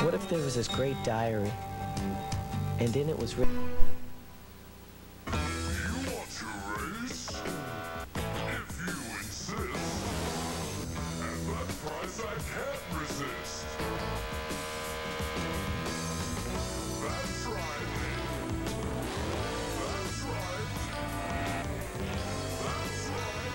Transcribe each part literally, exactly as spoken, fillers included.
What if there was this great diary, and in it was written... You want to race? If you insist. And that price I can't resist. That's right. That's right. That's right.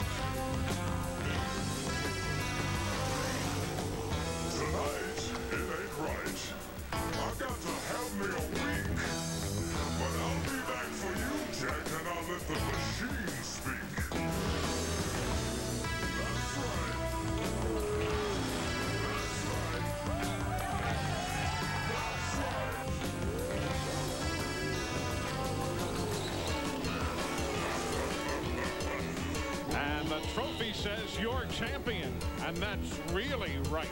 Tonight, it ain't right. I got to have me a week. But I'll be back for you, Jack, and I'll let the machine speak. That's right. That's right. That's right. And the trophy says you're champion, and that's really right.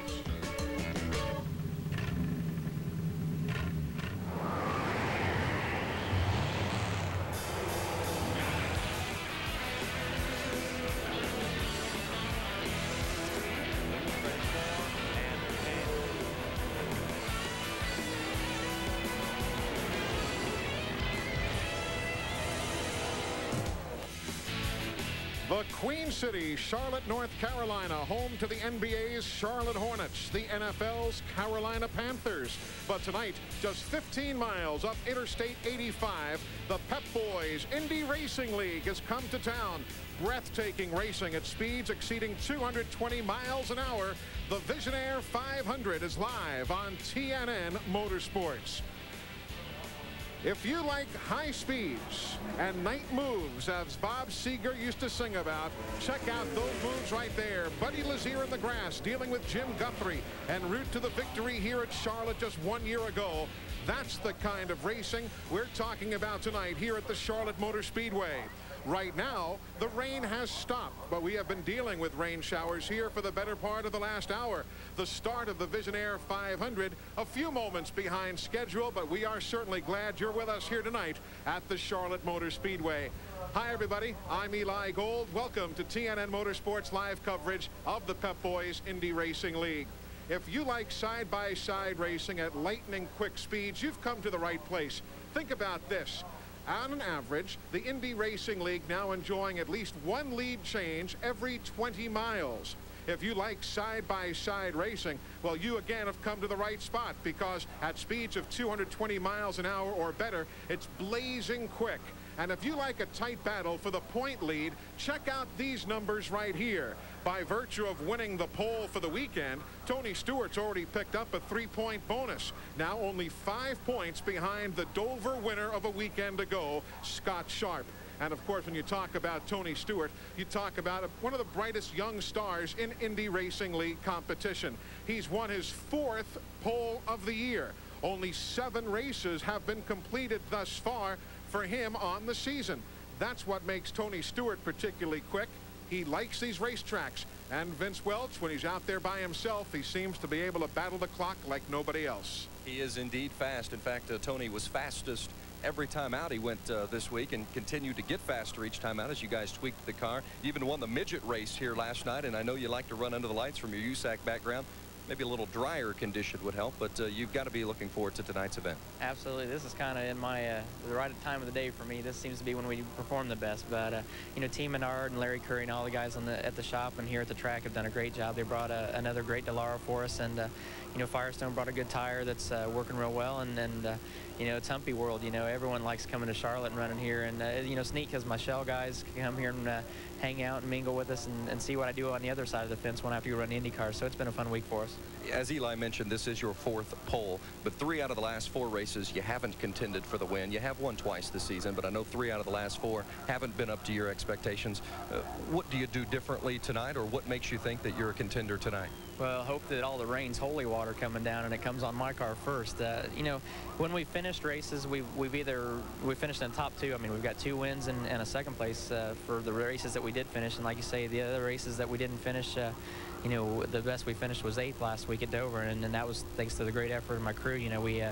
The Queen City, Charlotte, North Carolina, home to the N B A's Charlotte Hornets, the N F L's Carolina Panthers. But tonight, just fifteen miles up Interstate eighty-five, the Pep Boys Indy Racing League has come to town. Breathtaking racing at speeds exceeding two hundred twenty miles an hour. The Visionaire five hundred is live on T N N Motorsports. If you like high speeds and night moves, as Bob Seger used to sing about, check out those moves right there. Buddy Lazier in the grass dealing with Jim Guthrie en route to the victory here at Charlotte just one year ago. That's the kind of racing we're talking about tonight here at the Charlotte Motor Speedway. Right now, the rain has stopped, but we have been dealing with rain showers here for the better part of the last hour. The start of the Visionaire five hundred, a few moments behind schedule, but we are certainly glad you're with us here tonight at the Charlotte Motor Speedway. Hi, everybody. I'm Eli Gold. Welcome to T N N Motorsports live coverage of the Pep Boys Indy Racing League. If you like side-by-side racing at lightning quick speeds, you've come to the right place. Think about this. On an average, the Indy Racing League now enjoying at least one lead change every twenty miles. If you like side-by-side racing, well, you again have come to the right spot, because at speeds of two hundred twenty miles an hour or better, it's blazing quick. And if you like a tight battle for the point lead, check out these numbers right here. By virtue of winning the pole for the weekend, Tony Stewart's already picked up a three-point bonus. Now only five points behind the Dover winner of a weekend ago, Scott Sharp. And of course, when you talk about Tony Stewart, you talk about one of the brightest young stars in Indy Racing League competition. He's won his fourth pole of the year. Only seven races have been completed thus far for him on the season. That's what makes Tony Stewart particularly quick. He likes these racetracks. And Vince Welch, when he's out there by himself, he seems to be able to battle the clock like nobody else. He is indeed fast. In fact, uh, Tony was fastest every time out he went uh, this week, and continued to get faster each time out as you guys tweaked the car. You even won the midget race here last night, and I know you like to run under the lights from your U S A C background. Maybe a little drier condition would help, but uh, you've got to be looking forward to tonight's event. Absolutely. This is kind of in my uh, the right time of the day for me. This seems to be when we perform the best. But uh, you know, Team Menard and Larry Curry and all the guys on the at the shop and here at the track have done a great job. They brought a, another great Dallara for us, and uh, you know, Firestone brought a good tire that's uh, working real well. And and uh, you know, it's Humpy World. You know, everyone likes coming to Charlotte and running here. And uh, you know, it's neat because my Shell guys can come here and uh, hang out and mingle with us and, and see what I do on the other side of the fence when I have to go run Indy cars. So it's been a fun week for us. As Eli mentioned, this is your fourth pole, but three out of the last four races you haven't contended for the win. You have won twice this season, but I know three out of the last four haven't been up to your expectations. Uh, what do you do differently tonight, or what makes you think that you're a contender tonight? Well, I hope that all the rain's holy water coming down and it comes on my car first. Uh, you know, when we finished races, we've, we've either we finished in the top two. I mean, we've got two wins and, and a second place uh, for the races that we did finish. And like you say, the other races that we didn't finish, uh, you know, the best we finished was eighth last week at Dover, and, and that was thanks to the great effort of my crew. You know, we uh,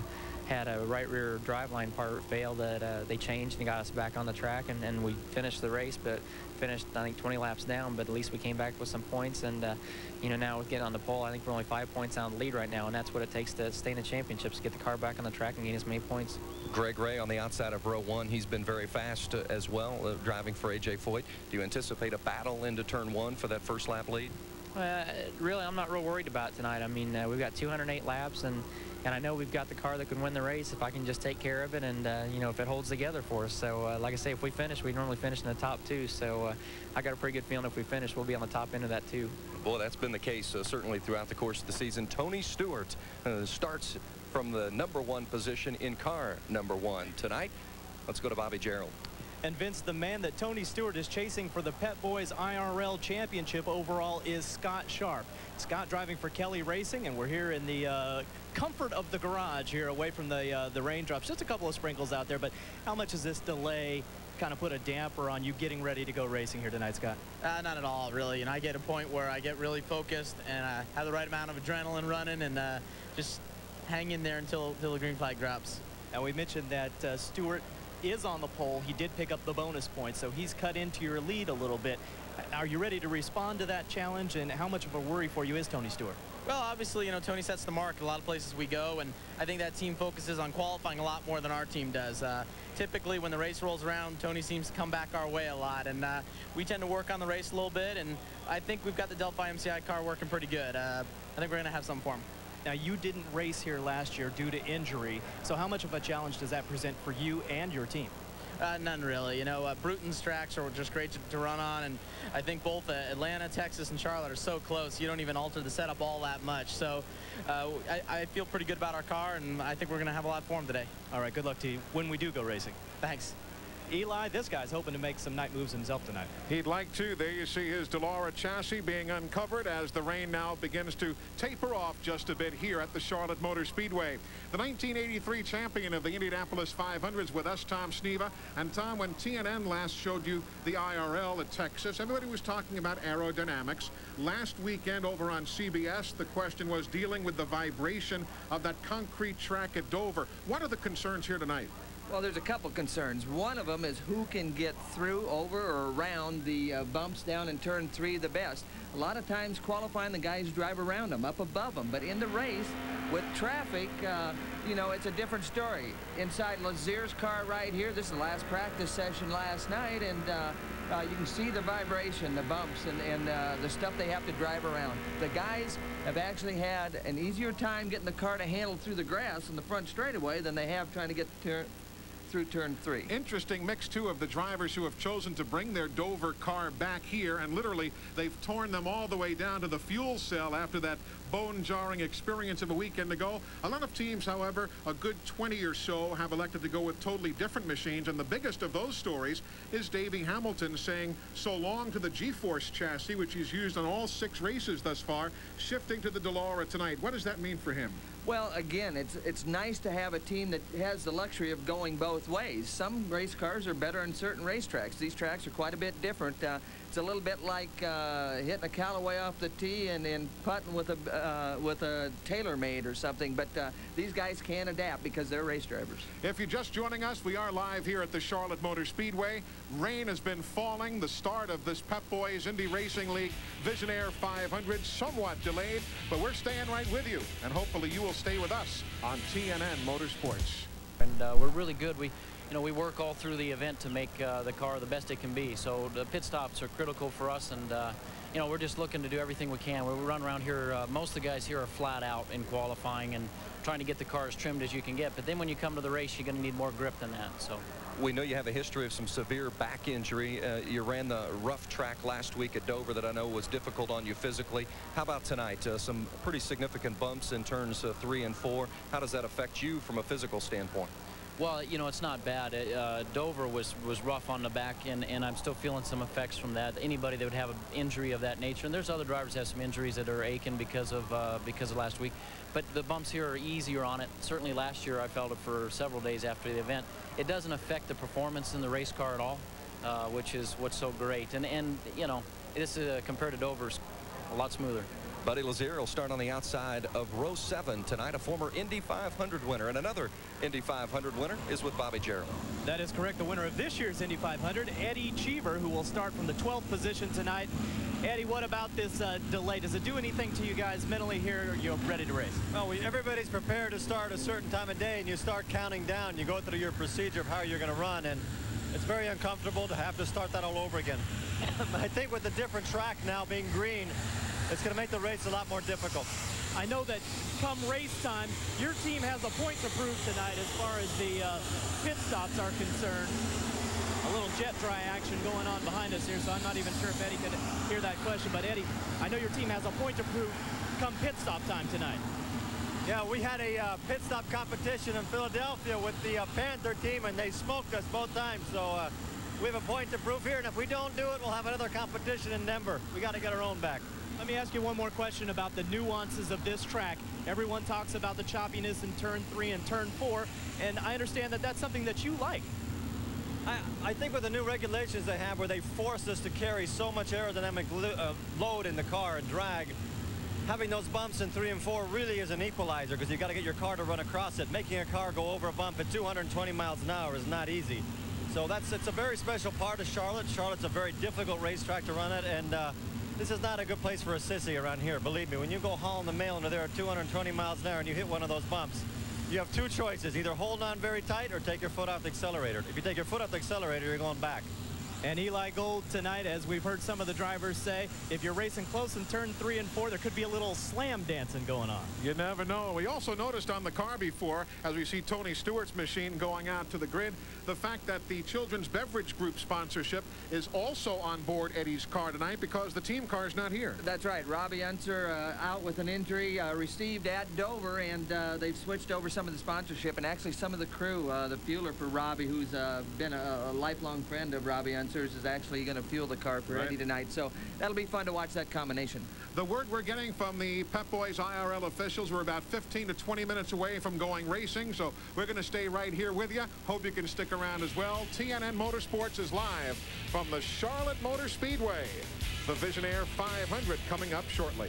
had a right rear driveline part fail that uh, they changed and got us back on the track, and, and we finished the race, but finished I think twenty laps down, but at least we came back with some points. And uh, you know, now with getting on the pole, I think we're only five points out of the lead right now, and that's what it takes to stay in the championships, get the car back on the track and gain as many points. Greg Ray on the outside of row one. He's been very fast uh, as well, uh, driving for A J Foyt. Do you anticipate a battle into turn one for that first lap lead? Uh, really, I'm not real worried about it tonight. I mean, uh, we've got two hundred eight laps, and and I know we've got the car that can win the race if I can just take care of it, and uh, you know, if it holds together for us. So uh, like I say, if we finish, we normally finish in the top two, so uh, I got a pretty good feeling if we finish, we'll be on the top end of that too. Boy, that's been the case uh, certainly throughout the course of the season. Tony Stewart uh, starts from the number one position in car number one tonight. Let's go to Bobby Gerald. And Vince, the man that Tony Stewart is chasing for the Pep Boys I R L Championship overall is Scott Sharp. Scott driving for Kelly Racing, and we're here in the uh, comfort of the garage here, away from the uh, the raindrops. Just a couple of sprinkles out there, but how much has this delay kind of put a damper on you getting ready to go racing here tonight, Scott? Uh, not at all, really. And I get a point where I get really focused and I have the right amount of adrenaline running, and uh, just hang in there until, until the green flag drops. Now, we mentioned that uh, Stewart is on the pole. He did pick up the bonus point, so he's cut into your lead a little bit. Are you ready to respond to that challenge, and how much of a worry for you is Tony Stewart? Well, obviously, you know, Tony sets the mark at a lot of places we go, and I think that team focuses on qualifying a lot more than our team does. Uh, typically, when the race rolls around, Tony seems to come back our way a lot, and uh, we tend to work on the race a little bit, and I think we've got the Delphi M C I car working pretty good. Uh, I think we're going to have something for him. Now, you didn't race here last year due to injury, so how much of a challenge does that present for you and your team? Uh, none really. You know, uh, Bruton's tracks are just great to, to run on, and I think both uh, Atlanta, Texas, and Charlotte are so close. You don't even alter the setup all that much. So uh, I, I feel pretty good about our car, and I think we're going to have a lot for him today. All right, good luck to you when we do go racing. Thanks. Eli, this guy's hoping to make some night moves himself tonight. He'd like to. There you see his Dallara chassis being uncovered as the rain now begins to taper off just a bit here at the Charlotte Motor Speedway. The nineteen eighty-three champion of the Indianapolis five hundreds with us, Tom Sneva. And Tom, when T N N last showed you the I R L at Texas, everybody was talking about aerodynamics. Last weekend over on C B S, the question was dealing with the vibration of that concrete track at Dover. What are the concerns here tonight? Well, there's a couple concerns. One of them is who can get through, over, or around the uh, bumps down in turn three the best. A lot of times qualifying, the guys drive around them, up above them. But in the race, with traffic, uh, you know, it's a different story. Inside Lazier's car right here, this is the last practice session last night, and uh, uh, you can see the vibration, the bumps, and, and uh, the stuff they have to drive around. The guys have actually had an easier time getting the car to handle through the grass in the front straightaway than they have trying to get to through turn three. Interesting mix, too, of the drivers who have chosen to bring their Dover car back here, and literally they've torn them all the way down to the fuel cell after that bone-jarring experience of a weekend ago. A lot of teams, however, a good twenty or so, have elected to go with totally different machines, and the biggest of those stories is Davey Hamilton saying so long to the G-Force chassis, which he's used on all six races thus far, shifting to the Dallara tonight. What does that mean for him? Well, again, it's it's nice to have a team that has the luxury of going both ways. Some race cars are better in certain racetracks. These tracks are quite a bit different. Uh, it's a little bit like uh, hitting a Callaway off the tee and, and putting with a uh, with a TaylorMade or something. But uh, these guys can adapt because they're race drivers. If you're just joining us, we are live here at the Charlotte Motor Speedway. Rain has been falling. The start of this Pep Boys Indy Racing League Visionaire five hundred somewhat delayed, but we're staying right with you, and hopefully you will stay with us on T N N Motorsports. And uh, we're really good. We, you know, we work all through the event to make uh, the car the best it can be. So the pit stops are critical for us, and uh, you know, we're just looking to do everything we can. We run around here. Uh, most of the guys here are flat out in qualifying and trying to get the car as trimmed as you can get. But then when you come to the race, you're going to need more grip than that. So. We know you have a history of some severe back injury. Uh, you ran the rough track last week at Dover that I know was difficult on you physically. How about tonight? Uh, some pretty significant bumps in turns uh, three and four. How does that affect you from a physical standpoint? Well, you know, it's not bad. Uh, Dover was was rough on the back, and, and I'm still feeling some effects from that. Anybody that would have an injury of that nature, and there's other drivers that have some injuries that are aching because of uh, because of last week. But the bumps here are easier on it. Certainly last year I felt it for several days after the event. It doesn't affect the performance in the race car at all, uh, which is what's so great. And and you know, this is uh, compared to Dover's a lot smoother. Buddy Lazier will start on the outside of row seven tonight. A former Indy five hundred winner, and another Indy five hundred winner is with Bobby Jarrell. That is correct. The winner of this year's Indy five hundred, Eddie Cheever, who will start from the twelfth position tonight. Eddie, what about this uh, delay? Does it do anything to you guys mentally here? Are you ready to race? Well, we, everybody's prepared to start a certain time of day, and you start counting down. You go through your procedure of how you're going to run, and it's very uncomfortable to have to start that all over again. I think with the different track now being green, it's going to make the race a lot more difficult. I know that come race time, your team has a point to prove tonight as far as the uh, pit stops are concerned. A little jet dry action going on behind us here, so I'm not even sure if Eddie could hear that question. But Eddie, I know your team has a point to prove come pit stop time tonight. Yeah, we had a uh, pit stop competition in Philadelphia with the uh, Panther team, and they smoked us both times. So uh, we have a point to prove here, and if we don't do it, we'll have another competition in Denver. We got to get our own back. Let me ask you one more question about the nuances of this track. Everyone talks about the choppiness in turn three and turn four, and I understand that that's something that you like. I, I think with the new regulations they have where they force us to carry so much aerodynamic lo uh, load in the car and drag, having those bumps in three and four really is an equalizer because you've got to get your car to run across it. Making a car go over a bump at two hundred twenty miles an hour is not easy. So that's it's a very special part of Charlotte. Charlotte's a very difficult racetrack to run at, and uh, this is not a good place for a sissy around here. Believe me, when you go hauling the mail under there at two hundred twenty miles an hour and you hit one of those bumps, you have two choices, either hold on very tight or take your foot off the accelerator. If you take your foot off the accelerator, you're going back. And Eli Gold tonight, as we've heard some of the drivers say, if you're racing close in turn three and four, there could be a little slam dancing going on. You never know. We also noticed on the car before, as we see Tony Stewart's machine going out to the grid, the fact that the Children's Beverage Group sponsorship is also on board Eddie's car tonight because the team car is not here. That's right. Robbie Unser uh, out with an injury uh, received at Dover, and uh, they've switched over some of the sponsorship, and actually some of the crew, uh, the fueler for Robbie, who's uh, been a, a lifelong friend of Robbie Unser, is actually going to fuel the car for right. Eddie tonight. So that'll be fun to watch that combination. The word we're getting from the Pep Boys I R L officials, we're about fifteen to twenty minutes away from going racing, so we're going to stay right here with you. Hope you can stick around as well. T N N Motorsports is live from the Charlotte Motor Speedway. The Visionaire five hundred coming up shortly.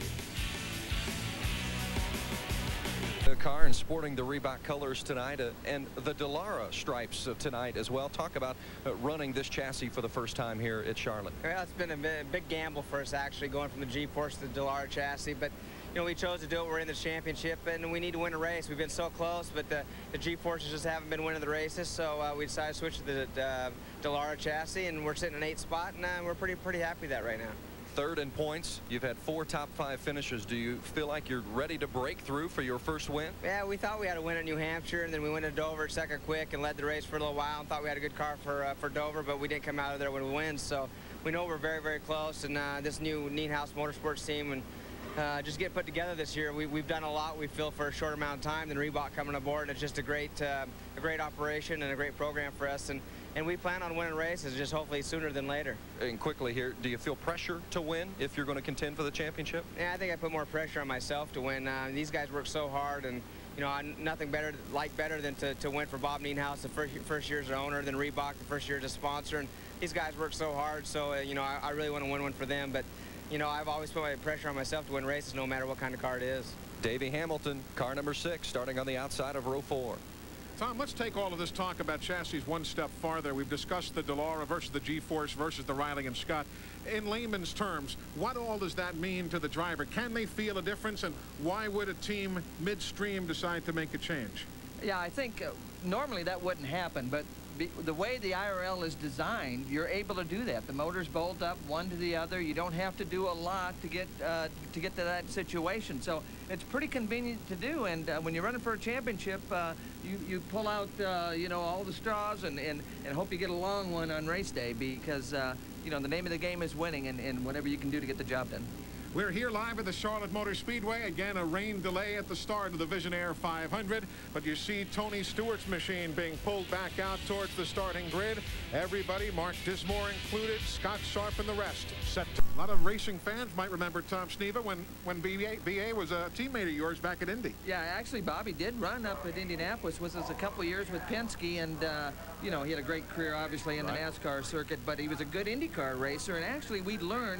The car and sporting the Reebok colors tonight, uh, and the Dallara stripes uh, tonight as well. Talk about uh, running this chassis for the first time here at Charlotte. Well, it's been a big, big gamble for us actually going from the G-Force to the Dallara chassis, but you know we chose to do it. We're in the championship and we need to win a race. We've been so close, but the, the G-Forces just haven't been winning the races, so uh, we decided to switch to the uh, Dallara chassis, and we're sitting in eighth spot, and uh, we're pretty pretty happy with that right now. Third in points. You've had four top five finishes. Do you feel like you're ready to break through for your first win? Yeah, we thought we had a win at New Hampshire, and then we went to Dover second quick and led the race for a little while and thought we had a good car for uh, for Dover, but we didn't come out of there with a win. So we know we're very, very close, and uh, this new Nienhaus Motorsports team and uh, just get put together this year. We, we've done a lot, we feel, for a short amount of time. Then Reebok coming aboard, and it's just a great, uh, a great operation and a great program for us. And And we plan on winning races, just hopefully sooner than later. And quickly here, do you feel pressure to win if you're going to contend for the championship? Yeah, I think I put more pressure on myself to win. Uh, these guys work so hard, and you know, I, nothing better like better than to, to win for Bob Nienhaus, the first, first year as an owner, than Reebok, the first year as a sponsor. And these guys work so hard, so uh, you know, I, I really want to win one for them. But you know, I've always put my pressure on myself to win races, no matter what kind of car it is. Davey Hamilton, car number six, starting on the outside of row four. Tom, let's take all of this talk about chassis one step farther. We've discussed the Dallara versus the G-Force versus the Riley and Scott. In layman's terms, what all does that mean to the driver? Can they feel a difference, and why would a team midstream decide to make a change? Yeah, I think uh, normally that wouldn't happen, but be, the way the I R L is designed, you're able to do that. The motors bolt up one to the other. You don't have to do a lot to get uh, to get to that situation. So it's pretty convenient to do. And uh, when you're running for a championship, uh, you you pull out uh, you know, all the straws and and and hope you get a long one on race day, because uh, you know, the name of the game is winning, and, and whatever you can do to get the job done. We're here live at the Charlotte Motor Speedway. Again, a rain delay at the start of the Visionaire five hundred. But you see Tony Stewart's machine being pulled back out towards the starting grid. Everybody, Mark Dismore included, Scott Sharp and the rest, set to. A lot of racing fans might remember Tom Sneva when, when B A, B A was a teammate of yours back at Indy. Yeah, actually, Bobby did run up at Indianapolis with us a couple years with Penske, and, uh, you know, he had a great career, obviously, in the right. NASCAR circuit, but he was a good IndyCar racer, and actually, we learned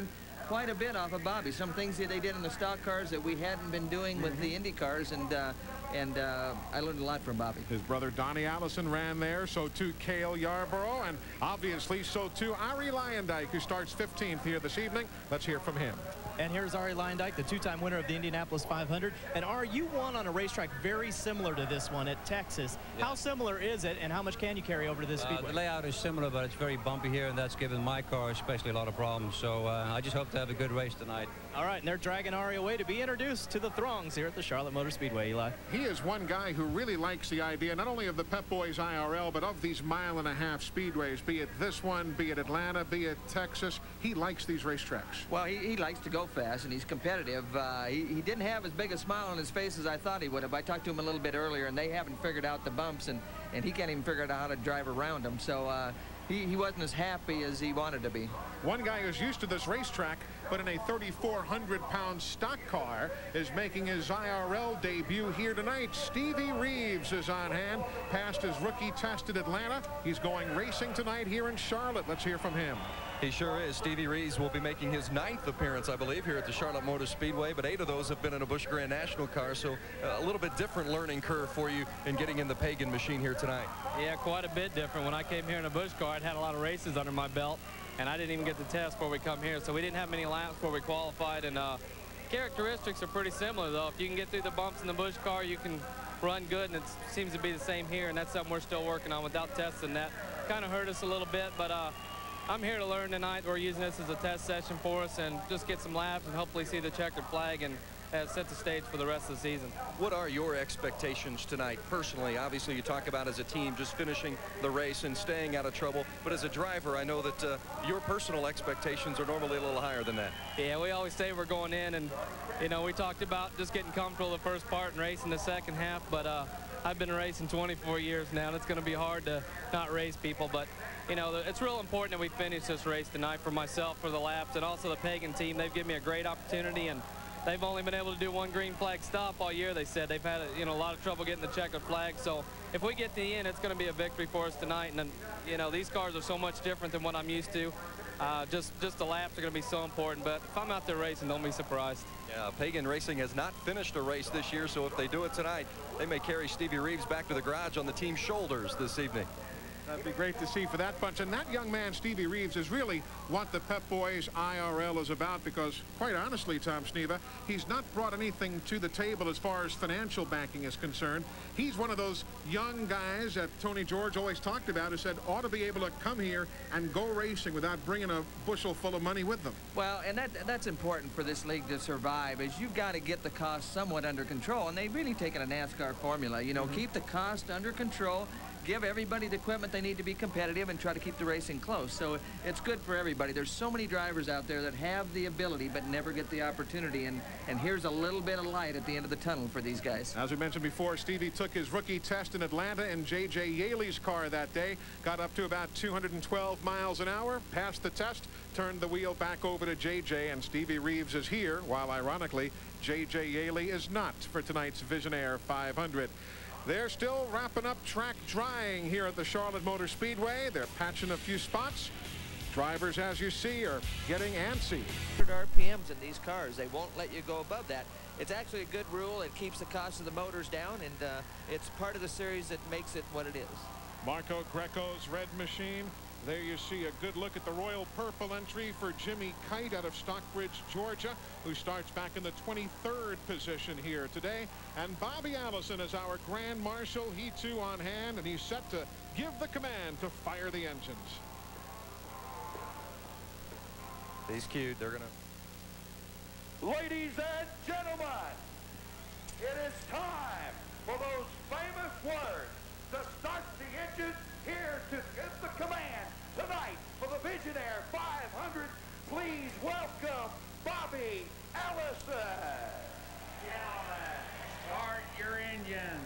quite a bit off of Bobby. Some things that they did in the stock cars that we hadn't been doing with the Indy cars, and uh, and uh, I learned a lot from Bobby. His brother Donnie Allison ran there, so too Cale Yarborough, and obviously so too Ari Lyondike, who starts fifteenth here this evening. Let's hear from him. And here's Ari Lyondike, the two-time winner of the Indianapolis five hundred. And Ari, you won on a racetrack very similar to this one at Texas. Yeah. How similar is it, and how much can you carry over to this uh, speedway? The layout is similar, but it's very bumpy here, and that's given my car especially a lot of problems. So uh, I just hope to have a good race tonight. All right, and they're dragging Ari away to be introduced to the throngs here at the Charlotte Motor Speedway, Eli. He is one guy who really likes the idea not only of the Pep Boys I R L, but of these mile and a half speedways, be it this one, be it Atlanta, be it Texas. He likes these racetracks. Well, he, he likes to go fast, and he's competitive. Uh, he, he didn't have as big a smile on his face as I thought he would have. I talked to him a little bit earlier, and they haven't figured out the bumps, and, and he can't even figure out how to drive around them. So uh, he, he wasn't as happy as he wanted to be. One guy who's used to this racetrack, but in a thirty-four hundred pound stock car, is making his I R L debut here tonight. Stevie Reeves is on hand. Passed his rookie test at Atlanta. He's going racing tonight here in Charlotte. Let's hear from him. He sure is. Stevie Reeves will be making his ninth appearance, I believe, here at the Charlotte Motor Speedway, but eight of those have been in a Busch Grand National car, so uh, a little bit different learning curve for you in getting in the Pagan machine here tonight. Yeah, quite a bit different. When I came here in a Busch car, I'd had a lot of races under my belt, and I didn't even get the test before we come here, so we didn't have many laps before we qualified, and uh, characteristics are pretty similar, though. If you can get through the bumps in the Busch car, you can run good, and it seems to be the same here, and that's something we're still working on without testing. That kind of hurt us a little bit, but uh, I'm here to learn tonight. We're using this as a test session for us and just get some laps and hopefully see the checkered flag and uh, set the stage for the rest of the season. What are your expectations tonight personally? Obviously, you talk about as a team just finishing the race and staying out of trouble. But as a driver, I know that uh, your personal expectations are normally a little higher than that. Yeah, we always say we're going in, and, you know, we talked about just getting comfortable the first part and racing the second half. But uh, I've been racing twenty-four years now, and it's going to be hard to not race people. But you know, it's real important that we finish this race tonight for myself, for the laps, and also the Pagan team. They've given me a great opportunity, and they've only been able to do one green flag stop all year. They said they've had a, you know, a lot of trouble getting the checkered flag. So if we get to the end, it's going to be a victory for us tonight. And then, you know, these cars are so much different than what I'm used to. Uh, just, just the laps are going to be so important. But if I'm out there racing, don't be surprised. Yeah, Pagan Racing has not finished a race this year, so if they do it tonight, they may carry Stevie Reeves back to the garage on the team's shoulders this evening. That'd be great to see for that bunch. And that young man, Stevie Reeves, is really what the Pep Boys I R L is about, because, quite honestly, Tom Sneva, he's not brought anything to the table as far as financial backing is concerned. He's one of those young guys that Tony George always talked about, who said ought to be able to come here and go racing without bringing a bushel full of money with them. Well, and that that's important for this league to survive, is you've got to get the cost somewhat under control. And they've really taken a NASCAR formula. You know, mm-hmm. keep the cost under control, give everybody the equipment they need to be competitive, and try to keep the racing close. So it's good for everybody. There's so many drivers out there that have the ability but never get the opportunity, and, and here's a little bit of light at the end of the tunnel for these guys. As we mentioned before, Stevie took his rookie test in Atlanta in J J Yaley's car that day, got up to about two hundred twelve miles an hour, passed the test, turned the wheel back over to J J, and Stevie Reeves is here, while ironically, J J Yaley is not for tonight's Visionaire five hundred. They're still wrapping up track drying here at the Charlotte Motor Speedway. They're patching a few spots. Drivers, as you see, are getting antsy. one hundred R P Ms in these cars. They won't let you go above that. It's actually a good rule. It keeps the cost of the motors down, and uh, it's part of the series that makes it what it is. Marco Greco's red machine. There you see a good look at the Royal Purple entry for Jimmy Kite out of Stockbridge, Georgia, who starts back in the twenty-third position here today. And Bobby Allison is our Grand Marshal. He too on hand, and he's set to give the command to fire the engines. He's cued. They're gonna. Ladies and gentlemen, it is time for those famous words to start the engines. Here to give the command tonight for the Visionaire five hundred. Please welcome Bobby Allison. Gentlemen, start your engines.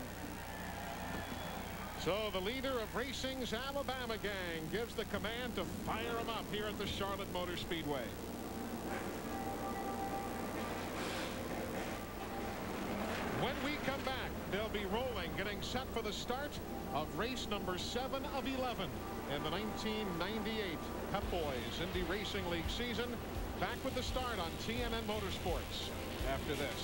So the leader of racing's Alabama gang gives the command to fire them up here at the Charlotte Motor Speedway. When we come back, they'll be rolling, getting set for the start of race number seven of eleven in the nineteen ninety-eight Pep Boys Indy Racing League season. Back with the start on T N N Motorsports after this.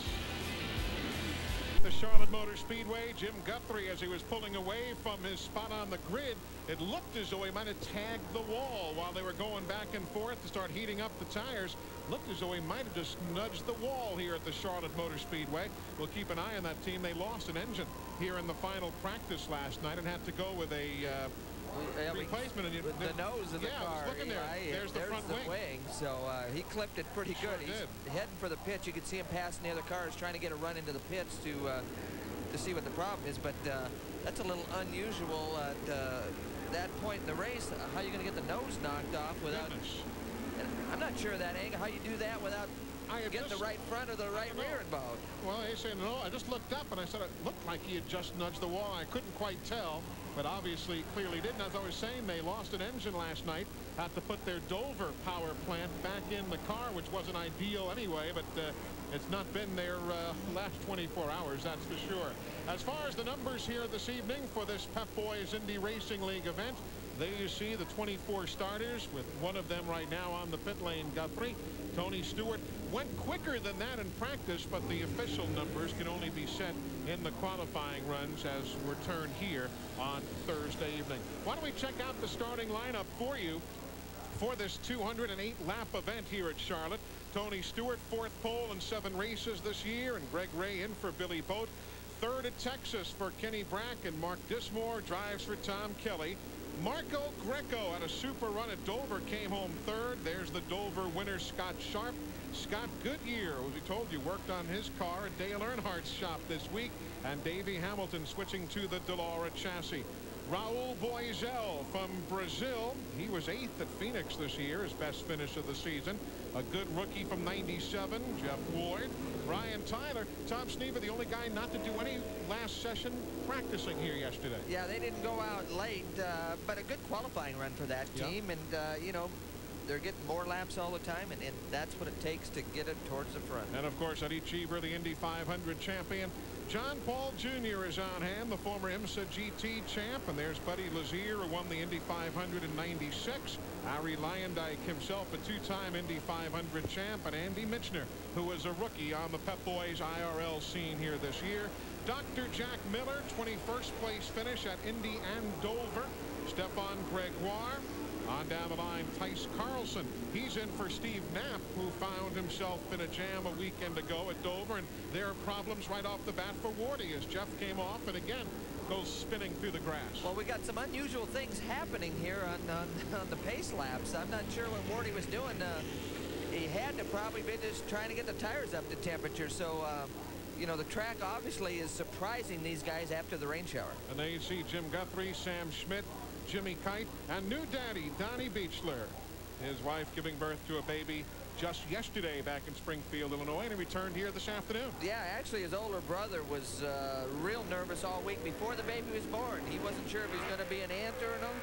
The Charlotte Motor Speedway, Jim Guthrie, as he was pulling away from his spot on the grid, it looked as though he might have tagged the wall while they were going back and forth to start heating up the tires. Looked as though he might have just nudged the wall here at the Charlotte Motor Speedway. We'll keep an eye on that team. They lost an engine here in the final practice last night and had to go with a uh, Yeah, replacement. And you, the, the nose of the yeah, car. I was looking there. Eli, There's the there's front the wing. wing. So uh, he clipped it pretty Sure good. He's did. heading for the pits. You can see him passing the other cars, trying to get a run into the pits to uh, to see what the problem is. But uh, that's a little unusual at uh, that point in the race. Uh, how are you going to get the nose knocked off without? And I'm not sure of that angle. How you do that without getting just, the right front or the right rear involved? Well, they say no. I just looked up and I said it looked like he had just nudged the wall. I couldn't quite tell, but obviously clearly didn't. As I was saying, they lost an engine last night. Had to put their Dover power plant back in the car, which wasn't ideal anyway, but uh, it's not been their uh, last twenty-four hours, that's for sure. As far as the numbers here this evening for this Pep Boys Indy Racing League event, there you see the twenty-four starters with one of them right now on the pit lane, Guthrie. Tony Stewart went quicker than that in practice, but the official numbers can only be set in the qualifying runs as returned here on Thursday evening. Why don't we check out the starting lineup for you for this two hundred eight lap event here at Charlotte. Tony Stewart, fourth pole in seven races this year, and Greg Ray in for Billy Boat. Third at Texas for Kenny Brack, and Mark Dismore drives for Tom Kelly. Marco Greco had a super run at Dover, came home third. There's the Dover winner, Scott Sharp. Scott Goodyear, as we told you, worked on his car at Dale Earnhardt's shop this week. And Davey Hamilton switching to the Dallara chassis. Raul Boisel from Brazil. He was eighth at Phoenix this year, his best finish of the season. A good rookie from ninety-seven, Jeff Ward. Brian Tyler. Tom Sneaver, the only guy not to do any last session practicing here yesterday. Yeah, they didn't go out late, uh, but a good qualifying run for that Yeah. team. And, uh, you know, they're getting more laps all the time, and, and that's what it takes to get it towards the front. And, of course, Eddie Cheever, the Indy five hundred champion. John Paul Junior is on hand, the former IMSA G T champ. And there's Buddy Lazier, who won the Indy five hundred in ninety-six. Ari Lyondike himself, a two-time Indy five hundred champ. And Andy Michner, who was a rookie on the Pep Boys I R L scene here this year. Doctor Jack Miller, twenty-first place finish at Indy and Dover. Stefan Gregoire. On down the line, Tice Carlson. He's in for Steve Knapp, who found himself in a jam a weekend ago at Dover. And there are problems right off the bat for Wardy as Jeff came off and again goes spinning through the grass. Well, we got some unusual things happening here on, on, on the pace laps. I'm not sure what Wardy was doing. Uh, he had to probably be just trying to get the tires up to temperature. So, uh, you know, the track obviously is surprising these guys after the rain shower. And there you see Jim Guthrie, Sam Schmidt, Jimmy Kite, and new daddy Donnie Beechler. His wife giving birth to a baby just yesterday back in Springfield, Illinois, and he returned here this afternoon. Yeah, actually his older brother was uh, real nervous all week before the baby was born. He wasn't sure if he was going to be an aunt or an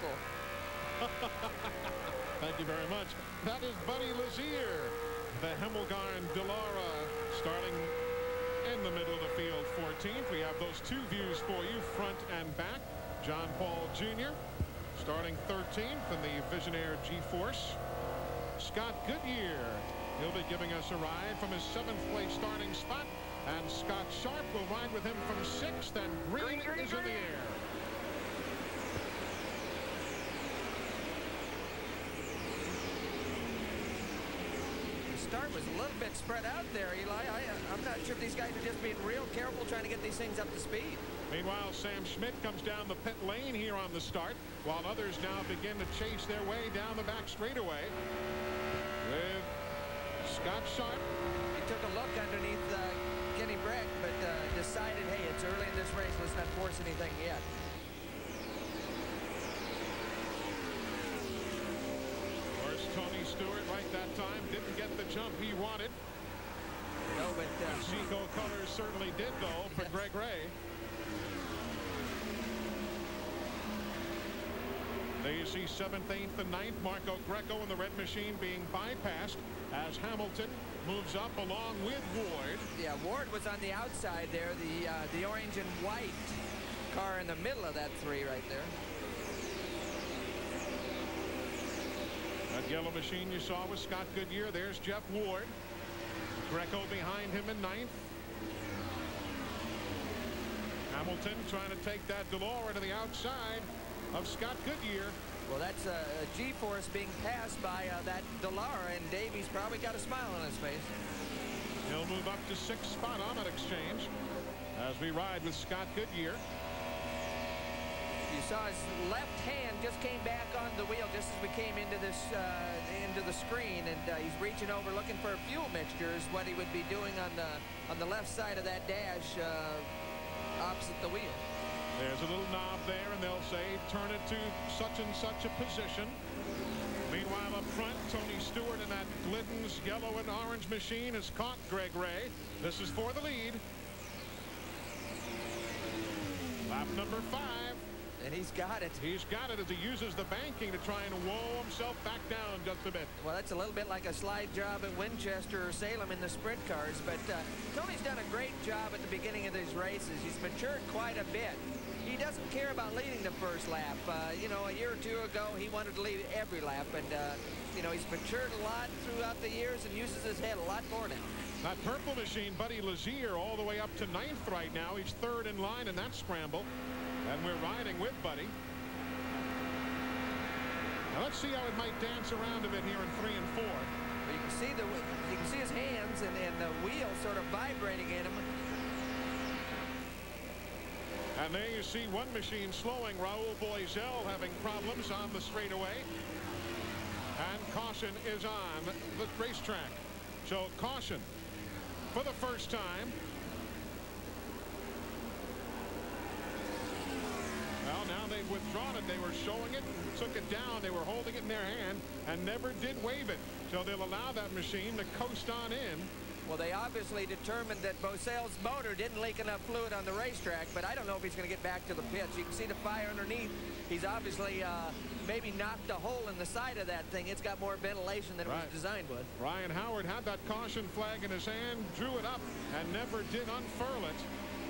uncle. Thank you very much. That is Buddy Lazier, the Hemmelgarn Dallara, starting in the middle of the field, fourteenth. We have those two views for you, front and back. John Paul Junior starting thirteenth in the Visionaire G-Force. Scott Goodyear, he'll be giving us a ride from his seventh place starting spot. And Scott Sharp will ride with him from sixth, and green, green is in the air. The start was a little bit spread out there, Eli. I, I'm not sure if these guys are just being real careful trying to get these things up to speed. Meanwhile, Sam Schmidt comes down the pit lane here on the start, while others now begin to chase their way down the back straightaway with Scott Sharp. He took a look underneath uh, Kenny Brack, but uh, decided, hey, it's early in this race. Let's not force anything yet. Of course, Tony Stewart right that time didn't get the jump he wanted. No, but uh, Seco colors certainly did, though, for Greg Ray. There you see seventh, eighth, and ninth. Marco Greco in the red machine being bypassed as Hamilton moves up along with Ward. Yeah, Ward was on the outside there. The uh, the orange and white car in the middle of that three right there. That yellow machine you saw was Scott Goodyear. There's Jeff Ward. Greco behind him in ninth. Hamilton trying to take that Delora to the outside of Scott Goodyear. Well, that's a, a G-force being passed by uh, that Delara, and Davies probably got a smile on his face. He'll move up to sixth spot on that exchange as we ride with Scott Goodyear. You saw his left hand just came back on the wheel just as we came into this uh, into the screen, and uh, he's reaching over looking for fuel mixtures. What he would be doing on the on the left side of that dash, uh, opposite the wheel. There's a little knob there, and they'll say turn it to such and such a position. Meanwhile, up front, Tony Stewart in that Glidden's yellow and orange machine has caught Greg Ray. This is for the lead. Lap number five. And he's got it. He's got it as he uses the banking to try and whoa himself back down just a bit. Well, that's a little bit like a slide job at Winchester or Salem in the sprint cars. But uh, Tony's done a great job at the beginning of these races. He's matured quite a bit. He doesn't care about leading the first lap. Uh, you know, a year or two ago, he wanted to lead every lap. And, uh, you know, he's matured a lot throughout the years and uses his head a lot more now. That purple machine, Buddy Lazier, all the way up to ninth right now. He's third in line in that scramble. And we're riding with Buddy. Now let's see how it might dance around a bit here in three and four. Well, you can see the you can see his hands and, and the wheel sort of vibrating in him. And there you see one machine slowing. Raul Boisel having problems on the straightaway. And caution is on the racetrack. So caution for the first time. Well, now they've withdrawn it. They were showing it, took it down. They were holding it in their hand and never did wave it. So they'll allow that machine to coast on in. Well, they obviously determined that Bosel's motor didn't leak enough fluid on the racetrack, but I don't know if he's going to get back to the pits. You can see the fire underneath. He's obviously uh, maybe knocked a hole in the side of that thing. It's got more ventilation than Right. it was designed with. Ryan Howard had that caution flag in his hand, drew it up, and never did unfurl it.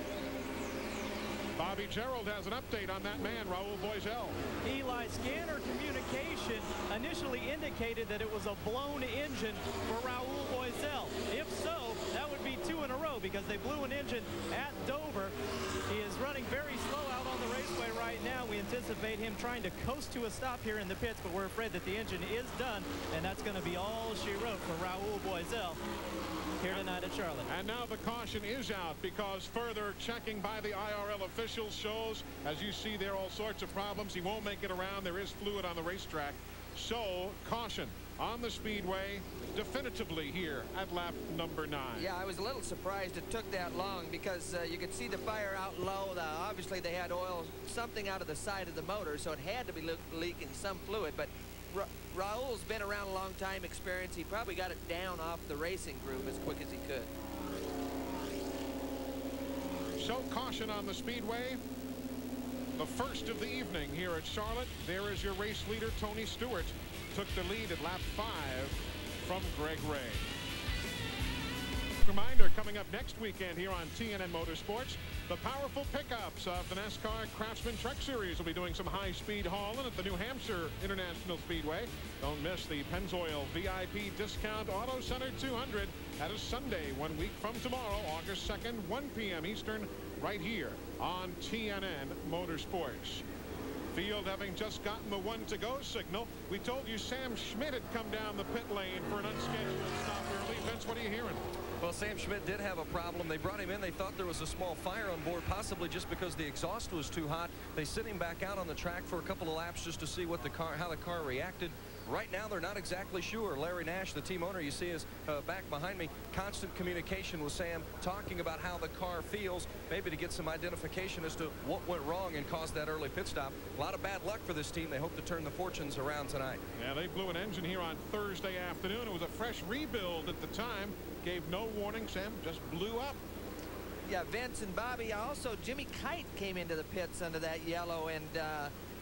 Bobby Gerald has an update on that man, Raul Boisel. Eli, scanner communication initially indicated that it was a blown engine for Raul Boisel. If so, that would be two in a row because they blew an engine at Dover. He is running very slow out on the raceway right now. We anticipate him trying to coast to a stop here in the pits, but we're afraid that the engine is done, and that's going to be all she wrote for Raul Boisel here tonight at Charlotte. And now the caution is out because further checking by the I R L officials shows, as you see there, all sorts of problems. He won't make it around. There is fluid on the racetrack. So caution on the speedway definitively here at lap number nine. Yeah, I was a little surprised it took that long because uh, you could see the fire out low. The, obviously, they had oil, something out of the side of the motor, so it had to be le leaking some fluid. But Ra Raul's been around a long time, experience. He probably got it down off the racing groove as quick as he could. So caution on the speedway. The first of the evening here at Charlotte. There is your race leader, Tony Stewart. Took the lead at lap five from Greg Ray. Reminder, coming up next weekend here on T N N Motorsports, the powerful pickups of the NASCAR Craftsman Truck Series will be doing some high-speed hauling at the New Hampshire International Speedway. Don't miss the Pennzoil V I P Discount Auto Center two hundred. That is Sunday, one week from tomorrow, August second, one P M Eastern, right here on T N N Motorsports. Field having just gotten the one to go signal. We told you Sam Schmidt had come down the pit lane for an unscheduled stop early. Vince, what are you hearing? Well, Sam Schmidt did have a problem. They brought him in. They thought there was a small fire on board, possibly just because the exhaust was too hot. They sent him back out on the track for a couple of laps just to see what the car, how the car reacted. Right now, they're not exactly sure. Larry Nash, the team owner, you see is uh, back behind me. Constant communication with Sam, talking about how the car feels, maybe to get some identification as to what went wrong and caused that early pit stop. A lot of bad luck for this team. They hope to turn the fortunes around tonight. Yeah, they blew an engine here on Thursday afternoon. It was a fresh rebuild at the time. Gave no warning. Sam just blew up. Yeah, Vince and Bobby. Also, Jimmy Kite came into the pits under that yellow, and uh,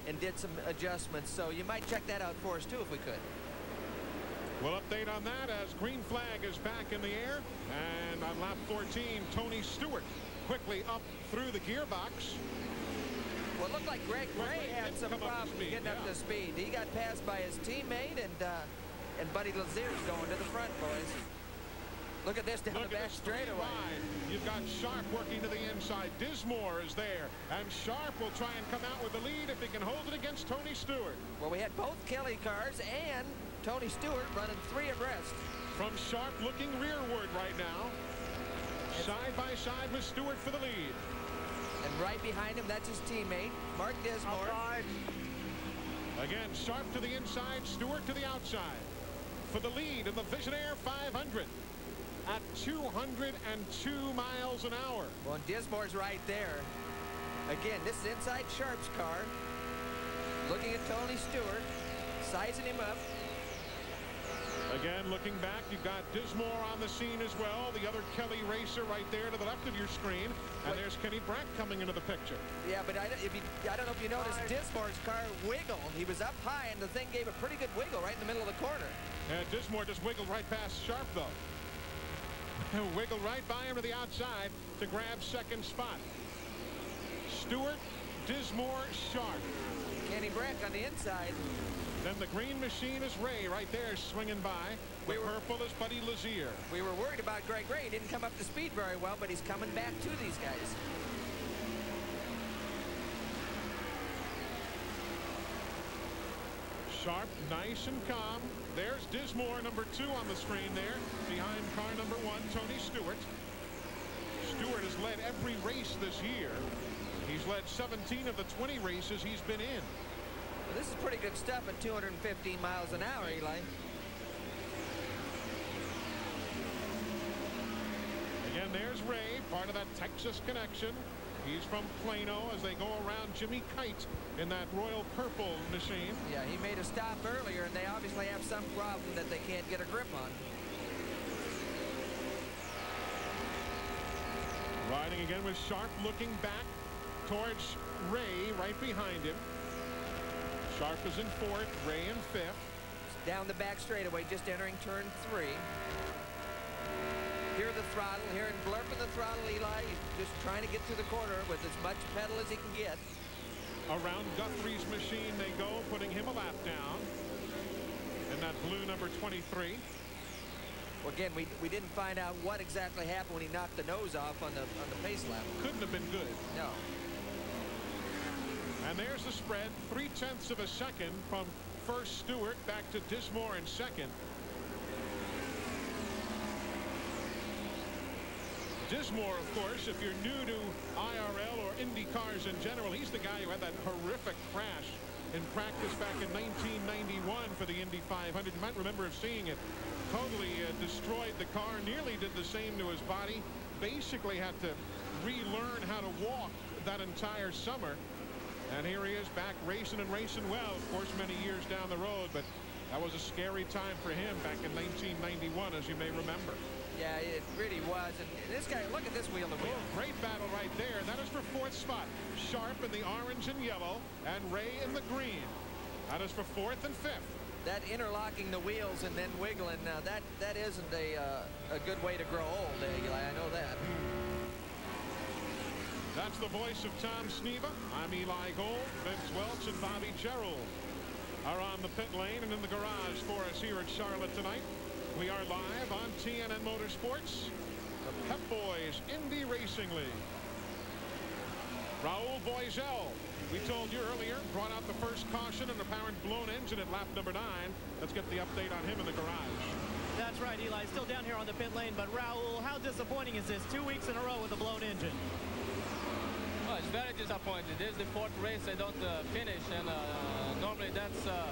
and did some adjustments. So you might check that out for us too if we could. We'll update on that as green flag is back in the air. And on lap fourteen, Tony Stewart quickly up through the gearbox. Well, it looked like Greg Ray had some problems speed, getting yeah. up to speed. He got passed by his teammate, and uh, and Buddy Lazier's going to the front, boys. Look at this down Look the at back this straightaway. wide. You've got Sharp working to the inside. Dismore is there, and Sharp will try and come out with the lead if he can hold it against Tony Stewart. Well, we had both Kelly cars and Tony Stewart running three abreast. From Sharp looking rearward right now. Side by side with Stewart for the lead. And right behind him, that's his teammate, Mark Dismore. Again, Sharp to the inside, Stewart to the outside. For the lead in the Visionaire five hundred at two hundred two miles an hour. Well, and Dismore's right there. Again, this is inside Sharp's car. Looking at Tony Stewart, sizing him up. Again, looking back, you've got Dismore on the scene as well. The other Kelly racer right there to the left of your screen. And Wait. there's Kenny Brack coming into the picture. Yeah, but I, if you, I don't know if you noticed, Dismore's car wiggled. He was up high, and the thing gave a pretty good wiggle right in the middle of the corner. And Dismore just wiggled right past Sharp, though. Wiggled right by him to the outside to grab second spot. Stewart, Dismore, Sharp. Kenny Brack on the inside. Then the green machine is Ray right there swinging by. The We were- purple is Buddy Lazier. We were worried about Greg Ray. He didn't come up to speed very well, but he's coming back to these guys. Sharp, nice and calm. There's Dismore, number two on the screen there. Behind car number one, Tony Stewart. Stewart has led every race this year. He's led seventeen of the twenty races he's been in. Well, this is pretty good stuff at two hundred fifteen miles an hour, Eli. Again, there's Ray, part of that Texas connection. He's from Plano as they go around Jimmy Kite in that Royal Purple machine. Yeah, he made a stop earlier, and they obviously have some problem that they can't get a grip on. Riding again with Sharp, looking back towards Ray right behind him. Sharp is in fourth, Ray in fifth. Down the back straightaway, just entering turn three. Hear the throttle, hearing blurping the throttle, Eli. He's just trying to get through the corner with as much pedal as he can get. Around Guthrie's machine they go, putting him a lap down. And that blue number twenty-three. Well, again, we, we didn't find out what exactly happened when he knocked the nose off on the, on the pace lap. Couldn't have been good. No. And there's the spread, three-tenths of a second from first Stewart back to Dismore in second. Dismore, of course, if you're new to I R L or Indy cars in general, he's the guy who had that horrific crash in practice back in nineteen ninety-one for the Indy five hundred. You might remember of seeing it. Totally uh, destroyed the car, nearly did the same to his body. Basically had to relearn how to walk that entire summer. And here he is back racing and racing well, of course, many years down the road. But that was a scary time for him back in nineteen ninety-one, as you may remember. Yeah, it really was. And this guy, look at this wheel to wheel. Oh, great battle right there. That is for fourth spot. Sharp in the orange and yellow, and Ray in the green. That is for fourth and fifth. That interlocking the wheels and then wiggling, uh, that that isn't a uh, a good way to grow old, Eli. I know that. That's the voice of Tom Sneva. I'm Eli Gold. Vince Welch and Bobby Gerald are on the pit lane and in the garage for us here at Charlotte tonight. We are live on T N N Motorsports, the Pep Boys Indy Racing League. Raul Boisel, we told you earlier, brought out the first caution, an apparent blown engine at lap number nine. Let's get the update on him in the garage. That's right, Eli. Still down here on the pit lane, but Raul, how disappointing is this? Two weeks in a row with a blown engine. Well, it's very disappointing. This is the fourth race I don't uh, finish, and uh, normally that's uh,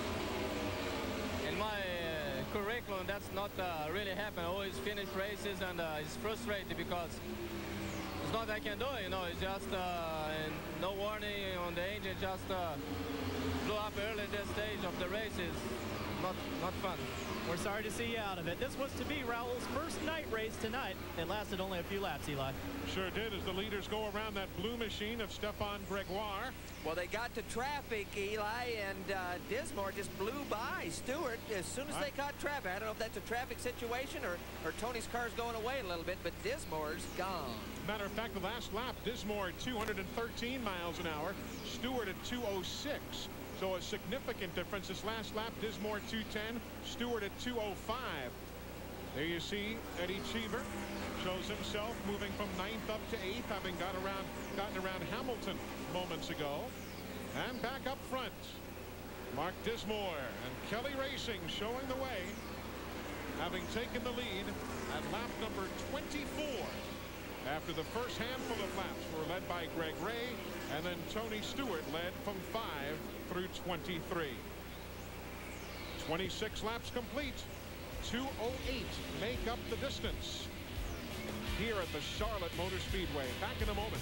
in my uh, curriculum. That's not uh, really happen. I always finish races, and uh, it's frustrating because it's not I can do it. You know, it's just uh, no warning on the engine. Just uh, blew up early at this stage of the races. not, not fun. We're sorry to see you out of it. This was to be Raul's first night race tonight. It lasted only a few laps, Eli. Sure did, as the leaders go around that blue machine of Stefan Gregoire. Well, they got to traffic, Eli, and uh, Dismore just blew by Stewart as soon as they caught traffic. I don't know if that's a traffic situation or, or Tony's car's going away a little bit, but Dismore's gone. Matter of fact, the last lap, Dismore at two hundred thirteen miles an hour, Stewart at two oh six. So a significant difference. This last lap, Dismore two ten, Stewart at two oh five. There you see Eddie Cheever shows himself moving from ninth up to eighth, having got around, gotten around Hamilton moments ago. And back up front, Mark Dismore and Kelly Racing showing the way, having taken the lead at lap number twenty-four. After the first handful of laps were led by Greg Ray, and then Tony Stewart led from five through twenty-three. twenty-six laps complete. two oh eight make up the distance here at the Charlotte Motor Speedway. Back in a moment.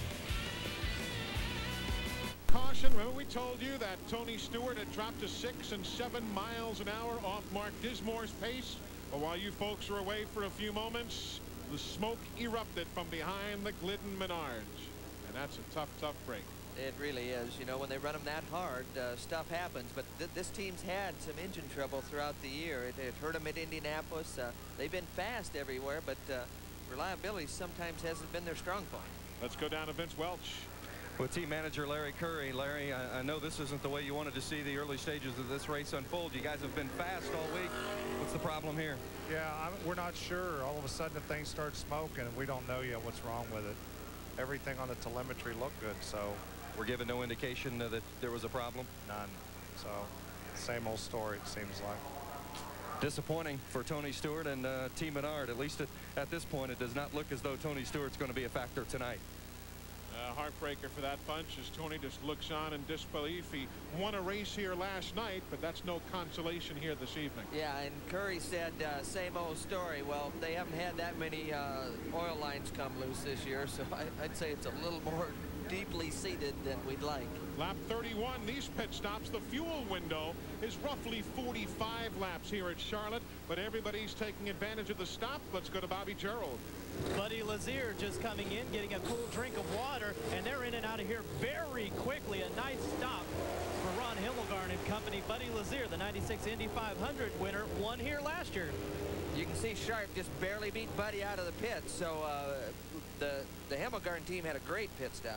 Caution, remember we told you that Tony Stewart had dropped to six and seven miles an hour off Mark Dismore's pace? Well, while you folks were away for a few moments, the smoke erupted from behind the Glidden Menards. And that's a tough, tough break. It really is. You know, when they run them that hard, uh, stuff happens. But th this team's had some engine trouble throughout the year. It, it hurt them at Indianapolis. Uh, they've been fast everywhere, but uh, reliability sometimes hasn't been their strong point. Let's go down to Vince Welch. With team manager Larry Curry. Larry, I, I know this isn't the way you wanted to see the early stages of this race unfold. You guys have been fast all week. What's the problem here? Yeah, I'm, we're not sure. All of a sudden, the thing starts smoking, and we don't know yet what's wrong with it. Everything on the telemetry looked good, so. We're given no indication uh, that there was a problem? None. So, same old story, it seems like. Disappointing for Tony Stewart and uh, Team Menard. At least at, at this point, it does not look as though Tony Stewart's going to be a factor tonight. Uh, heartbreaker for that bunch as Tony just looks on in disbelief. He won a race here last night, but that's no consolation here this evening. Yeah, and Curry said uh, same old story. Well, they haven't had that many uh, oil lines come loose this year, so I, I'd say it's a little more deeply seated than we'd like. Lap thirty-one, these pit stops, the fuel window is roughly forty-five laps here at Charlotte, but everybody's taking advantage of the stop. Let's go to Bobby Gerald. Buddy Lazier just coming in, getting a cool drink of water, and they're in and out of here very quickly. A nice stop for Ron Himmelgarn and company. Buddy Lazier, the ninety-six Indy five hundred winner, won here last year. You can see Sharp just barely beat Buddy out of the pit, so uh, the, the Himmelgarn team had a great pit stop.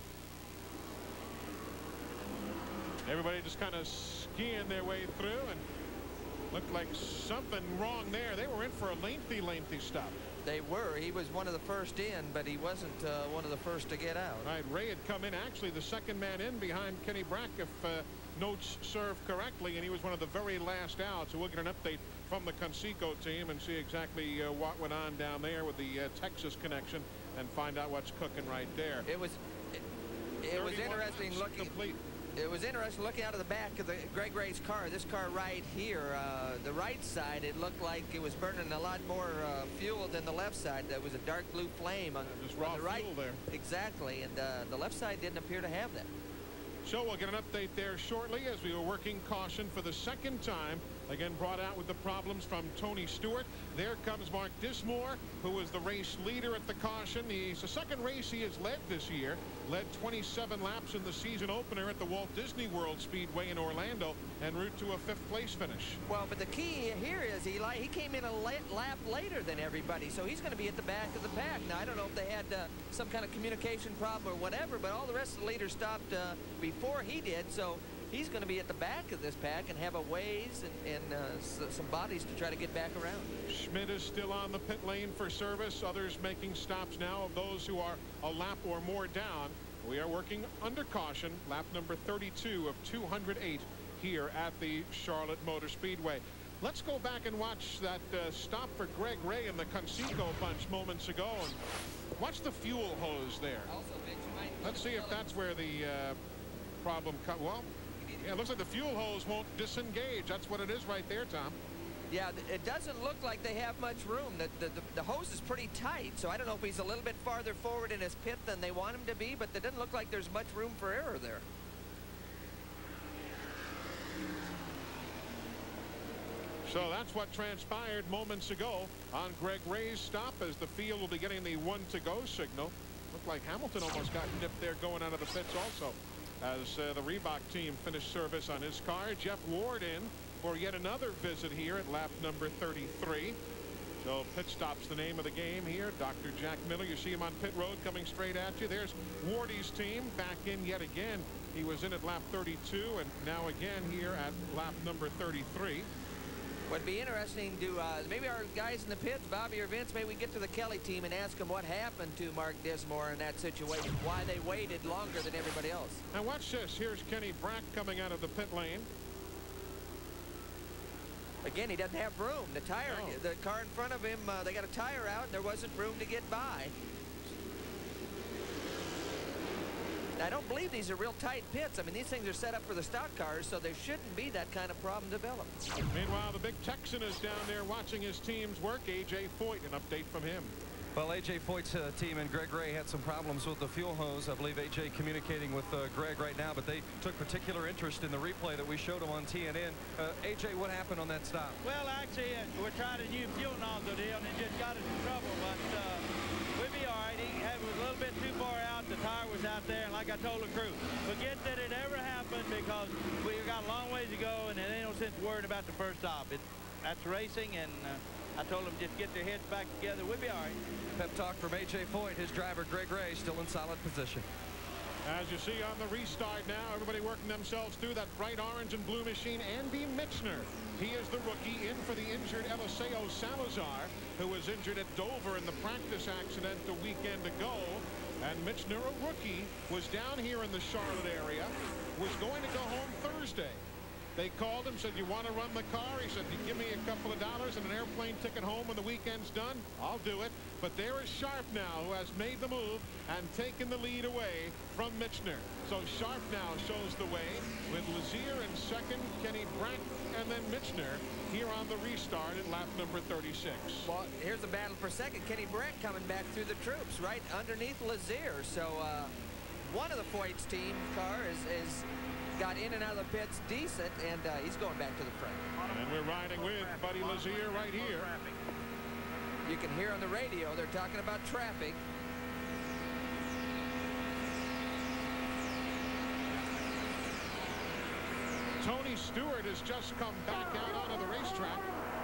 Everybody just kind of skiing their way through, and looked like something wrong there. They were in for a lengthy, lengthy stop. They were. He was one of the first in, but he wasn't uh, one of the first to get out. Right, Ray had come in, actually the second man in behind Kenny Brack, if uh, notes serve correctly, and he was one of the very last out. So we'll get an update from the Conseco team and see exactly uh, what went on down there with the uh, Texas connection and find out what's cooking right there. It was, it, it was interesting looking. Complete. It was interesting looking out of the back of the Greg Ray's car. This car right here, uh, the right side, it looked like it was burning a lot more uh, fuel than the left side. There was a dark blue flame on, Just on raw the right. fuel there. Exactly, and uh, the left side didn't appear to have that. So we'll get an update there shortly as we were working caution for the second time. Again, brought out with the problems from Tony Stewart. There comes Mark Dismore, who was the race leader at the caution. He's the second race he has led this year. Led twenty-seven laps in the season opener at the Walt Disney World Speedway in Orlando en route to a fifth place finish. Well, but the key here is, Eli, he came in a late lap later than everybody, so he's going to be at the back of the pack. Now, I don't know if they had uh, some kind of communication problem or whatever, but all the rest of the leaders stopped uh, before he did, so he's going to be at the back of this pack and have a ways and, and uh, s some bodies to try to get back around. Schmidt is still on the pit lane for service. Others making stops now of those who are a lap or more down. We are working under caution. Lap number thirty-two of two hundred eight here at the Charlotte Motor Speedway. Let's go back and watch that uh, stop for Greg Ray and the Conseco bunch moments ago. And watch the fuel hose there. Let's see if that's where the uh, problem cut. Well, yeah, it looks like the fuel hose won't disengage. That's what it is right there, Tom. Yeah, it doesn't look like they have much room. The, the, the, the hose is pretty tight, so I don't know if he's a little bit farther forward in his pit than they want him to be, but it doesn't look like there's much room for error there. So that's what transpired moments ago on Greg Ray's stop, as the field will be getting the one to go signal. Looked like Hamilton almost got nipped there going out of the pits also, as uh, the Reebok team finished service on his car. Jeff Ward in for yet another visit here at lap number thirty-three. So pit stop's the name of the game here. Doctor Jack Miller, you see him on pit road coming straight at you. There's Wardy's team back in yet again. He was in at lap thirty-two and now again here at lap number thirty-three. Would be interesting to uh, maybe our guys in the pits, Bobby or Vince, maybe we get to the Kelly team and ask them what happened to Mark Dismore in that situation, why they waited longer than everybody else. Now watch this. Here's Kenny Brack coming out of the pit lane. Again, he doesn't have room. The tire, no. the car in front of him, uh, they got a tire out, and there wasn't room to get by. I don't believe these are real tight pits. I mean, these things are set up for the stock cars, so there shouldn't be that kind of problem developed. Meanwhile, the big Texan is down there watching his team's work. A J Foyt, an update from him. Well, A J Foyt's uh, team and Greg Ray had some problems with the fuel hose. I believe A J communicating with uh, Greg right now, but they took particular interest in the replay that we showed them on T N N. Uh, A J, what happened on that stop? Well, actually, uh, we're trying a new fuel nozzle deal, and it just got us in trouble, but uh, we'll be all right. He had, was a little bit too far out. The tire was out there, and like I told the crew, forget that it ever happened, because we've got a long ways to go, and it ain't no sense worrying about the first stop. It, that's racing, and uh, I told them just get their heads back together. We'll be all right. Pep talk from A J Foyt. His driver, Greg Ray, still in solid position. As you see on the restart now, everybody working themselves through that bright orange and blue machine. Andy Michner, he is the rookie in for the injured Eliseo Salazar, who was injured at Dover in the practice accident a weekend ago. And Michner, a rookie, was down here in the Charlotte area, was going to go home Thursday. They called him, said, you want to run the car? He said, you give me a couple of dollars and an airplane ticket home when the weekend's done, I'll do it. But there is Sharp now, who has made the move and taken the lead away from Michner. So Sharp now shows the way with Lazier in second, Kenny Brack, and then Michner here on the restart at lap number thirty-six. Well, here's the battle for second. Kenny Brack coming back through the troops right underneath Lazier. So uh, one of the Foyt's team car is, is got in and out of the pits decent, and uh, he's going back to the front. And we're riding with Buddy Lazier right here. You can hear on the radio they're talking about traffic. Tony Stewart has just come back out onto the racetrack.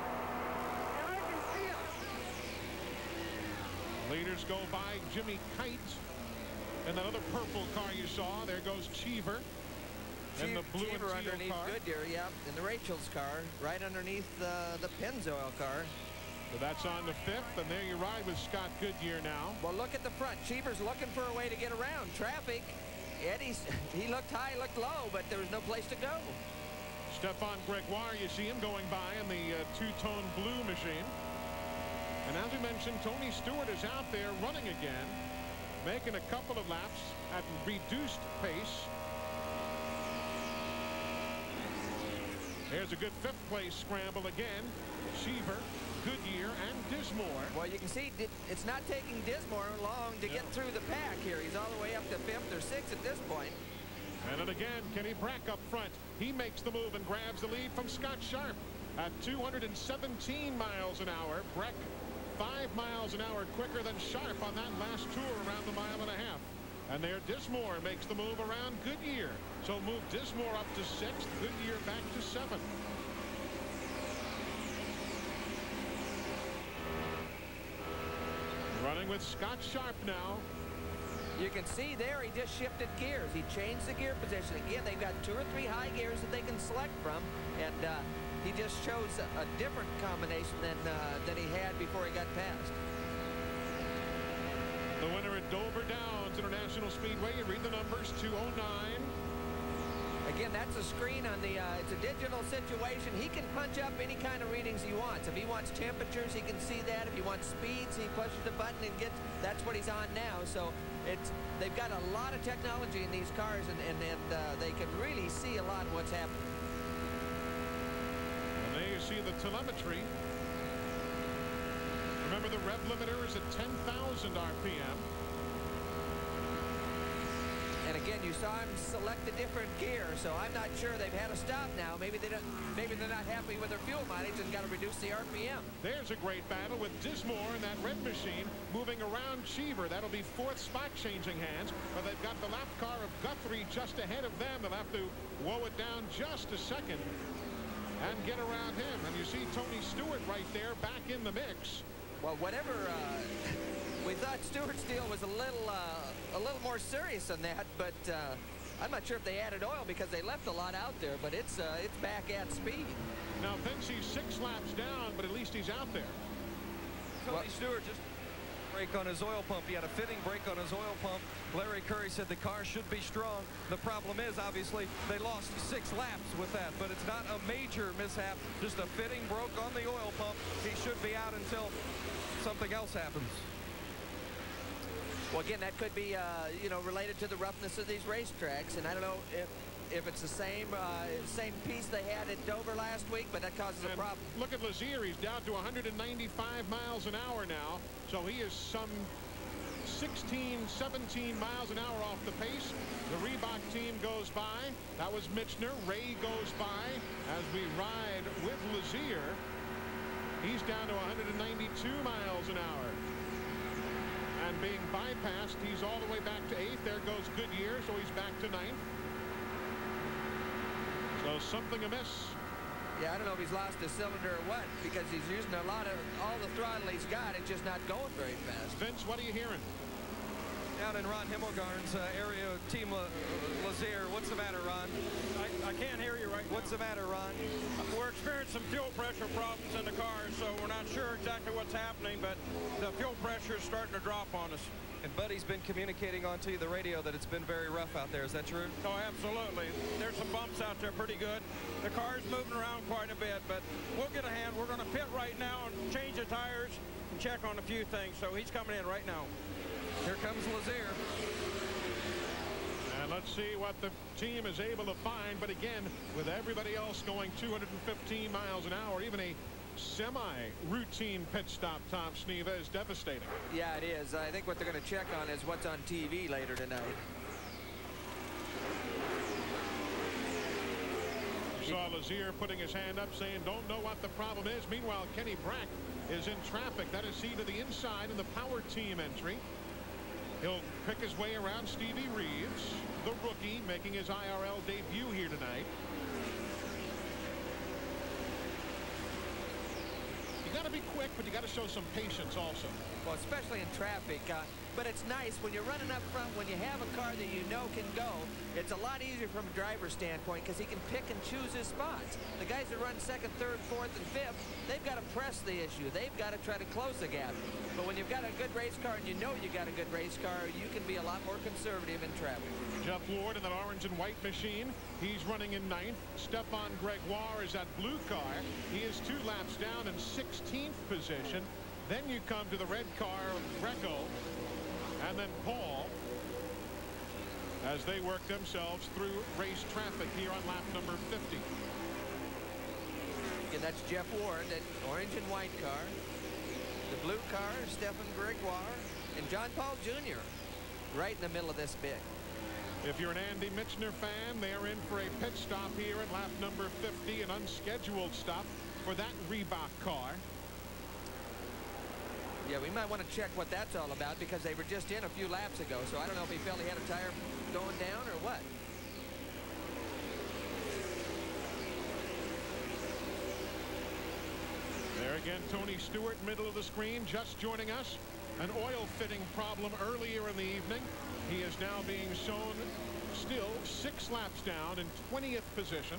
Leaders go by Jimmy Kite. And that other purple car you saw, there goes Cheever. And the blue Cheever and teal underneath car. Goodyear, yeah, and the Rachel's car, right underneath uh, the Pennzoil car. So that's on the fifth, and there you ride with Scott Goodyear now. Well, look at the front. Cheever's looking for a way to get around traffic. Eddie's, he looked high, looked low, but there was no place to go. Stefan Gregoire, you see him going by in the uh, two-tone blue machine. And as we mentioned, Tony Stewart is out there running again, making a couple of laps at reduced pace. There's a good fifth place scramble again. Cheever, Goodyear, and Dismore. Well, you can see it's not taking Dismore long to get through the pack here. He's all the way up to fifth or sixth at this point. And then again, Kenny Brack up front. He makes the move and grabs the lead from Scott Sharp at two hundred seventeen miles an hour. Brack five miles an hour quicker than Sharp on that last tour around the mile and a half. And there Dismore makes the move around Goodyear. So move Dismore up to sixth, Goodyear back to seventh. Running with Scott Sharp now. You can see there he just shifted gears. He changed the gear position. Again, they've got two or three high gears that they can select from. And uh, he just chose a, a different combination than, uh, than he had before he got past. The winner at Dover Downs International Speedway, you read the numbers, two oh nine. Again, that's a screen on the, uh, it's a digital situation. He can punch up any kind of readings he wants. If he wants temperatures, he can see that. If he wants speeds, he pushes the button and gets, that's what he's on now. So it's, they've got a lot of technology in these cars, and, and, and uh, they can really see a lot of what's happening. And there you see the telemetry. Remember, the rev limiter is at ten thousand R P M. And again, you saw him select a different gear, so I'm not sure they've had a stop now. Maybe they don't. Maybe they're not happy with their fuel mileage and got to reduce the R P M. There's a great battle with Dismore and that red machine moving around Cheever. That'll be fourth spot changing hands, but they've got the lap car of Guthrie just ahead of them. They'll have to woe it down just a second and get around him. And you see Tony Stewart right there back in the mix. Well, whatever. Uh, we thought Stewart's deal was a little, uh, a little more serious than that, but uh, I'm not sure if they added oil because they left a lot out there. But it's, uh, it's back at speed. Now Vincey's six laps down, but at least he's out there. Tony Well, Stewart just brake on his oil pump. He had a fitting brake on his oil pump. Larry Curry said the car should be strong. The problem is, obviously, they lost six laps with that, but it's not a major mishap, just a fitting broke on the oil pump. He should be out until something else happens. Well, again, that could be, uh, you know, related to the roughness of these racetracks, and I don't know if if it's the same uh, same piece they had at Dover last week, but that causes a And problem. look at Lazier. He's down to one hundred ninety-five miles an hour now, so he is some sixteen, seventeen miles an hour off the pace. The Reebok team goes by. That was Michener. Ray goes by as we ride with Lazier. He's down to one hundred ninety-two miles an hour. And being bypassed, he's all the way back to eighth. There goes Goodyear, so he's back to ninth. So something amiss. Yeah, I don't know if he's lost a cylinder or what, because he's using a lot of all the throttle he's got. It's just not going very fast. Vince, what are you hearing? Down in Ron Himmelgarn's uh, area, Team La Lazier. What's the matter, Ron? I, I can't hear you right What's now. the matter, Ron? We're experiencing some fuel pressure problems in the car, so we're not sure exactly what's happening, but the fuel pressure is starting to drop on us. And Buddy's been communicating onto the radio that it's been very rough out there. Is that true? Oh, absolutely. There's some bumps out there pretty good. The car's moving around quite a bit, but we'll get a hand. We're going to pit right now and change the tires and check on a few things. So he's coming in right now. Here comes Lazier. And let's see what the team is able to find. But again, with everybody else going two hundred fifteen miles an hour, even a semi-routine pit stop, Tom Sneva, is devastating. Yeah, it is. I think what they're going to check on is what's on T V later tonight. You saw Lazier putting his hand up saying, don't know what the problem is. Meanwhile, Kenny Brack is in traffic. That is seen to the inside in the power team entry. He'll pick his way around Stevie Reeves, the rookie, making his I R L debut here tonight. You got to be quick, but you got to show some patience also. Well, especially in traffic. Uh, but it's nice when you're running up front, when you have a car that you know can go, it's a lot easier from a driver's standpoint because he can pick and choose his spots. The guys that run second, third, fourth, and fifth, they've got to press the issue. They've got to try to close the gap. But when you've got a good race car and you know you got a good race car, you can be a lot more conservative in traffic. Jeff Ward in that orange and white machine. He's running in ninth. Stefan Gregoire is that blue car. He is two laps down in sixteenth position. Then you come to the red car of Greco and then Paul as they work themselves through race traffic here on lap number fifty. And that's Jeff Ward, that orange and white car. The blue car, Stefan Gregoire, and John Paul Junior right in the middle of this bit. If you're an Andy Michener fan, they're in for a pit stop here at lap number fifty, an unscheduled stop for that Reebok car. Yeah, we might want to check what that's all about because they were just in a few laps ago, so I don't know if he felt he had a tire going down or what. There again, Tony Stewart, middle of the screen, just joining us. An oil fitting problem earlier in the evening. He is now being shown still six laps down in twentieth position.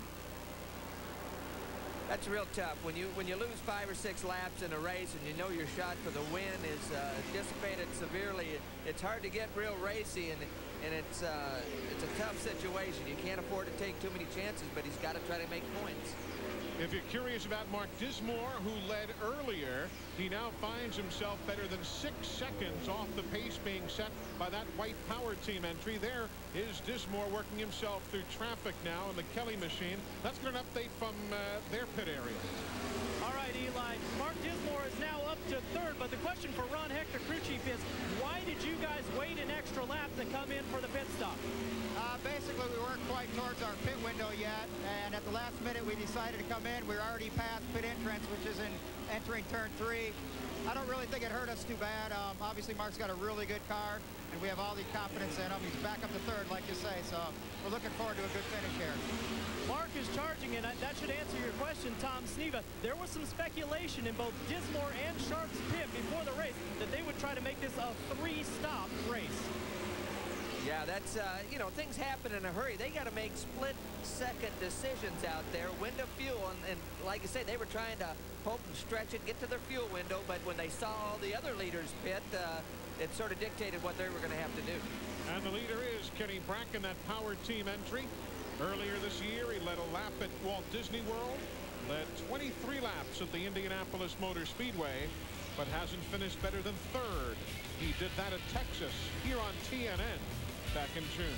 That's real tough. When you when you lose five or six laps in a race and you know your shot for the win is uh, dissipated severely, it's hard to get real racy, and and it's uh, it's a tough situation. You can't afford to take too many chances, but he's got to try to make points. If you're curious about Mark Dismore, who led earlier, he now finds himself better than six seconds off the pace being set by that white power team entry. There is Dismore working himself through traffic now in the Kelly machine. Let's get an update from uh, their pit area. All right, Eli. Mark Dismore is now up to third, but the question for Ron Hector, crew chief, is why why did you guys wait an extra lap to come in for the pit stop? Uh, basically, we weren't quite towards our pit window yet, and at the last minute, we decided to come in. We were already past pit entrance, which is in entering turn three. I don't really think it hurt us too bad. Um, obviously, Mark's got a really good car, and we have all the confidence in him. He's back up to third, like you say, so we're looking forward to a good finish here. Mark is charging, and that should answer your question, Tom Sneva. There was some speculation in both Dismore and Sharp's pit before the race that they would try to make this a three-stop race. Yeah, that's, uh, you know, things happen in a hurry. They got to make split-second decisions out there. Window fuel, and, and like I say, they were trying to hope and stretch it, get to their fuel window, but when they saw all the other leaders pit, uh, it sort of dictated what they were going to have to do. And the leader is Kenny Brack in that power team entry. Earlier this year, he led a lap at Walt Disney World, led twenty-three laps at the Indianapolis Motor Speedway, but hasn't finished better than third. He did that at Texas, here on T N N, back in June.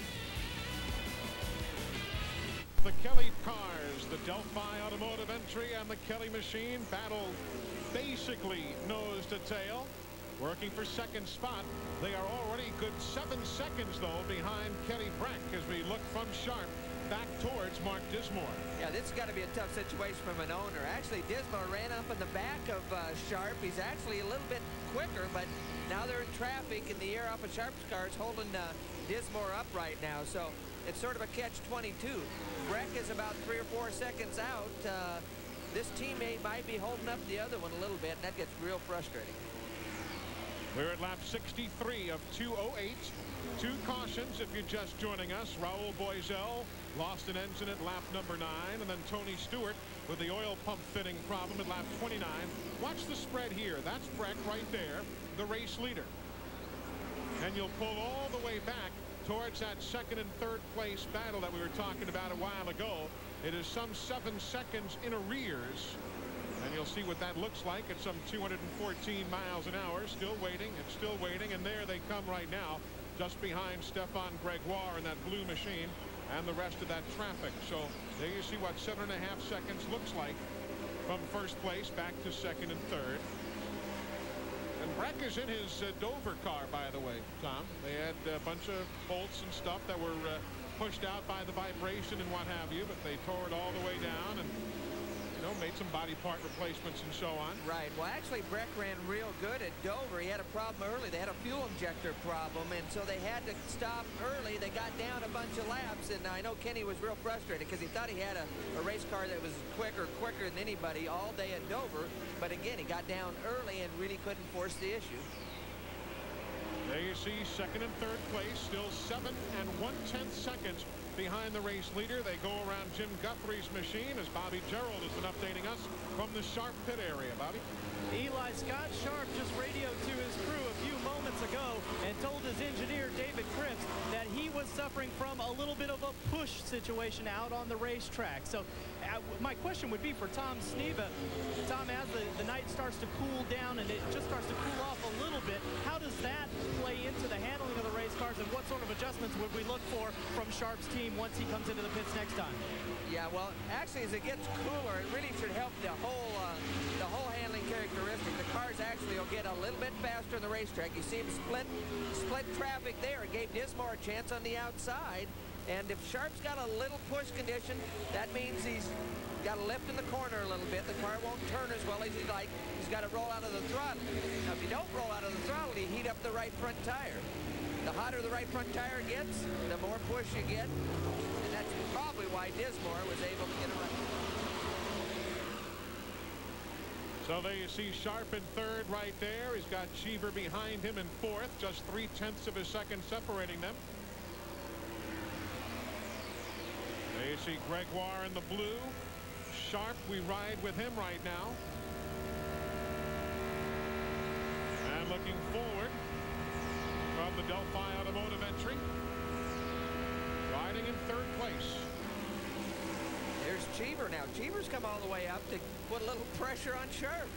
The Kelly cars, the Delphi Automotive entry and the Kelly machine battle basically nose to tail. Working for second spot. They are already good seven seconds, though, behind Kenny Brack as we look from Sharp back towards Mark Dismore. Yeah, this has got to be a tough situation from an owner. Actually, Dismore ran up in the back of uh, Sharp. He's actually a little bit quicker, but now they're in traffic, and the air off of Sharp's car is holding uh, Dismore up right now. So it's sort of a catch twenty-two. Brack is about three or four seconds out. Uh, this teammate might be holding up the other one a little bit, and that gets real frustrating. We're at lap sixty-three of two oh eight. Two cautions if you're just joining us. Raul Boisel lost an engine at lap number nine, and then Tony Stewart with the oil pump fitting problem at lap twenty-nine. Watch the spread here. That's Brack right there, the race leader. And you'll pull all the way back towards that second and third place battle that we were talking about a while ago. It is some seven seconds in arrears. And you'll see what that looks like at some two hundred fourteen miles an hour. Still waiting and still waiting. And there they come right now, just behind Stefan Gregoire in that blue machine and the rest of that traffic. So there you see what seven and a half seconds looks like from first place back to second and third. And Brack is in his uh, Dover car, by the way, Tom. They had a bunch of bolts and stuff that were uh, pushed out by the vibration and what have you, but they tore it all the way down and know, made some body part replacements and so on. Right. Well, actually, Brack ran real good at Dover. He had a problem early. They had a fuel injector problem, and so they had to stop early. They got down a bunch of laps, and I know Kenny was real frustrated because he thought he had a, a race car that was quicker, quicker than anybody all day at Dover. But again, he got down early and really couldn't force the issue. There you see second and third place, still seven and one-tenth seconds behind the race leader. They go around Jim Guthrie's machine as Bobby Gerald has been updating us from the Sharp pit area. Bobby? Eli, Scott Sharp just radioed to his crew a few moments ago and told his engineer, David Cripps, that he was suffering from a little bit of a push situation out on the racetrack. So uh, my question would be for Tom Sneva. Tom, as the, the night starts to cool down and it just starts to cool off a little bit, how does that play into the handling of the race cars, and what sort of adjustments would we look for from Sharp's team once he comes into the pits next time? Yeah, well, actually, as it gets cooler, it really should help the whole uh, the whole handling characteristic. The cars actually will get a little bit faster on the racetrack. You see them split, split traffic there. It gave Dismore a chance on the outside. And if Sharp's got a little push condition, that means he's got to lift in the corner a little bit. The car won't turn as well as he'd like. He's got to roll out of the throttle. Now, if you don't roll out of the throttle, you heat up the right front tire. The hotter the right front tire gets, the more push you get. And that's probably why Dismore was able to get around. So there you see Sharp in third right there. He's got Cheever behind him in fourth, just three-tenths of a second separating them. There you see Gregoire in the blue. Sharp, we ride with him right now. And looking forward from the Delphi Automotive entry, riding in third place. There's Cheever now. Cheever's come all the way up to put a little pressure on Sharp.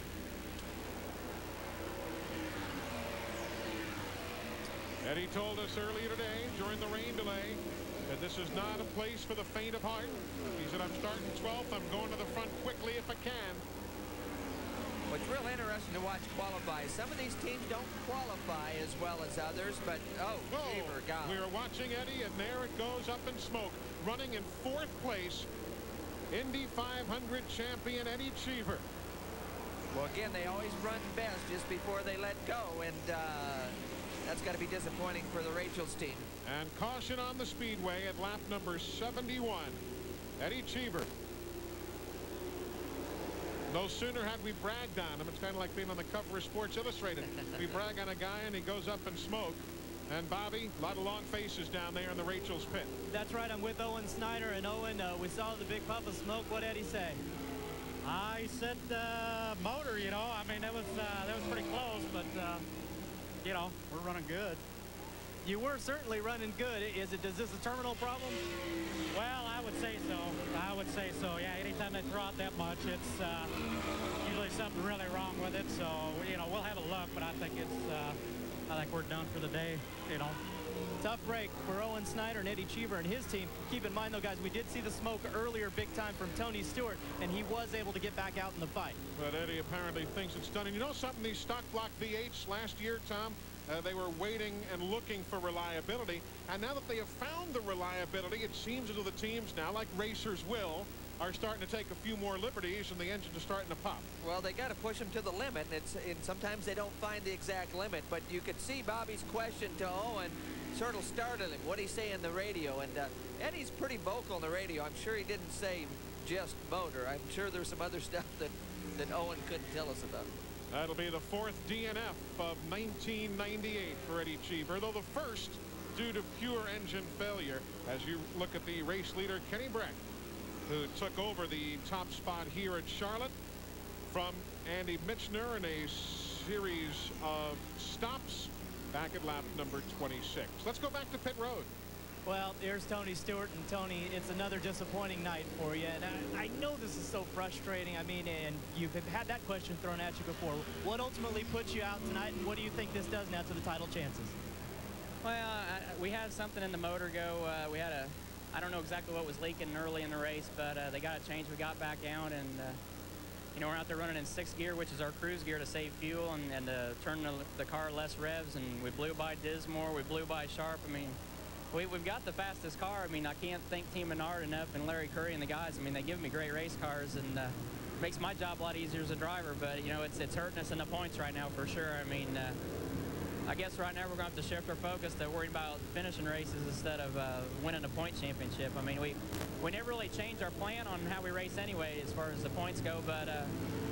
Eddie told us earlier today during the rain delay that this is not a place for the faint of heart. He said, I'm starting twelfth. I'm going to the front quickly if I can. What's real interesting to watch qualify, some of these teams don't qualify as well as others, but oh, Oh, Cheever, God. we are watching Eddie, and there it goes up in smoke. Running in fourth place, Indy five hundred champion Eddie Cheever. Well, again, they always run best just before they let go, and uh, that's got to be disappointing for the Rachel's team. And caution on the speedway at lap number seventy-one. Eddie Cheever. No sooner had we bragged on him. It's kind of like being on the cover of Sports Illustrated. We brag on a guy and he goes up in smoke. And Bobby, a lot of long faces down there in the Rachel's pit. That's right. I'm with Owen Snyder. And Owen, uh, we saw the big puff of smoke. What did he say? I said uh, motor, you know. I mean, that was uh, that was pretty close, but uh, you know, we're running good. You were certainly running good. Is it? Is this a terminal problem? Well, I would say so. I would say so. Yeah. Anytime they throw out that much, it's uh, usually something really wrong with it. So you know, we'll have a look, but I think it's. Uh, I think we're done for the day. You know. Tough break for Owen Snyder and Eddie Cheever and his team. Keep in mind, though, guys, we did see the smoke earlier big time from Tony Stewart, and he was able to get back out in the fight. But Eddie apparently thinks it's done. And you know something? These stock block V eights last year, Tom, uh, they were waiting and looking for reliability. And now that they have found the reliability, it seems as though the teams now, like racers will, are starting to take a few more liberties, and the engines are starting to pop. Well, they got to push them to the limit, and, it's, and sometimes they don't find the exact limit. But you could see Bobby's question to Owen sort of startled him. What did he say in the radio? And uh, Eddie's pretty vocal in the radio. I'm sure he didn't say just motor. I'm sure there's some other stuff that, that Owen couldn't tell us about. That'll be the fourth D N F of nineteen ninety-eight for Eddie Cheever, though the first due to pure engine failure. As you look at the race leader, Kenny Breck, who took over the top spot here at Charlotte from Andy Michner in a series of stops back at lap number twenty-six. Let's go back to pit road. Well, there's Tony Stewart, and Tony, it's another disappointing night for you. And I, I know this is so frustrating. I mean, and you've had that question thrown at you before. What ultimately puts you out tonight, and what do you think this does now to the title chances? Well, I, we had something in the motor go. Uh, we had a, I don't know exactly what was leaking early in the race, but uh, they got it changed. We got back out, and uh, you know, we're out there running in sixth gear, which is our cruise gear to save fuel and, and to turn the, the car less revs. And we blew by Dismore, we blew by Sharp. I mean, we, we've got the fastest car. I mean, I can't thank Team Menard enough, and Larry Curry and the guys. I mean, they give me great race cars, and uh, makes my job a lot easier as a driver. But you know, it's it's hurting us in the points right now for sure. I mean, uh, I guess right now we're going to have to shift our focus to worrying about finishing races instead of uh, winning a point championship. I mean, we we never really changed our plan on how we race anyway as far as the points go, but uh,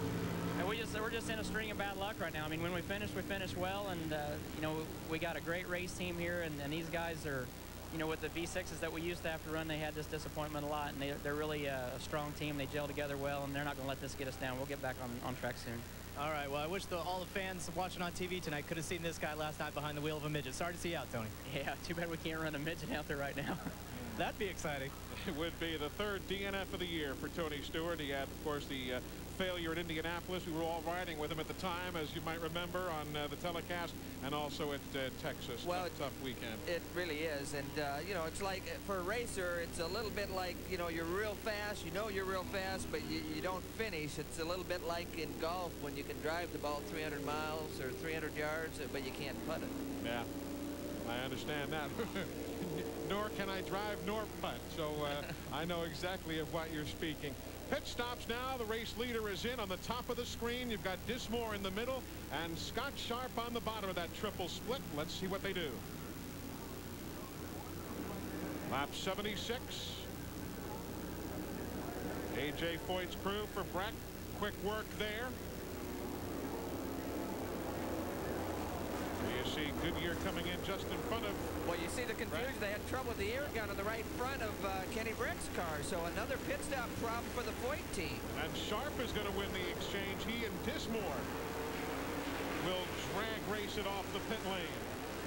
and we just we're just in a string of bad luck right now. I mean, when we finish, we finish well, and uh, you know, we got a great race team here, and, and these guys are, you know, with the V sixes that we used to have to run, they had this disappointment a lot, and they, they're really uh, a strong team. They gel together well, and they're not going to let this get us down. We'll get back on, on track soon. All right, well, I wish the, all the fans watching on T V tonight could have seen this guy last night behind the wheel of a midget. Sorry to see you out, Tony. Yeah, too bad we can't run a midget out there right now. That'd be exciting. It would be the third D N F of the year for Tony Stewart. He had, of course, the uh, failure at Indianapolis. We were all riding with him at the time, as you might remember, on uh, the telecast, and also at uh, Texas. Well, tough, tough weekend. It really is, and uh, you know, it's like for a racer, it's a little bit like, you know, you're real fast, you know you're real fast, but you, you don't finish. It's a little bit like in golf when you can drive the ball three hundred miles or three hundred yards, but you can't putt it. Yeah, I understand that. Nor can I drive nor putt, so uh, I know exactly of what you're speaking. Pit stops now. The race leader is in on the top of the screen. You've got Dismore in the middle and Scott Sharp on the bottom of that triple split. Let's see what they do. Lap seventy-six. A J Foyt's crew for Breck. Quick work there. You see Goodyear coming in just in front of. Well, you see the confusion. They had trouble with the air gun on the right front of uh, Kenny Breck's car. So another pit stop problem for the Foyt team. And Sharp is going to win the exchange. He and Dismore will drag race it off the pit lane.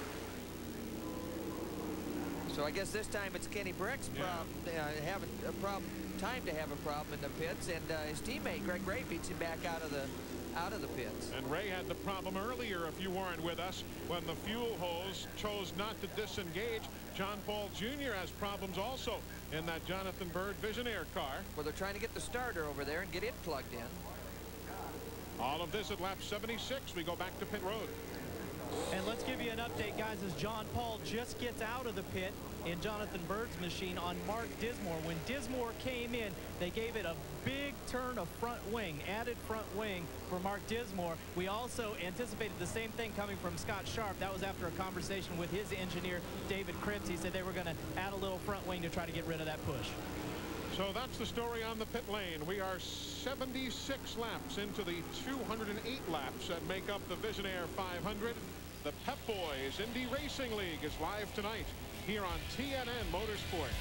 So I guess this time it's Kenny Breck's Yeah. problem, uh, having a problem, time to have a problem in the pits, and uh, his teammate Greg Ray beats him back out of the out of the pits. And Ray had the problem earlier, if you weren't with us, when the fuel hose chose not to disengage. John Paul Junior has problems also in that Jonathan Byrd Visionaire car. Well, they're trying to get the starter over there and get it plugged in. All of this at lap seventy-six. We go back to pit road. And let's give you an update, guys, as John Paul just gets out of the pit in Jonathan Bird's machine on Mark Dismore. When Dismore came in, they gave it a big turn of front wing, added front wing for Mark Dismore. We also anticipated the same thing coming from Scott Sharp. That was after a conversation with his engineer, David Cripps. He said they were going to add a little front wing to try to get rid of that push. So that's the story on the pit lane. We are seventy-six laps into the two hundred eight laps that make up the Visionaire five hundred. The Pep Boys Indy Racing League is live tonight here on T N N Motorsports.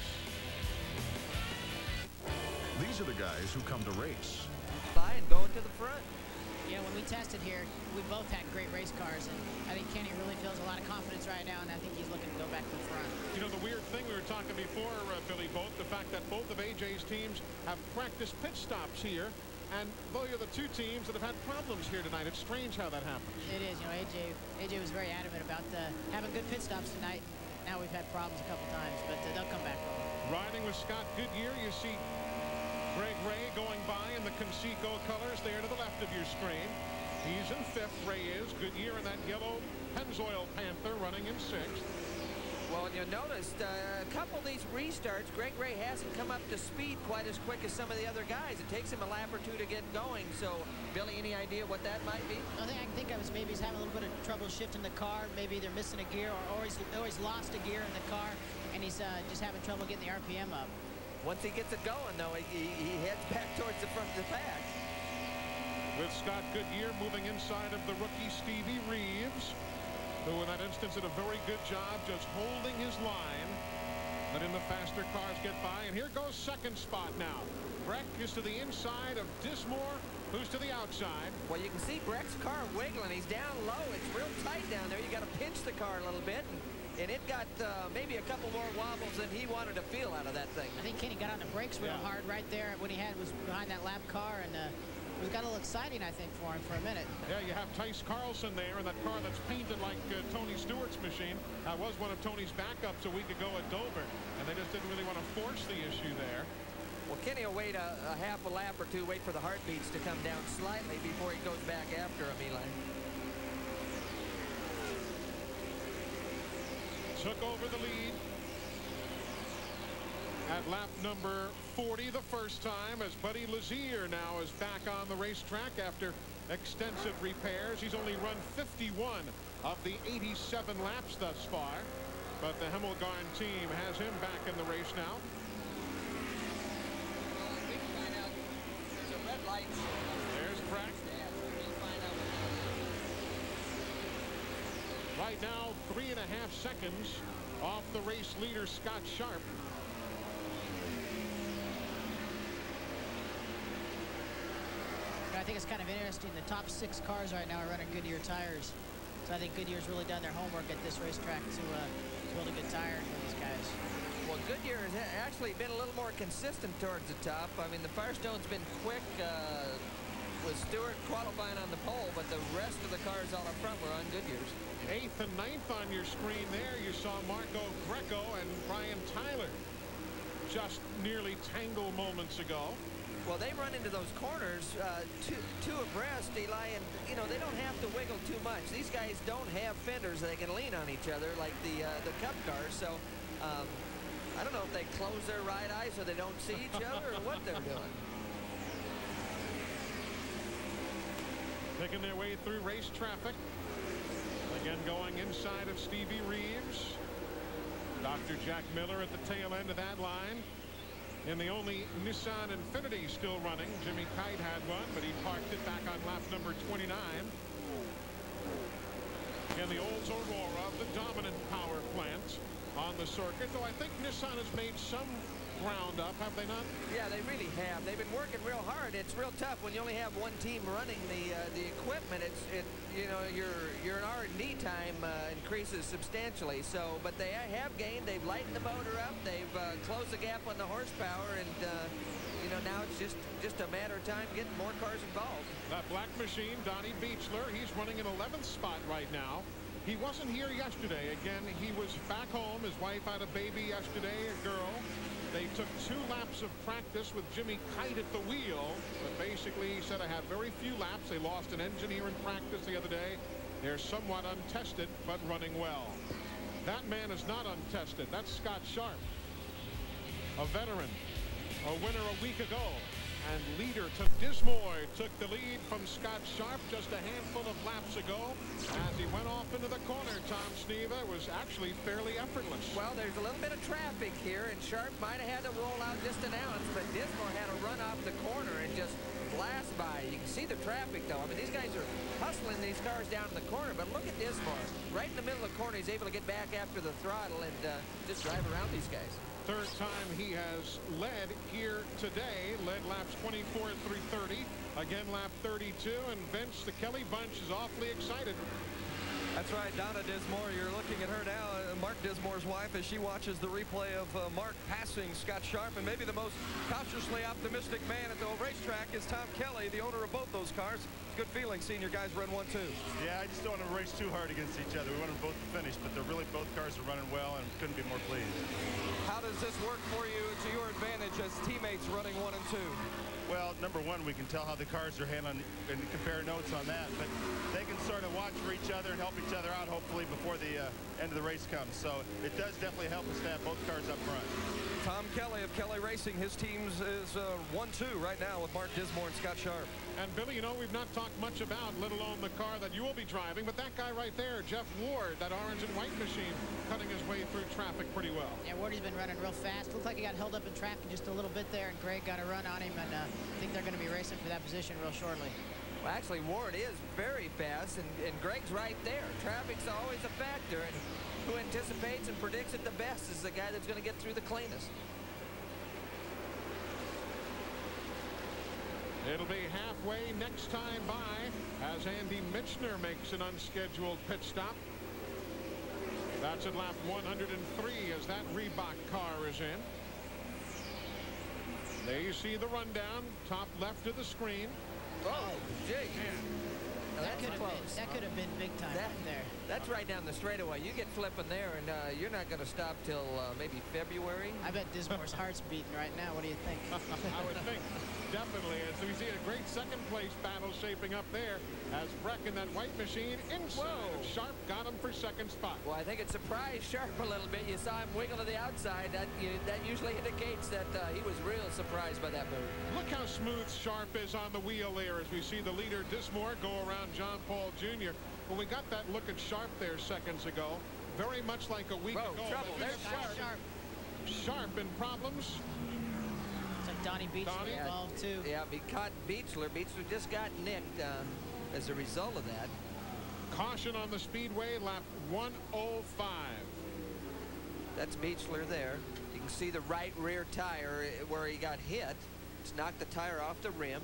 These are the guys who come to race. By and going to the front. Yeah, when we tested here, we both had great race cars, and I think Kenny really feels a lot of confidence right now, and I think he's looking to go back to the front. You know, the weird thing we were talking before, uh, Billy, both the fact that both of A J's teams have practiced pit stops here, and though you're the two teams that have had problems here tonight, it's strange how that happens. It is. You know, A J, A J was very adamant about uh, having good pit stops tonight. Now we've had problems a couple times, but uh, they'll come back. Riding with Scott Goodyear, you see Greg Ray going by in the Conseco colors there to the left of your screen. He's in fifth. Ray is. Goodyear in that yellow Pennzoil Panther running in sixth. Well, you noticed uh, a couple of these restarts, Greg Ray hasn't come up to speed quite as quick as some of the other guys. It takes him a lap or two to get going. So, Billy, any idea what that might be? The only thing I can think of is maybe he's having a little bit of trouble shifting the car. Maybe they're missing a gear, or, or, he's, or he's lost a gear in the car, and he's uh, just having trouble getting the R P M up. Once he gets it going, though, he, he heads back towards the front of the pack. With Scott Goodyear moving inside of the rookie Stevie Reeves, who in that instance did a very good job just holding his line, letting the faster cars get by. And here goes second spot now. Breck is to the inside of Dismore, who's to the outside. Well, you can see Breck's car wiggling. He's down low. It's real tight down there. You got to pinch the car a little bit. And And it got uh, maybe a couple more wobbles than he wanted to feel out of that thing. I think Kenny got on the brakes real Yeah. hard right there when he had was behind that lap car, and uh, it was got a little exciting, I think, for him for a minute. Yeah, you have Tice Carlson there in that car that's painted like uh, Tony Stewart's machine. That was one of Tony's backups a week ago at Dover, and they just didn't really want to force the issue there. Well, Kenny will wait a, a half a lap or two, wait for the heartbeats to come down slightly before he goes back after him, Eli. Took over the lead at lap number forty the first time, as Buddy Lazier now is back on the racetrack after extensive repairs. He's only run fifty-one of the eighty-seven laps thus far, but the Hemmelgarn team has him back in the race now. There's a red light. There's Breck. Right now, three and a half seconds off the race leader, Scott Sharp. I think it's kind of interesting. The top six cars right now are running Goodyear tires. So I think Goodyear's really done their homework at this racetrack to, uh, to build a good tire for these guys. Well, Goodyear has actually been a little more consistent towards the top. I mean, the Firestone's been quick uh, with Stewart qualifying on the pole, but the rest of the cars all up front were on Goodyear's. Eighth and ninth on your screen there. You saw Marco Greco and Brian Tyler just nearly tangle moments ago. Well, they run into those corners uh, two, two abreast, Eli, and, you know, they don't have to wiggle too much. These guys don't have fenders they can lean on each other like the, uh, the Cup cars, so um, I don't know if they close their right eye so they don't see each other or what they're doing. Making their way through race traffic. Again, going inside of Stevie Reeves. Doctor Jack Miller at the tail end of that line. In the only Nissan Infiniti still running. Jimmy Kite had one, but he parked it back on lap number twenty-nine. Again, the Olds Aurora, the dominant power plant on the circuit. Though I think Nissan has made some ground up, have they not? Yeah, they really have. They've been working real hard. It's real tough when you only have one team running the uh, the equipment. It's it you know your your R and D time uh, increases substantially. So, but they have gained. They've lightened the motor up. They've uh, closed the gap on the horsepower, and uh, you know now it's just just a matter of time getting more cars involved. That black machine, Donnie Beechler, he's running in eleventh spot right now. He wasn't here yesterday. Again, he was back home. His wife had a baby yesterday, a girl. They took two laps of practice with Jimmy Kite at the wheel. But basically, he said, I had very few laps. They lost an engineer in practice the other day. They're somewhat untested, but running well. That man is not untested. That's Scott Sharp, a veteran, a winner a week ago. And leader to Dismore took the lead from Scott Sharp just a handful of laps ago. As he went off into the corner, Tom Sneva, was actually fairly effortless. Well, there's a little bit of traffic here, and Sharp might have had to roll out just an ounce, but Dismore had to run off the corner and just blast by. You can see the traffic, though. I mean, these guys are hustling these cars down in the corner, but look at Dismore. Right in the middle of the corner, he's able to get back after the throttle and uh, just drive around these guys. Third time he has led here today. Led laps twenty-four through thirty. Again, lap thirty-two. And Vince, the Kelly bunch is awfully excited. That's right, Donna Dismore. You're looking at her now, uh, Mark Dismore's wife, as she watches the replay of uh, Mark passing Scott Sharp. And maybe the most cautiously optimistic man at the racetrack is Tom Kelly, the owner of both those cars. It's good feeling seeing your guys run one two. Yeah, I just don't want to race too hard against each other. We want them both to finish, but they're really, both cars are running well, and couldn't be more pleased. How does this work for you to your advantage as teammates running one and two? Well, number one, we can tell how the cars are handling and compare notes on that, but they can sort of watch for each other and help each other out, hopefully, before the uh, end of the race comes. So it does definitely help us to have both cars up front. Tom Kelly of Kelly Racing, his team's is uh, one two right now with Mark Dismore and Scott Sharp. And Billy, you know, we've not talked much about, let alone the car that you will be driving, but that guy right there, Jeff Ward, that orange and white machine, cutting his way through traffic pretty well. Yeah, Wardy's been running real fast. Looked like he got held up in traffic just a little bit there, and Greg got a run on him, and uh, I think they're going to be racing for that position real shortly. Well, actually, Ward is very fast, and, and Greg's right there. Traffic's always a factor, and who anticipates and predicts it the best is the guy that's going to get through the cleanest. It'll be halfway next time by as Andy Michner makes an unscheduled pit stop. That's at lap one hundred three as that Reebok car is in. There you see the rundown, top left of the screen. Oh, gee. Now, that could have been that could have been big time that, up there. That's right down the straightaway. You get flipping there, and uh, you're not going to stop till uh, maybe February. I bet Dismore's heart's beating right now. What do you think? I would think. Definitely. And so we see a great second place battle shaping up there as Breck in that white machine inside. And Sharp got him for second spot. Well, I think it surprised Sharp a little bit. You saw him wiggle to the outside. That you, that usually indicates that uh, he was real surprised by that move. Look how smooth Sharp is on the wheel there as we see the leader Dismore go around John Paul Junior When we got that look at Sharp there seconds ago, very much like a week Whoa, ago. trouble. There's Sharp. Sharp. Sharp in problems. Donnie Beachler yeah, involved too. Yeah, he caught Beachler. Beachler just got nicked uh, as a result of that. Caution on the speedway, lap one oh five. That's Beachler there. You can see the right rear tire where he got hit. It's knocked the tire off the rim.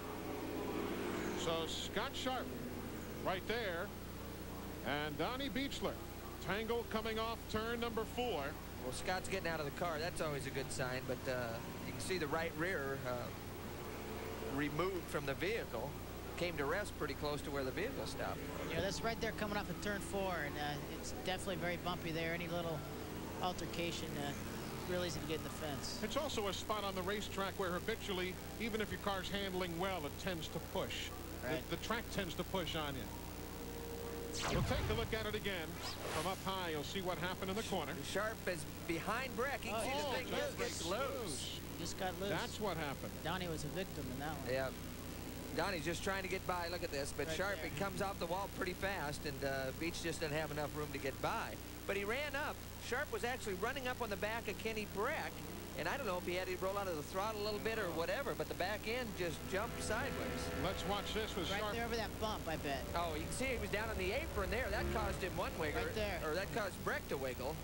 So Scott Sharp right there. And Donnie Beachler. Tangle coming off turn number four. Well, Scott's getting out of the car. That's always a good sign, but uh, you can see the right rear uh, removed from the vehicle. Came to rest pretty close to where the vehicle stopped. Yeah, that's right there coming off of turn four, and uh, it's definitely very bumpy there. Any little altercation, uh, real easy to get in the fence. It's also a spot on the racetrack where habitually, even if your car's handling well, it tends to push. Right. The, the track tends to push on you. We'll take a look at it again. From up high, you'll see what happened in the corner. Sharp is behind Breck. You can see oh, the thing just gets loose. Just got loose. That's what happened. Donnie was a victim in that one. Yeah. Donnie's just trying to get by. Look at this. But Right Sharp, there. he comes off the wall pretty fast, and uh, Beach just didn't have enough room to get by. But he ran up. Sharp was actually running up on the back of Kenny Breck. And I don't know if he had to roll out of the throttle a little bit or whatever, but the back end just jumped sideways. Let's watch this with Right Sharp. there over that bump, I bet. Oh, you can see he was down on the apron there. That caused him one wiggle. Right there. Or that caused Breck to wiggle.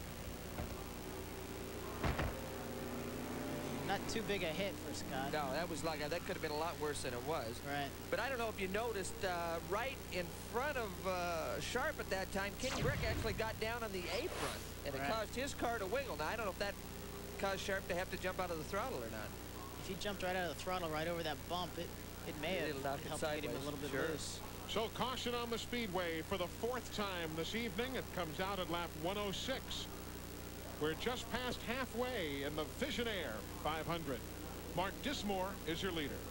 Not too big a hit for Scott. No, that was like, a, that could have been a lot worse than it was. Right. But I don't know if you noticed, uh, right in front of uh, Sharp at that time, Kenny Breck actually got down on the apron, and it Right. caused his car to wiggle. Now, I don't know if that caused Sharp to have to jump out of the throttle or not. If he jumped right out of the throttle right over that bump, it, it may have It'll knock it helped get him a sideways, little bit sure. loose. So caution on the speedway for the fourth time this evening. It comes out at lap one oh six. We're just past halfway in the Visionaire five hundred. Mark Dismore is your leader.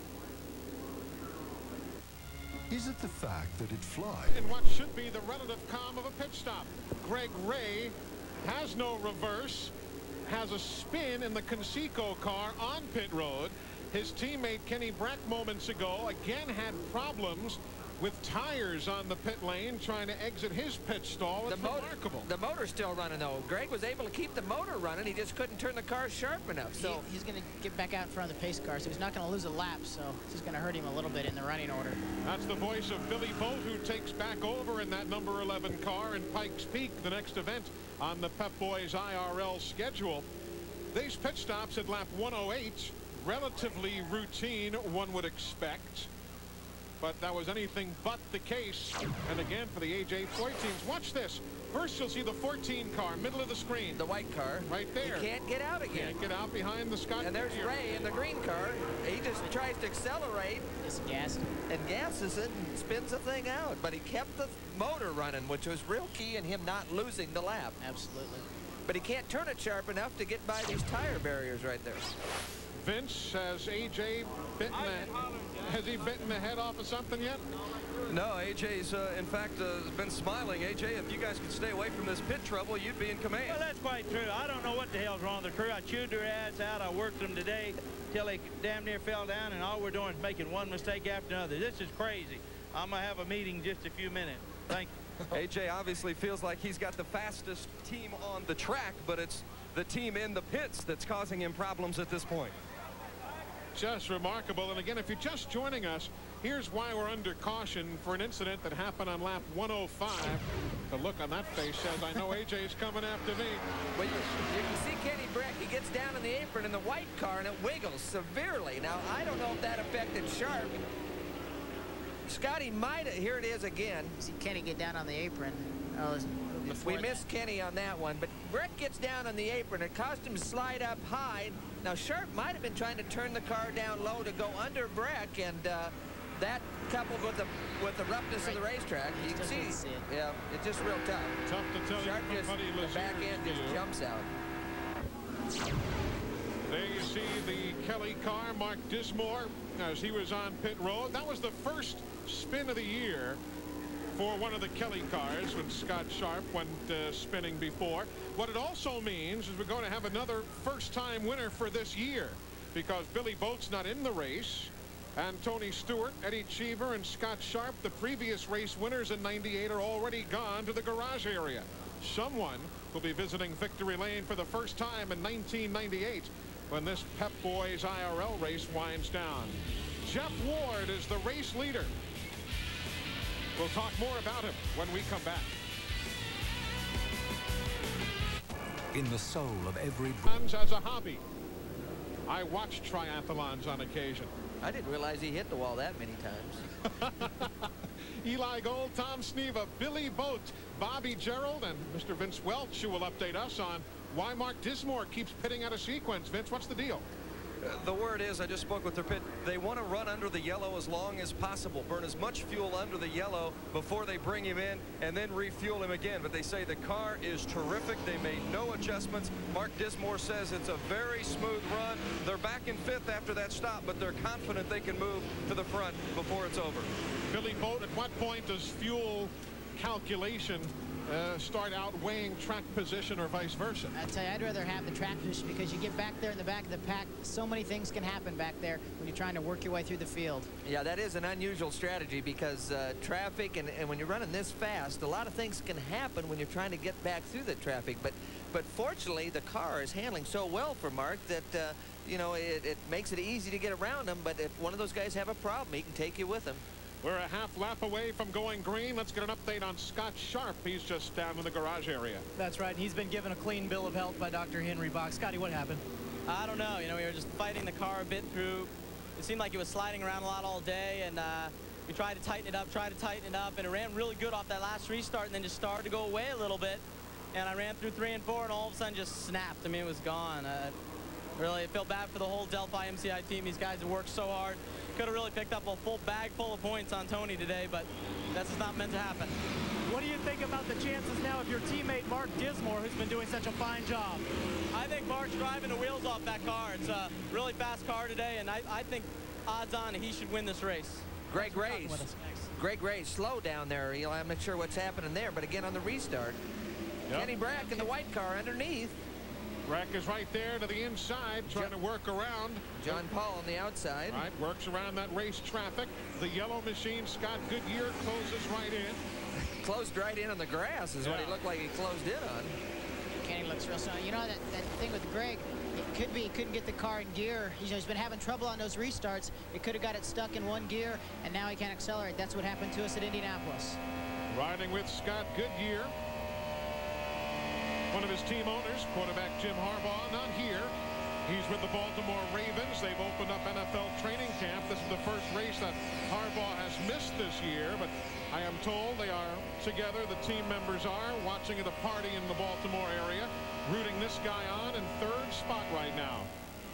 Is it the fact that it flies? In what should be the relative calm of a pit stop, Greg Ray has no reverse, has a spin in the Conseco car on pit road. His teammate Kenny Brack moments ago again had problems with tires on the pit lane trying to exit his pit stall. It's the motor, remarkable. The motor's still running, though. Greg was able to keep the motor running. He just couldn't turn the car sharp enough. So he, he's going to get back out in front of the pace car, so he's not going to lose a lap. So it's just going to hurt him a little bit in the running order. That's the voice of Billy Boat, who takes back over in that number eleven car in Pikes Peak, the next event on the Pep Boys I R L schedule. These pit stops at lap one oh eight, relatively routine, one would expect. But that was anything but the case. And again, for the A J Foyt teams, watch this. First, you'll see the fourteen car, middle of the screen. The white car. Right there. He can't get out again. Can't get out behind the Scott. And there's Ray in the green car. He just tries to accelerate. Just gassed. And gasses it and spins the thing out. But he kept the motor running, which was real key in him not losing the lap. Absolutely. But he can't turn it sharp enough to get by these tire barriers right there. Vince, has A J bitten the, has he bitten the head off of something yet? No, A J's uh, in fact uh, been smiling. A J, if you guys could stay away from this pit trouble, you'd be in command. Well, that's quite true. I don't know what the hell's wrong with the crew. I chewed their ass out. I worked them today till they damn near fell down, and all we're doing is making one mistake after another. This is crazy. I'm gonna have a meeting in just a few minutes. Thank you. A J obviously feels like he's got the fastest team on the track, but it's the team in the pits that's causing him problems at this point. Just remarkable. And again, if you're just joining us, here's why we're under caution for an incident that happened on lap one oh five. The look on that face says, I know A J's coming after me. Well, you, you can see Kenny Brack. He gets down in the apron in the white car, and it wiggles severely. Now, I don't know if that affected Sharp. Scotty might have. Here it is again. You see Kenny get down on the apron. Oh, we missed that. Kenny on that one, but Brett gets down on the apron. It caused him to slide up high. Now, Sharp might have been trying to turn the car down low to go under Breck, and uh, that coupled with the with the roughness right. of the racetrack, you can see, see it. Yeah, it's just real tough. Tough to tell Sharp you just, the back end just you. jumps out. There you see the Kelly car, Mark Dismore, as he was on pit road. That was the first spin of the year for one of the Kelly cars when Scott Sharp went uh, spinning before. What it also means is we're going to have another first-time winner for this year, because Billy Boat's not in the race, and Tony Stewart, Eddie Cheever, and Scott Sharp, the previous race winners in ninety-eight, are already gone to the garage area. Someone will be visiting Victory Lane for the first time in nineteen ninety-eight when this Pep Boys I R L race winds down. Jeff Ward is the race leader. We'll talk more about him when we come back. In the soul of every... As a hobby, I watch triathlons on occasion. I didn't realize he hit the wall that many times. Eli Gold, Tom Sneva, Billy Boat, Bobby Gerald, and Mister Vince Welch, who will update us on why Mark Dismore keeps pitting out of sequence. Vince, what's the deal? Uh, the word is, I just spoke with their pit, they want to run under the yellow as long as possible, burn as much fuel under the yellow before they bring him in and then refuel him again. But they say the car is terrific. They made no adjustments. Mark Dismore says it's a very smooth run. They're back in fifth after that stop, but they're confident they can move to the front before it's over. Billy Boat, at what point does fuel calculation Uh, start outweighing track position or vice versa? I tell you, I'd rather have the track position, because you get back there in the back of the pack, so many things can happen back there when you're trying to work your way through the field. Yeah, that is an unusual strategy, because uh, traffic and, and when you're running this fast, a lot of things can happen when you're trying to get back through the traffic. But but fortunately, the car is handling so well for Mark that uh, you know, it, it makes it easy to get around him. But if one of those guys have a problem, he can take you with him. We're a half lap away from going green. Let's get an update on Scott Sharp. He's just down in the garage area. That's right. He's been given a clean bill of health by Doctor Henry Bach. Scotty, what happened? I don't know. You know, we were just fighting the car a bit through. It seemed like it was sliding around a lot all day, and uh, we tried to tighten it up, tried to tighten it up, and it ran really good off that last restart, and then just started to go away a little bit. And I ran through three and four, and all of a sudden just snapped. I mean, it was gone. Uh, really, it felt bad for the whole Delphi M C I team. These guys have worked so hard. could have really picked up a full bag full of points on Tony today, but that's just not meant to happen. What do you think about the chances now of your teammate Mark Dismore, who's been doing such a fine job? I think Mark's driving the wheels off that car. It's a really fast car today, and I, I think odds on he should win this race. Greg Ray's. Greg Ray's slow down there, Eli. I'm not sure what's happening there, but again on the restart. Yep. Kenny Brack in the white car underneath. Brack is right there to the inside, trying to work around. John Paul on the outside. Right, works around that race traffic. The yellow machine, Scott Goodyear, closes right in. Closed right in on the grass is yeah. what he looked like he closed in on. Kenny looks real strong. You know, that, that thing with Greg, it could be he couldn't get the car in gear. You know, he's been having trouble on those restarts. It could have got it stuck in one gear, and now he can't accelerate. That's what happened to us at Indianapolis. Riding with Scott Goodyear. One of his team owners, quarterback Jim Harbaugh, not here. He's with the Baltimore Ravens. They've opened up N F L training camp. This is the first race that Harbaugh has missed this year, but I am told they are together, the team members are, watching at a party in the Baltimore area, rooting this guy on in third spot right now.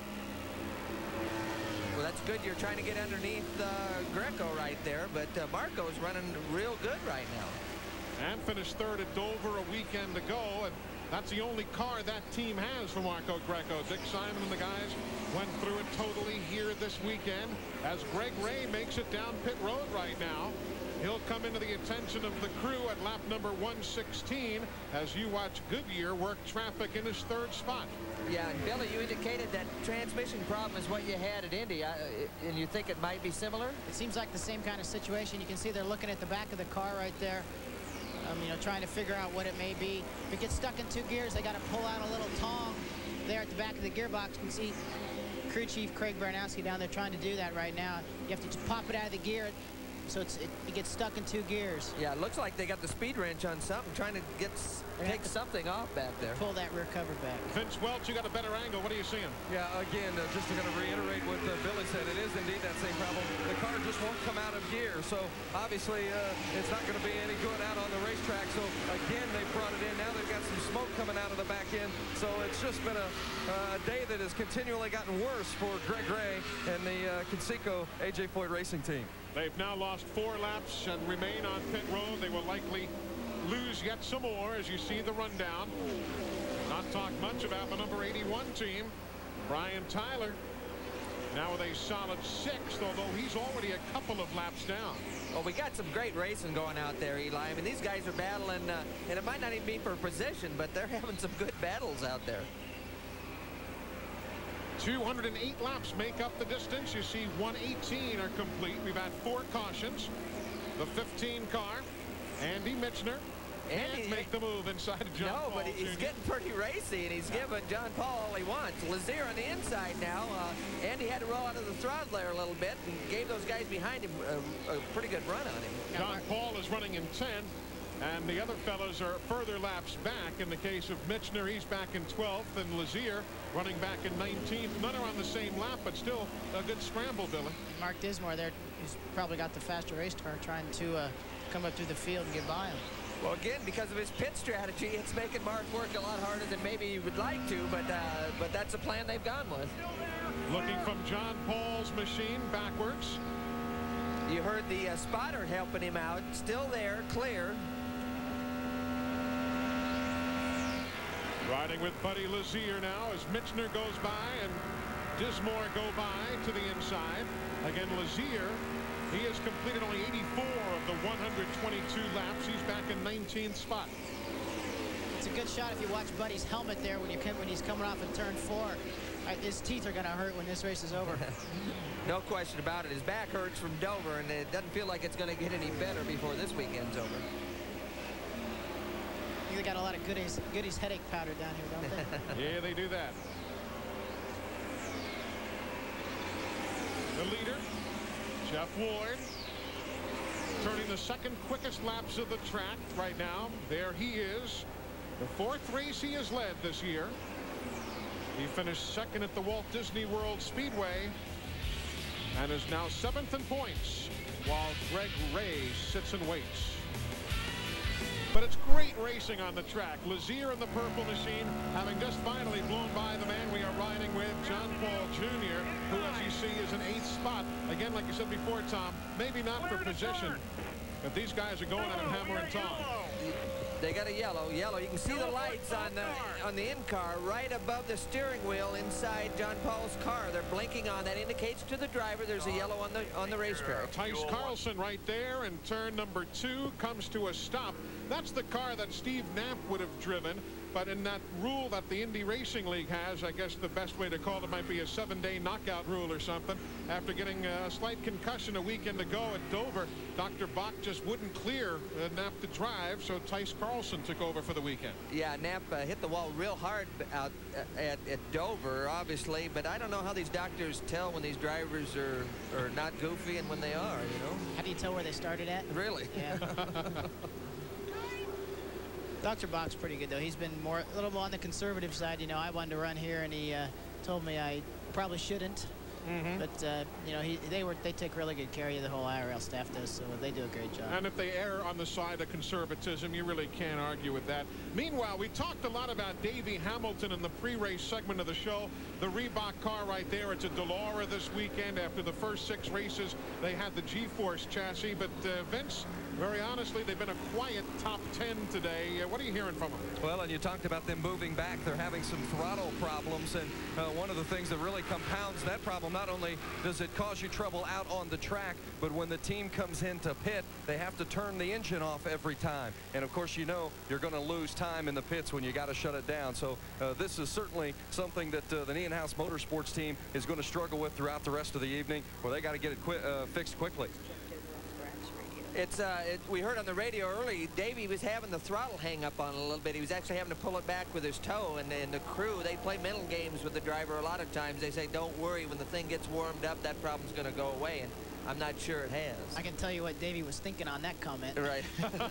Well, that's good. You're trying to get underneath uh, Greco right there, but uh, Marco's running real good right now. And finished third at Dover a weekend ago, and that's the only car that team has for Marco Greco. Dick Simon and the guys went through it totally here this weekend as Greg Ray makes it down pit road right now. He'll come into the attention of the crew at lap number one sixteen as you watch Goodyear work traffic in his third spot. Yeah, and Billy, you indicated that transmission problem is what you had at Indy, uh, and you think it might be similar? It seems like the same kind of situation. You can see they're looking at the back of the car right there. Um, you know, trying to figure out what it may be. If it gets stuck in two gears, they got to pull out a little tong there at the back of the gearbox. You can see crew chief Craig Baranowski down there trying to do that right now. You have to just pop it out of the gear, so it's, it, it gets stuck in two gears. Yeah, it looks like they got the speed wrench on something, trying to get take something off back there. Pull that rear cover back. Vince Welch, you got a better angle. What are you seeing? Yeah, again, uh, just to kind of reiterate what uh, Billy said, it is indeed that same problem. The car just won't come out of gear, so obviously uh, it's not going to be any good out on the racetrack. So again, they brought it in. Now they've got some smoke coming out of the back end. So it's just been a, uh, a day that has continually gotten worse for Greg Ray and the uh, Conseco A J Foyt Racing team. They've now lost four laps and remain on pit road. They will likely lose yet some more as you see the rundown. Not talk much about the number eighty-one team. Brian Tyler now with a solid sixth, although he's already a couple of laps down. Well, we got some great racing going out there, Eli. I mean, these guys are battling, uh, and it might not even be for position, but they're having some good battles out there. two hundred eight laps make up the distance. You see one eighteen are complete. We've had four cautions. The fifteen car, Andy Michner, can't make the move inside of John no, Paul but he's Junior getting pretty racy, and he's giving John Paul all he wants. Lazier on the inside now. Uh, Andy had to roll out of the throttle there a little bit and gave those guys behind him a, a pretty good run on him. John Paul is running in tenth, and the other fellows are further laps back. In the case of Michner, he's back in twelfth, and Lazier running back in nineteenth. None are on the same lap, but still a good scramble, Billy. Mark Dismore there, he's probably got the faster race car, trying to uh, come up through the field and get by him. Well, again, because of his pit strategy, it's making Mark work a lot harder than maybe he would like to, but uh, but that's a plan they've gone with. Looking from John Paul's machine backwards. You heard the uh, spotter helping him out. Still there, clear. Riding with Buddy Lazier now as Michner goes by and Dismore go by to the inside. Again, Lazier, he has completed only eighty-four of the one hundred twenty-two laps. He's back in nineteenth spot. It's a good shot if you watch Buddy's helmet there when you come, when he's coming off in turn four. Right, his teeth are going to hurt when this race is over. No question about it. His back hurts from Dover, and it doesn't feel like it's going to get any better before this weekend's over. They got a lot of goodies, goodies headache powder down here, don't they? Yeah, they do that. The leader, Jeff Ward, turning the second quickest laps of the track right now. There he is. The fourth race he has led this year. He finished second at the Walt Disney World Speedway and is now seventh in points while Greg Ray sits and waits. But it's great racing. racing on the track. Lazier in the purple machine, having just finally blown by the man we are riding with, John Paul Junior, who, as you see, is an eighth spot. Again, like you said before, Tom, maybe not for position, but these guys are going at him hammer and tong. They got a yellow, yellow. You can see the lights on the on the in-car right above the steering wheel inside John Paul's car. They're blinking on. That indicates to the driver there's a yellow on the on the racetrack. Tice Carlson right there, and turn number two comes to a stop. That's the car that Steve Knapp would have driven. But in that rule that the Indy Racing League has, I guess the best way to call it might be a seven-day knockout rule or something. After getting a slight concussion a weekend ago at Dover, Doctor Bach just wouldn't clear uh, Knapp to drive, so Tice Carlson took over for the weekend. Yeah, Knapp uh, hit the wall real hard out at, at Dover, obviously, but I don't know how these doctors tell when these drivers are, are not goofy and when they are, you know? How do you tell where they started at? Really? Yeah. Doctor Bach's pretty good, though. He's been more a little more on the conservative side. You know, I wanted to run here, and he uh, told me I probably shouldn't. Mm-hmm. But uh, you know, he, they were they take really good care of you. The whole I R L staff does, so they do a great job. And if they err on the side of conservatism, you really can't argue with that. Meanwhile, we talked a lot about Davey Hamilton in the pre-race segment of the show. The Reebok car right there. It's a Delora this weekend. After the first six races, they had the G-Force chassis. But uh, Vince, very honestly, they've been a quiet top ten today. Uh, what are you hearing from them? Well, and you talked about them moving back. They're having some throttle problems, and uh, one of the things that really compounds that problem, not only does it cause you trouble out on the track, but when the team comes into pit, they have to turn the engine off every time. And of course, you know you're going to lose time in the pits when you got to shut it down. So uh, this is certainly something that uh, the Nienhouse Motorsports team is going to struggle with throughout the rest of the evening, where they got to get it qui uh, fixed quickly. It's uh, it, we heard on the radio early, Davey was having the throttle hang up on it a little bit. He was actually having to pull it back with his toe, and, and the crew, they play mental games with the driver a lot of times. They say, don't worry, when the thing gets warmed up, that problem's going to go away, and I'm not sure it has. I can tell you what Davey was thinking on that comment. Right.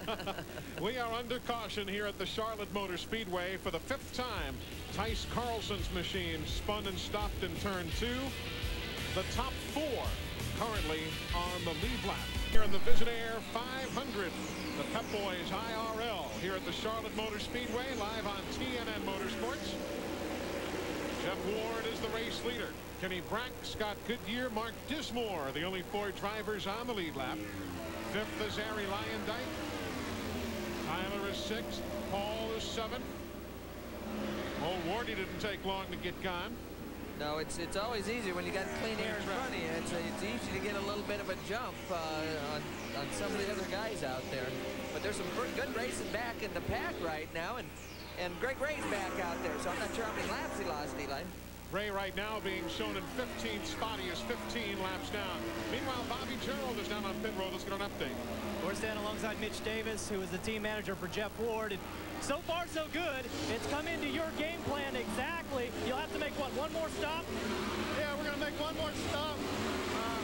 We are under caution here at the Charlotte Motor Speedway for the fifth time. Tice Carlson's machine spun and stopped in turn two. The top four currently on the lead lap. Here in the Visionaire five hundred, the Pep Boys I R L here at the Charlotte Motor Speedway, live on T N N Motorsports. Jeff Ward is the race leader. Kenny Brack, Scott Goodyear, Mark Dismore, the only four drivers on the lead lap. Fifth is Harry Lyondike. Tyler is sixth. Paul is seventh. Old Wardy didn't take long to get gone. No, it's it's always easier when you got clean air in front of you. It's it's easy to get a little bit of a jump uh, on on some of the other guys out there. But there's some good racing back in the pack right now, and and Greg Ray's back out there. So I'm not sure how many laps he lost, Eli. Ray right now being shown in fifteenth spot. He is fifteen laps down. Meanwhile, Bobby Gerald is down on pit road. Let's get an update. We're standing alongside Mitch Davis, who is the team manager for Jeff Ward. And so far, so good. It's come into your game plan exactly. You'll have to make, what, one more stop? Yeah, we're going to make one more stop. Uh,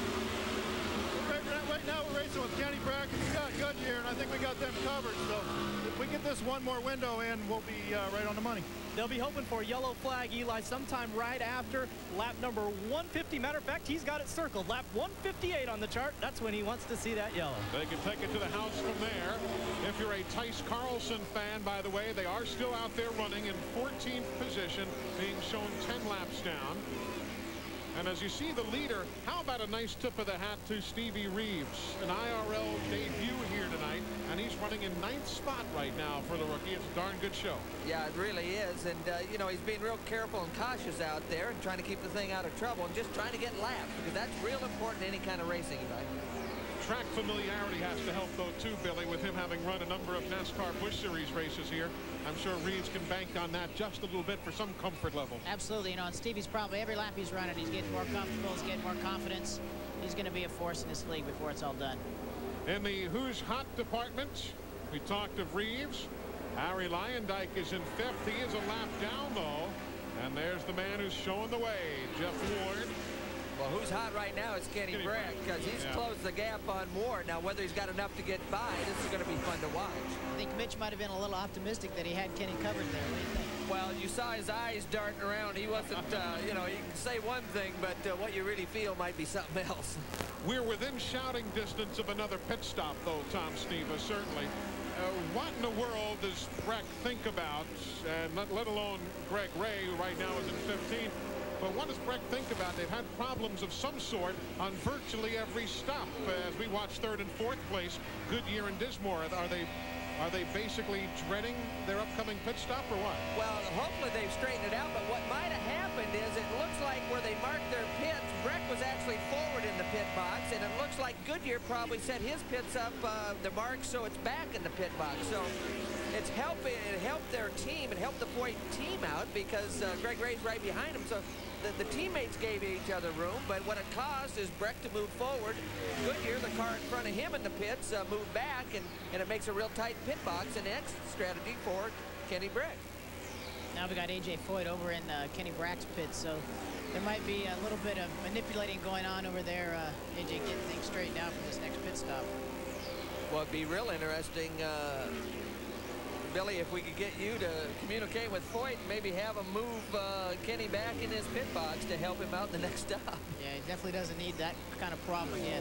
right, right now, we're racing with Kenny Brack and Scott Goodyear, and I think we got them covered. So if we get this one more window in, we'll be uh, right on the money. They'll be hoping for a yellow flag, Eli, sometime right after lap number one fifty. Matter of fact, he's got it circled. Lap one fifty-eight on the chart. That's when he wants to see that yellow. They can take it to the house from there. If you're a Tice Carlson fan, by the way, they are still out there running in fourteenth position, being shown ten laps down. And as you see the leader, how about a nice tip of the hat to Stevie Reeves, an I R L debut here tonight, and he's running in ninth spot right now for the rookie. It's a darn good show. Yeah, it really is, and uh, you know, he's being real careful and cautious out there and trying to keep the thing out of trouble and just trying to get laps, because that's real important in any kind of racing event. Track familiarity has to help, though, too, Billy, with him having run a number of NASCAR Busch Series races here. I'm sure Reeves can bank on that just a little bit for some comfort level. Absolutely. You know, and Stevie's probably every lap he's running, he's getting more comfortable, he's getting more confidence. He's going to be a force in this league before it's all done. In the Who's Hot department, we talked of Reeves. Harry Lyondike is in fifth. He is a lap down, though. And there's the man who's showing the way, Jeff Ward. Well, who's hot right now is Kenny, Kenny Brack, because he's yeah. closed the gap on Ward. Now, whether he's got enough to get by, this is going to be fun to watch. I think Mitch might have been a little optimistic that he had Kenny covered there. What do you think? Well, you saw his eyes darting around. He wasn't, uh, you know, you can say one thing, but uh, what you really feel might be something else. We're within shouting distance of another pit stop, though, Tom Steva, certainly. uh, what in the world does Breck think about, and not, let alone Greg Ray, who right now is in fifteen, but what does Breck think about? They've had problems of some sort on virtually every stop. As we watch third and fourth place, Goodyear and Dismore, are they Are they basically dreading their upcoming pit stop or what? Well, hopefully they've straightened it out, but what might have happened is it looks like where they marked their pits, Breck was actually forward in the pit box, and it looks like Goodyear probably set his pits up uh, the mark so it's back in the pit box. So it's helping, it helped their team, it helped the Foyt team out because uh, Greg Ray's right behind him. So the, the teammates gave each other room, but what it caused is Breck to move forward. Goodyear, the car in front of him in the pits, uh, moved back, and, and it makes a real tight pit box, and exit strategy for Kenny Breck. Now we got A J Foyt over in uh, Kenny Breck's pit, so there might be a little bit of manipulating going on over there. Uh, A J getting things straightened out for this next pit stop. Well, it'd be real interesting, uh, Billy, if we could get you to communicate with Foyt and maybe have him move uh, Kenny back in his pit box to help him out in the next stop. Yeah, he definitely doesn't need that kind of problem again.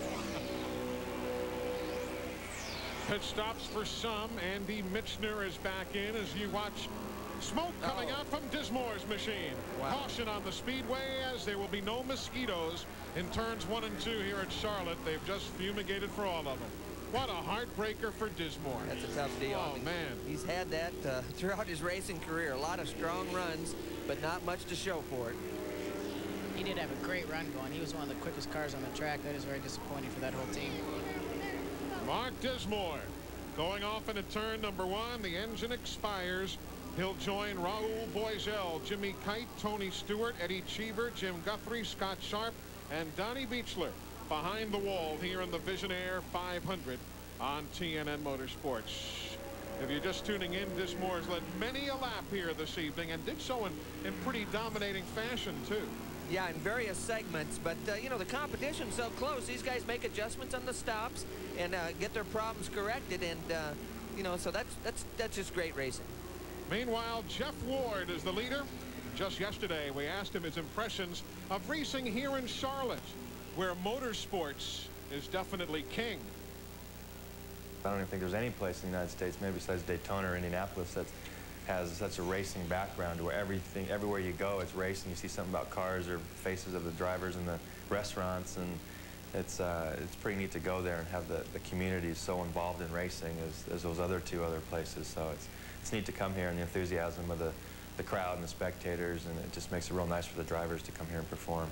Pit stops for some. Andy Michner is back in as you watch smoke coming oh. out from Dismore's machine. Wow. Caution on the speedway as there will be no mosquitoes in turns one and two here at Charlotte. They've just fumigated for all of them. What a heartbreaker for Dismore. That's a tough deal. Oh, man. He's had that uh, throughout his racing career. A lot of strong runs, but not much to show for it. He did have a great run going. He was one of the quickest cars on the track. That is very disappointing for that whole team. Mark Dismore going off into turn number one. The engine expires. He'll join Raul Boisel, Jimmy Kite, Tony Stewart, Eddie Cheever, Jim Guthrie, Scott Sharp, and Donnie Beechler behind the wall here in the Visionaire five hundred on T N N Motorsports. If you're just tuning in, Dismore's led many a lap here this evening and did so in, in pretty dominating fashion, too. Yeah, in various segments, but, uh, you know, the competition's so close. These guys make adjustments on the stops and uh, get their problems corrected, and, uh, you know, so that's, that's, that's just great racing. Meanwhile, Jeff Ward is the leader. Just yesterday, we asked him his impressions of racing here in Charlotte, where motorsports is definitely king. I don't even think there's any place in the United States, maybe besides Daytona or Indianapolis, that has such a racing background where everything, everywhere you go, it's racing. You see something about cars or faces of the drivers in the restaurants, and it's uh, it's pretty neat to go there and have the, the community so involved in racing as, as those other two other places. So it's it's neat to come here and the enthusiasm of the, the crowd and the spectators, and it just makes it real nice for the drivers to come here and perform.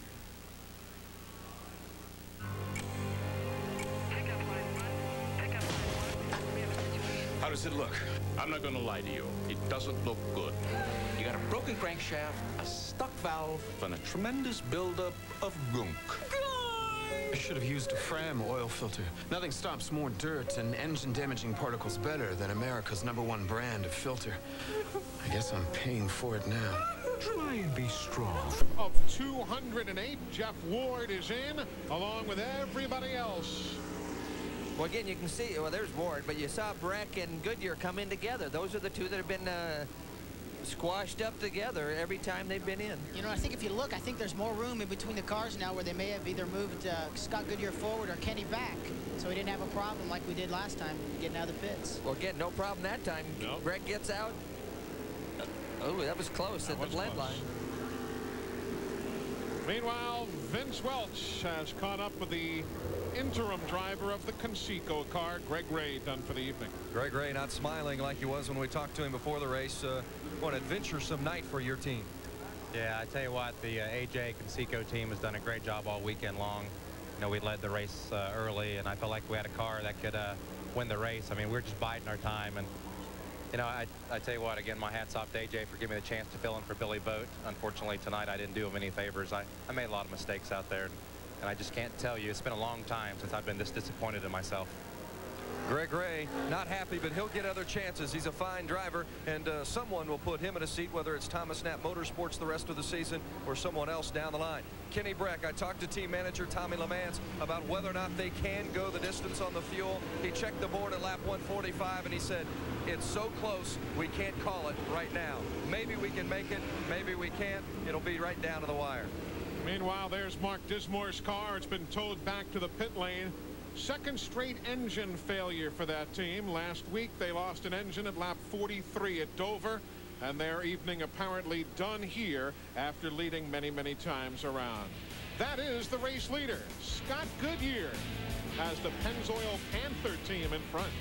How does it look? I'm not gonna lie to you. It doesn't look good. You got a broken crankshaft, a stuck valve, and a tremendous buildup of gunk. I should have used a Fram oil filter. Nothing stops more dirt and engine-damaging particles better than America's number one brand of filter. I guess I'm paying for it now. Try and be strong. Of two hundred eight, Jeff Ward is in, along with everybody else. Well, again, you can see, well, there's Ward, but you saw Breck and Goodyear come in together. Those are the two that have been uh, squashed up together every time they've been in. You know, I think if you look, I think there's more room in between the cars now where they may have either moved uh, Scott Goodyear forward or Kenny back. So he didn't have a problem like we did last time getting out of the pits. Well, again, no problem that time. Nope. Breck gets out. Oh, that was close That at the was blend close. line. Meanwhile, Vince Welch has caught up with the interim driver of the Conseco car, Greg Ray, done for the evening. Greg Ray not smiling like he was when we talked to him before the race. Uh, what an adventuresome night for your team. Yeah, I tell you what, the uh, A J Conseco team has done a great job all weekend long. You know, we led the race uh, early, and I felt like we had a car that could uh, win the race. I mean, we we're just biding our time. And, you know, I, I tell you what, again, my hat's off to A J for giving me the chance to fill in for Billy Boat. Unfortunately, tonight I didn't do him any favors. I, I made a lot of mistakes out there, and, and I just can't tell you. It's been a long time since I've been this disappointed in myself. Greg Ray not happy, but he'll get other chances. He's a fine driver, and uh, someone will put him in a seat, whether it's Thomas Knapp Motorsports the rest of the season or someone else down the line. Kenny Breck, I talked to team manager Tommy LeMans about whether or not they can go the distance on the fuel. He checked the board at lap one forty-five, and he said, it's so close, we can't call it right now. Maybe we can make it, maybe we can't. It'll be right down to the wire. Meanwhile, there's Mark Dismore's car. It's been towed back to the pit lane. Second straight engine failure for that team. Last week they lost an engine at lap forty-three at Dover, and their evening apparently done here after leading many, many times around. That is the race leader. Scott Goodyear has the Pennzoil Panther team in front.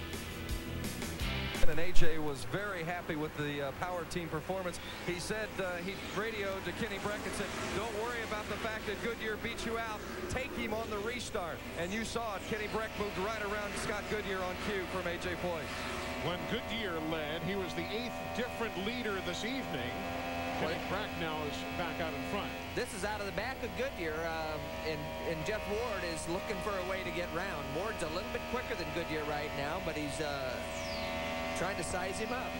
And A J was very happy with the uh, power team performance. He said uh, he radioed to Kenny Breck and said, don't worry about the fact that Goodyear beat you out. Take him on the restart. And you saw it. Kenny Breck moved right around Scott Goodyear on cue from A J Foyt. When Goodyear led, he was the eighth different leader this evening. Kenny Breck now is back out in front. This is out of the back of Goodyear, uh, and, and Jeff Ward is looking for a way to get round. Ward's a little bit quicker than Goodyear right now, but he's uh, trying to size him up.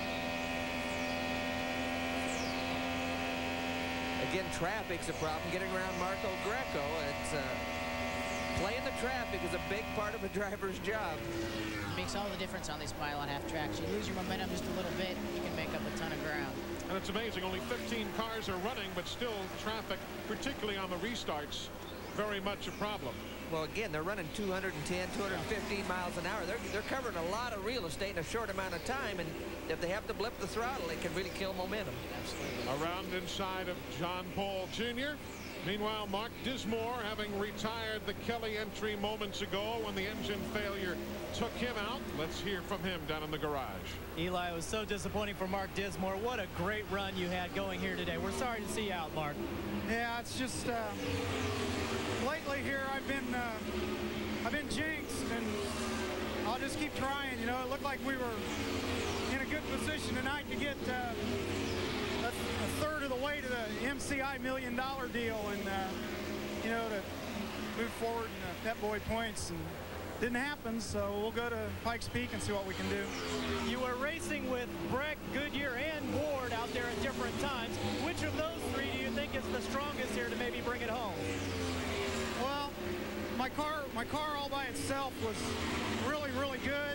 Again, traffic's a problem. Getting around Marco Greco, it's uh, playing the traffic is a big part of a driver's job. It makes all the difference on these mile and a half tracks. You lose your momentum just a little bit, you can make up a ton of ground. And it's amazing, only fifteen cars are running, but still traffic, particularly on the restarts, very much a problem. Well, again, they're running two hundred ten, two hundred fifteen miles an hour. They're, they're covering a lot of real estate in a short amount of time, and if they have to blip the throttle, it can really kill momentum. Absolutely. Around inside of John Paul Junior Meanwhile, Mark Dismore, having retired the Kelly entry moments ago when the engine failure took him out. Let's hear from him down in the garage. Eli, it was so disappointing for Mark Dismore. What a great run you had going here today. We're sorry to see you out, Mark. Yeah, it's just uh, lately here I've been uh, I've been jinxed, and I'll just keep trying. You know, it looked like we were in a good position tonight to get uh, a, a third of the way to the M C I million dollar deal, and uh, you know, to move forward in the Pep Boy points. And didn't happen, so we'll go to Pikes Peak and see what we can do. You were racing with Breck, Goodyear, and Ward out there at different times. Which of those three do you think is the strongest here to maybe bring it home? Well, my car, my car all by itself was really, really good.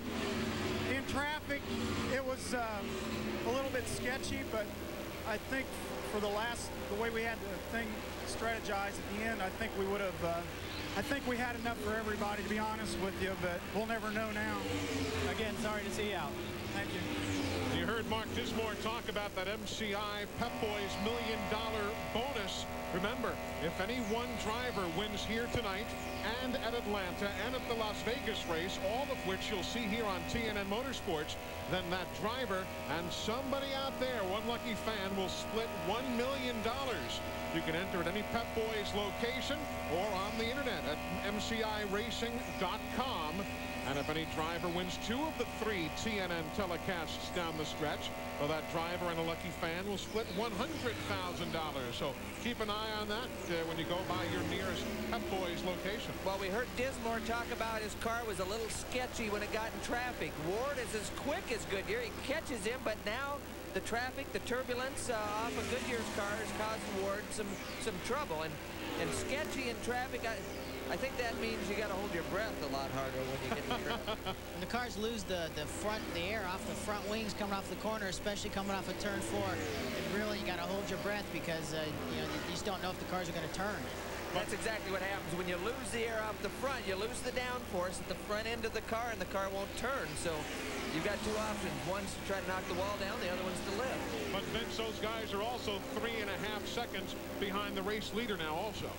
In traffic, it was uh, a little bit sketchy, but I think for the last, the way we had the thing strategized at the end, I think we would have. Uh, I think we had enough for everybody, to be honest with you, but we'll never know now. Again, sorry to see you out. Thank you. You heard Mark Dismore talk about that M C I Pep Boys million dollar bonus. Remember, if any one driver wins here tonight and at Atlanta and at the Las Vegas race, all of which you'll see here on T N N Motorsports, then that driver and somebody out there, one lucky fan, will split one million dollars. You can enter at any Pep Boys location or on the internet at M C I racing dot com. And if any driver wins two of the three T N N telecasts down the stretch, well, that driver and a lucky fan will split one hundred thousand dollars. So keep an eye on that uh, when you go by your nearest Pep Boys location. Well, we heard Dismore talk about his car was a little sketchy when it got in traffic. Ward is as quick as Goodyear. He catches him, but now the traffic, the turbulence uh, off of Goodyear's car is causing Ward some some trouble. And and sketchy in traffic, I, I think that means you got to hold your breath a lot harder when you get in traffic. When the cars lose the the front, the air off the front wings coming off the corner, especially coming off of turn four, it really, you got to hold your breath because uh, you know, you just don't know if the cars are going to turn. That's exactly what happens. When you lose the air off the front, you lose the downforce at the front end of the car, and the car won't turn. So you've got two options. One's to try to knock the wall down, the other one's to lift. But Vince, those guys are also three and a half seconds behind the race leader now also.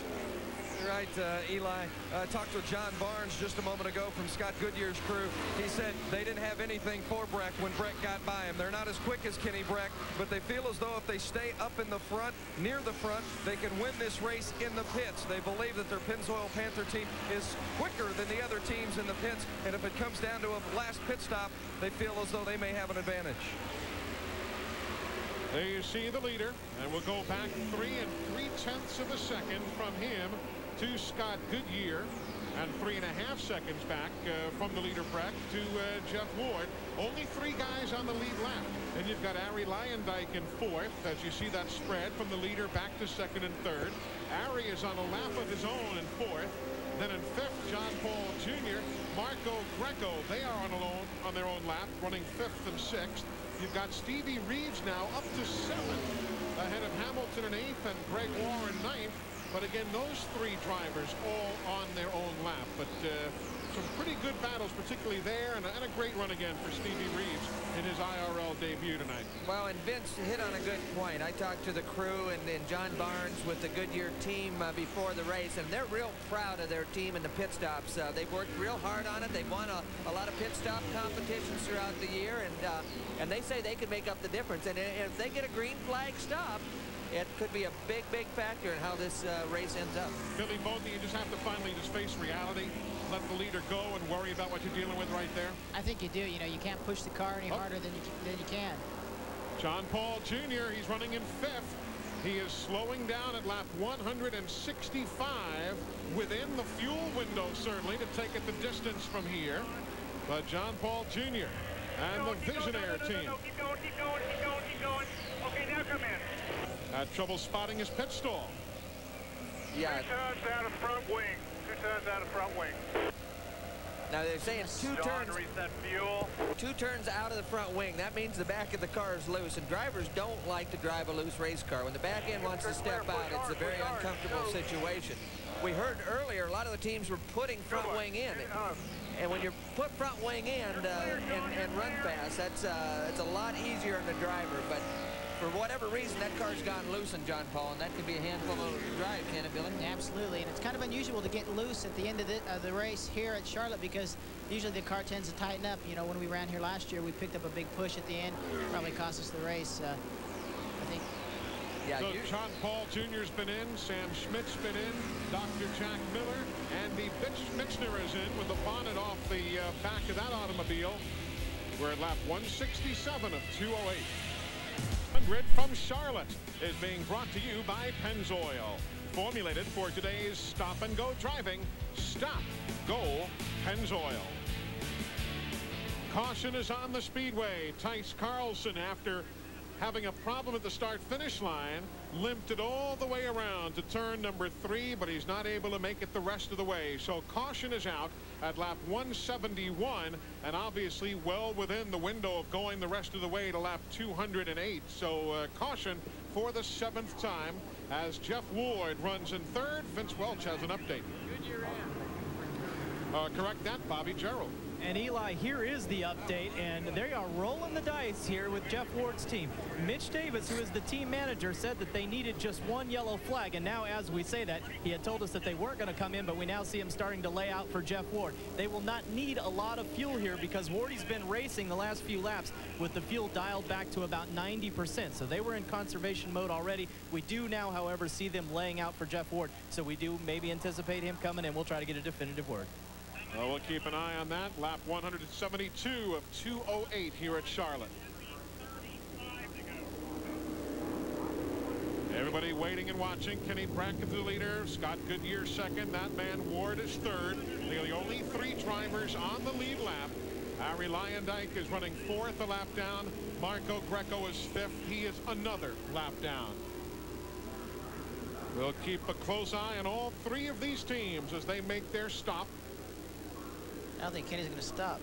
You're right, uh, Eli. I uh, talked to John Barnes just a moment ago from Scott Goodyear's crew. He said they didn't have anything for Breck when Breck got by him. They're not as quick as Kenny Breck, but they feel as though if they stay up in the front, near the front, they can win this race in the pits. They believe that their Pennzoil Panther team is quicker than the other teams in the pits, and if it comes down to a last pit stop, they feel as though they may have an advantage. There you see the leader, and we'll go back three and three tenths of a second from him to Scott Goodyear, and three and a half seconds back uh, from the leader Breck to uh, Jeff Ward. Only three guys on the lead lap. And you've got Arie Luyendyk in fourth as you see that spread from the leader back to second and third. Arie is on a lap of his own in fourth. Then in fifth, John Paul Junior Marco Greco, they are on, alone, on their own lap, running fifth and sixth. You've got Stevie Reeves now up to seventh, ahead of Hamilton in eighth and Greg Warren ninth. But again, those three drivers all on their own lap. But uh, some pretty good battles, particularly there, and a, and a great run again for Stevie Reeves in his I R L debut tonight. Well, and Vince hit on a good point. I talked to the crew and, and John Barnes with the Goodyear team uh, before the race, and they're real proud of their team in the pit stops. Uh, they've worked real hard on it. They've won a, a lot of pit stop competitions throughout the year, and uh, and they say they can make up the difference. And if they get a green flag stop, it could be a big, big factor in how this uh, race ends up. Billy Bowden, you just have to finally just face reality, let the leader go, and worry about what you're dealing with right there. I think you do. You know, you can't push the car any oh. harder than you, than you can. John Paul Junior, he's running in fifth. He is slowing down at lap one hundred sixty-five, within the fuel window, certainly, to take it the distance from here. But John Paul Junior and the Visionaire team. Keep going, keep going, keep going, keep going. Okay, now come in. Had trouble spotting his pit stall. Yeah. Two turns out of front wing. Two turns out of front wing. Now they're saying two John, turns. reset fuel. Two turns out of the front wing. That means the back of the car is loose, and drivers don't like to drive a loose race car. When the back end wants to step out, it's a very uncomfortable situation. We heard earlier a lot of the teams were putting front wing in. And when you put front wing in uh, and, and run fast, that's uh, it's a lot easier on the driver. But for whatever reason, that car's gotten loose in John Paul, and that could be a handful of drive, can it, Billy? Absolutely, and it's kind of unusual to get loose at the end of the, uh, the race here at Charlotte, because usually the car tends to tighten up. You know, when we ran here last year, we picked up a big push at the end. Probably cost us the race. Uh, I think. Yeah, so you... John Paul Junior's been in, Sam Schmidt's been in, Doctor Jack Miller, and the Michner is in with the bonnet off the uh, back of that automobile. We're at lap one sixty-seven of two oh eight. one hundred from Charlotte is being brought to you by Pennzoil. Formulated for today's stop-and-go driving. Stop, go, Pennzoil. Caution is on the speedway. Tice Carlson, after having a problem at the start-finish line, limped it all the way around to turn number three, but he's not able to make it the rest of the way. So caution is out at lap one seventy-one, and obviously well within the window of going the rest of the way to lap two hundred eight. So uh, caution for the seventh time as Jeff Ward runs in third. Vince Welch has an update. Goodyear in. Uh, correct that, Bobby Gerald. And Eli, here is the update, and they are rolling the dice here with Jeff Ward's team. Mitch Davis, who is the team manager, said that they needed just one yellow flag, and now as we say that, he had told us that they weren't going to come in, but we now see him starting to lay out for Jeff Ward. They will not need a lot of fuel here because Wardy's been racing the last few laps with the fuel dialed back to about ninety percent, so they were in conservation mode already. We do now, however, see them laying out for Jeff Ward, so we do maybe anticipate him coming, and we'll try to get a definitive word. Well, we'll keep an eye on that. Lap one seventy-two of two oh eight here at Charlotte. Everybody waiting and watching. Kenny Brackett the leader. Scott Goodyear second. That man Ward is third. They are the only three drivers on the lead lap. Harry Lyondike is running fourth a lap down. Marco Greco is fifth. He is another lap down. We'll keep a close eye on all three of these teams as they make their stop. I don't think Kenny's going to stop.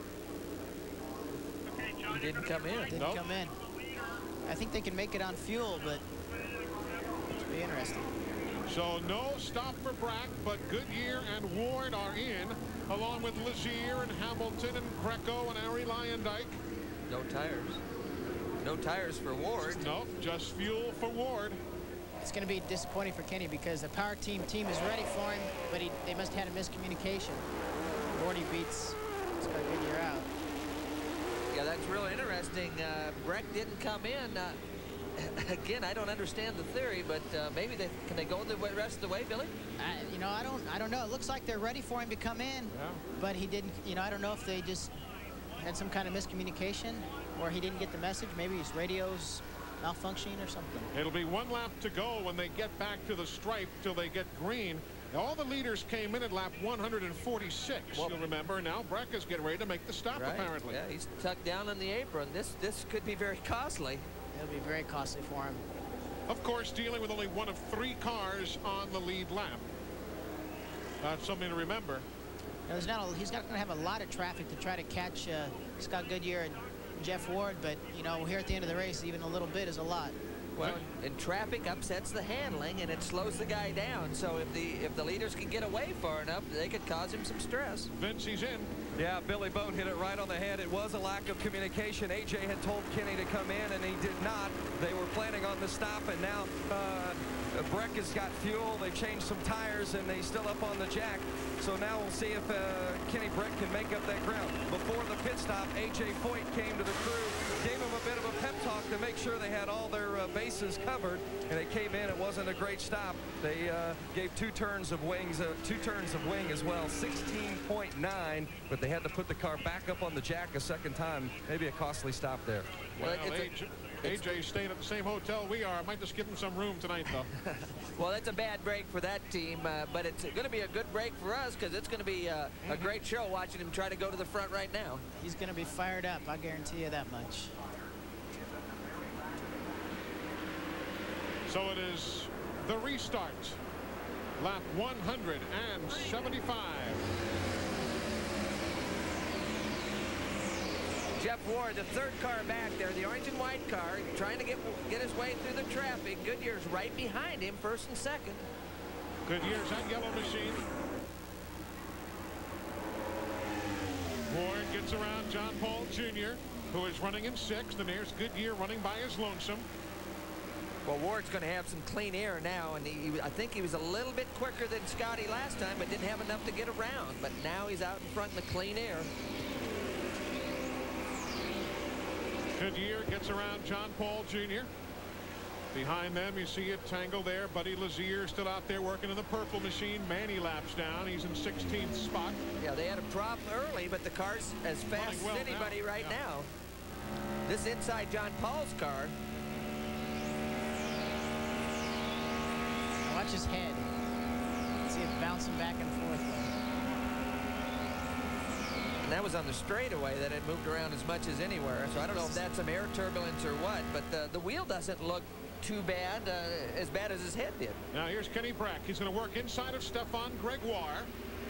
He didn't come in. Didn't nope. come in. I think they can make it on fuel, but it'll be interesting. So no stop for Brack, but Goodyear and Ward are in, along with Lazier and Hamilton and Greco and Harry Lyondike. No tires. No tires for Ward. Nope, just fuel for Ward. It's going to be disappointing for Kenny because the power team team is ready for him, but he, they must have had a miscommunication. Wardy beats Scott Goodyear out. Yeah, that's really interesting. Uh, Breck didn't come in. Uh, again, I don't understand the theory, but uh, maybe they can they go the rest of the way, Billy? I, you know, I don't, I don't know. It looks like they're ready for him to come in, yeah. but he didn't. You know, I don't know if they just had some kind of miscommunication, or he didn't get the message. Maybe his radio's malfunctioning or something. It'll be one lap to go when they get back to the stripe till they get green. All the leaders came in at lap one forty-six, well, you'll remember. Now Breck is getting ready to make the stop, right. apparently. Yeah, he's tucked down on the apron. This this could be very costly. It'll be very costly for him. Of course, dealing with only one of three cars on the lead lap. That's something to remember. There's not a, he's not going to have a lot of traffic to try to catch uh, Scott Goodyear and Jeff Ward, but, you know, here at the end of the race, even a little bit is a lot. Well, and traffic upsets the handling, and it slows the guy down. So if the if the leaders can get away far enough, they could cause him some stress. Vince, he's in. Yeah, Billy Bone hit it right on the head. It was a lack of communication. A J had told Kenny to come in, and he did not. They were planning on the stop, and now uh, Breck has got fuel. They've changed some tires, and he's still up on the jack. So now we'll see if uh, Kenny Breck can make up that ground. Before the pit stop, A J Foyt came to the crew, gave him a bit of a pep talk to make sure they had all their uh, bases covered, and they came in. It wasn't a great stop. They uh, gave two turns of wings, uh, two turns of wing as well, sixteen point nine, but they had to put the car back up on the jack a second time. Maybe a costly stop there. Well, A J staying at the same hotel we are. I might just give him some room tonight, though. Well, that's a bad break for that team, uh, but it's going to be a good break for us because it's going to be uh, a great show watching him try to go to the front right now. He's going to be fired up, I guarantee you that much. So it is the restart. Lap one hundred seventy-five. Jeff Ward, the third car back there, the orange and white car, trying to get get his way through the traffic. Goodyear's right behind him, first and second. Goodyear's that yellow machine. Ward gets around John Paul Junior, who is running in sixth, and there's Goodyear running by his lonesome. Well, Ward's going to have some clean air now, and he, I think he was a little bit quicker than Scotty last time, but didn't have enough to get around. But now he's out in front in the clean air. Goodyear gets around John Paul Junior Behind them, you see it tangle there. Buddy Lazier still out there working in the purple machine. Manny laps down. He's in sixteenth spot. Yeah, they had a problem early, but the car's as fast well as anybody now. right Yeah. now. This inside John Paul's car. Watch his head. See it bouncing back and forth. And that was on the straightaway that it moved around as much as anywhere. So I don't know if that's some air turbulence or what, but the, the wheel doesn't look too bad, uh, as bad as his head did. Now here's Kenny Brack. He's going to work inside of Stefan Gregoire.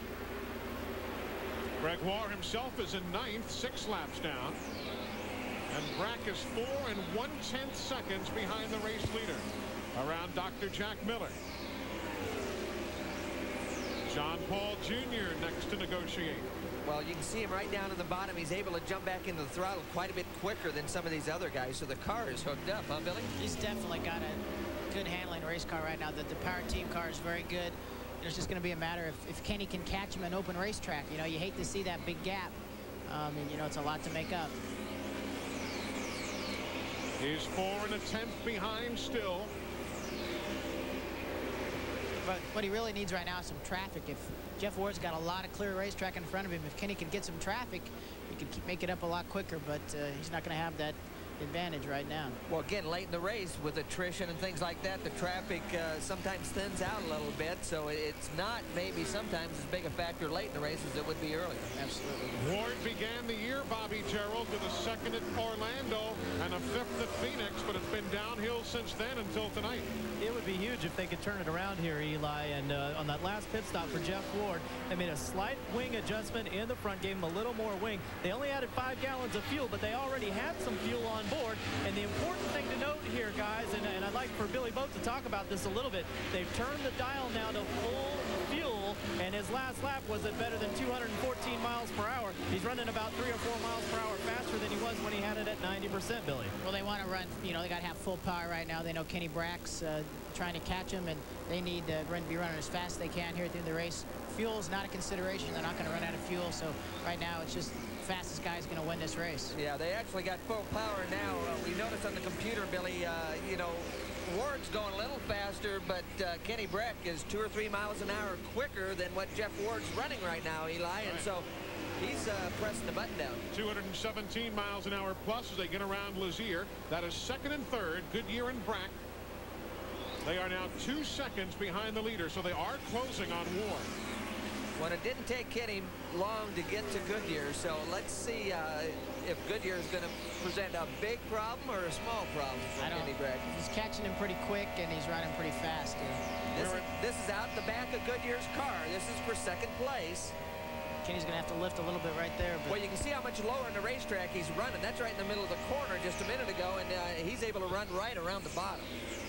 Gregoire himself is in ninth, six laps down. And Brack is four and one-tenth seconds behind the race leader, around Doctor Jack Miller. John Paul Junior next to negotiate. Well, you can see him right down in the bottom. He's able to jump back into the throttle quite a bit quicker than some of these other guys. So the car is hooked up, huh, Billy? He's definitely got a good handling race car right now. The, the Power Team car is very good. It's just going to be a matter if, if Kenny can catch him in open racetrack. You know, you hate to see that big gap. Um, and, you know, it's a lot to make up. He's four and a tenth behind still. But what he really needs right now is some traffic. If Jeff Ward's got a lot of clear racetrack in front of him, if Kenny can get some traffic, he can keep, make it up a lot quicker, but uh, he's not going to have that advantage right now. Well, again, late in the race with attrition and things like that, the traffic uh, sometimes thins out a little bit, so it's not maybe sometimes as big a factor late in the race as it would be earlier. Absolutely. Ward began the year, Bobby Gerald, with a second at Orlando and a fifth at Phoenix, but it's been downhill since then until tonight. It would be huge if they could turn it around here, Eli. And uh, on that last pit stop for Jeff Ward, they made a slight wing adjustment in the front, gave him a little more wing. They only added five gallons of fuel, but they already had some fuel on board. And the important thing to note here, guys, and, and I'd like for Billy Boat to talk about this a little bit, they've turned the dial now to full fuel, and his last lap was at better than two hundred fourteen miles per hour. He's running about three or four miles per hour faster than he was when he had it at ninety percent, Billy. Well, they want to run, you know, they got to have full power right now. They know Kenny Brack's uh, trying to catch him, and they need to run, be running as fast as they can here through the race. Fuel is not a consideration. They're not going to run out of fuel, so right now it's just fastest guy is going to win this race. Yeah, they actually got full power now. Uh, we noticed on the computer, Billy, uh, you know, Ward's going a little faster, but uh, Kenny Brack is two or three miles an hour quicker than what Jeff Ward's running right now, Eli, and right. so he's uh, pressing the button down. two hundred seventeen miles an hour plus as they get around Lazier. That is second and third, Goodyear and Brack. They are now two seconds behind the leader, so they are closing on Ward. Well, it didn't take Kenny long to get to Goodyear, so let's see uh, if Goodyear is going to present a big problem or a small problem for Kenny Brack. He's catching him pretty quick, and he's running pretty fast. Yeah. This, is, this is out the back of Goodyear's car. This is for second place. Kenny's going to have to lift a little bit right there. But well, you can see how much lower in the racetrack he's running. That's right in the middle of the corner just a minute ago, and uh, he's he's able to run right around the bottom.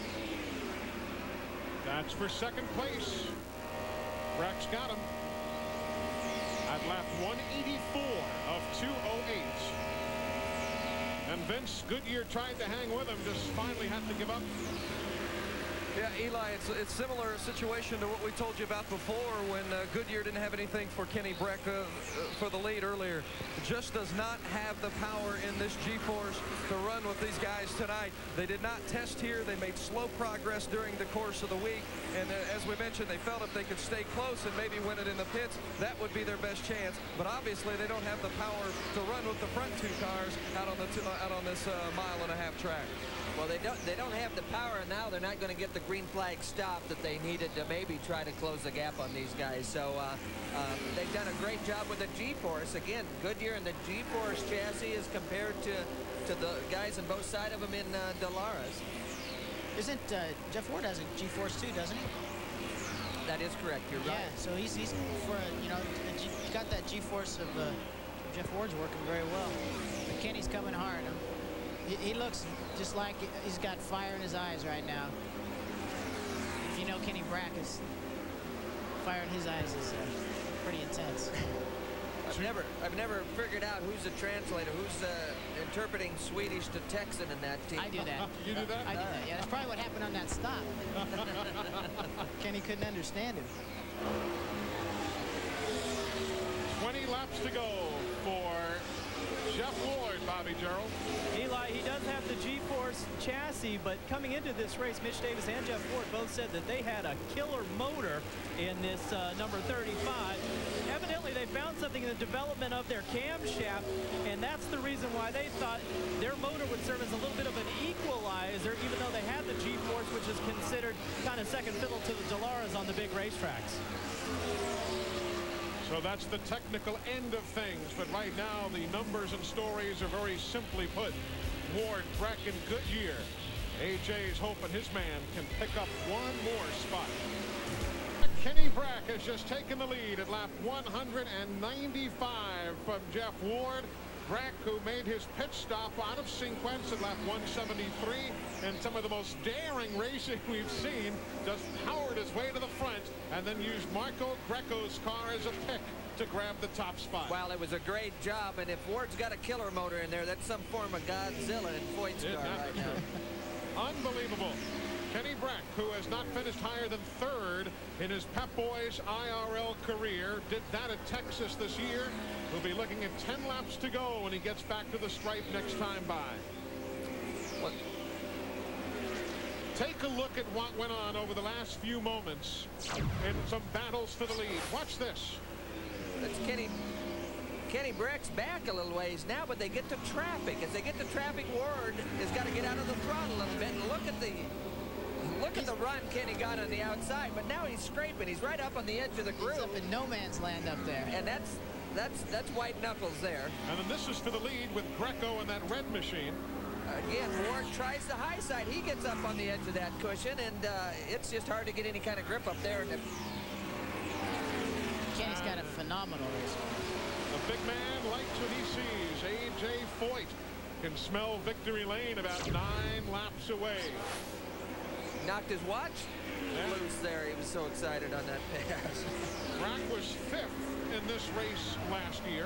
That's for second place. Breck's got him at lap one eighty-four of two oh eight. And Vince Goodyear tried to hang with him, just finally had to give up. Yeah, Eli, it's it's similar situation to what we told you about before when uh, Goodyear didn't have anything for Kenny Breck uh, uh, for the lead earlier. Just does not have the power in this G-force to run with these guys tonight. They did not test here. They made slow progress during the course of the week. And uh, as we mentioned, they felt if they could stay close and maybe win it in the pits, that would be their best chance. But obviously, they don't have the power to run with the front two cars out on the two, uh, out on this uh, mile and a half track. Well, they don't they don't have the power, and now they're not going to get the green flag stop that they needed to maybe try to close the gap on these guys. So uh, uh, they've done a great job with the G-force. Again, Goodyear and the G-force chassis is compared to to the guys on both sides of them in uh, Dallara. Isn't uh, Jeff Ward has a G-force too, doesn't he? That is correct. You're yeah, right. Yeah, so he's he's for you know the G, got that G-force of uh, Jeff Ward's working very well. But Kenny's coming hard. Huh? He, he looks just like he's got fire in his eyes right now. If you know Kenny Breck, is fire in his eyes is uh, pretty intense. I've never, I've never figured out who's the translator, who's uh, interpreting Swedish to Texan in that team. I do that. You do that? I do that. Yeah, that's probably what happened on that stop. Kenny couldn't understand him. twenty laps to go for Jeff Ward, Bobby Gerald. Eli, he does have the G-force chassis, but coming into this race, Mitch Davis and Jeff Ward both said that they had a killer motor in this uh, number thirty-five. Evidently, they found something in the development of their camshaft, and that's the reason why they thought their motor would serve as a little bit of an equalizer, even though they had the G-force, which is considered kind of second fiddle to the Dallaras on the big racetracks. So that's the technical end of things, but right now the numbers and stories are very simply put. Ward, Breck, and Goodyear. A J's hoping his man can pick up one more spot. Kenny Breck has just taken the lead at lap one ninety-five from Jeff Ward. Breck, who made his pit stop out of sequence at lap one seventy-three, and some of the most daring racing we've seen, just powered his way to the front and then used Marco Greco's car as a pick to grab the top spot. Well, it was a great job, and if Ward's got a killer motor in there, that's some form of Godzilla in Foyt's car right now. Unbelievable. Kenny Breck, who has not finished higher than third in his Pep Boys I R L career, did that at Texas this year. We'll be looking at ten laps to go when he gets back to the stripe next time by. What? Take a look at what went on over the last few moments in some battles for the lead. Watch this. That's Kenny. Kenny Breck's back a little ways now, but they get to traffic. As they get to traffic, Ward has got to get out of the throttle a little bit. And look at the look at the run Kenny got on the outside, but now he's scraping. He's right up on the edge of the groove. He's up in no man's land up there. And that's that's that's white knuckles there. And then this is for the lead with Greco and that red machine. Again, Ward tries the high side. He gets up on the edge of that cushion, and uh, it's just hard to get any kind of grip up there. And if Kenny's got a phenomenal race. A big man likes what he sees. A J Foyt can smell victory lane about nine laps away. Knocked his watch yeah. loose there. He was so excited on that pass. Breck was fifth in this race last year.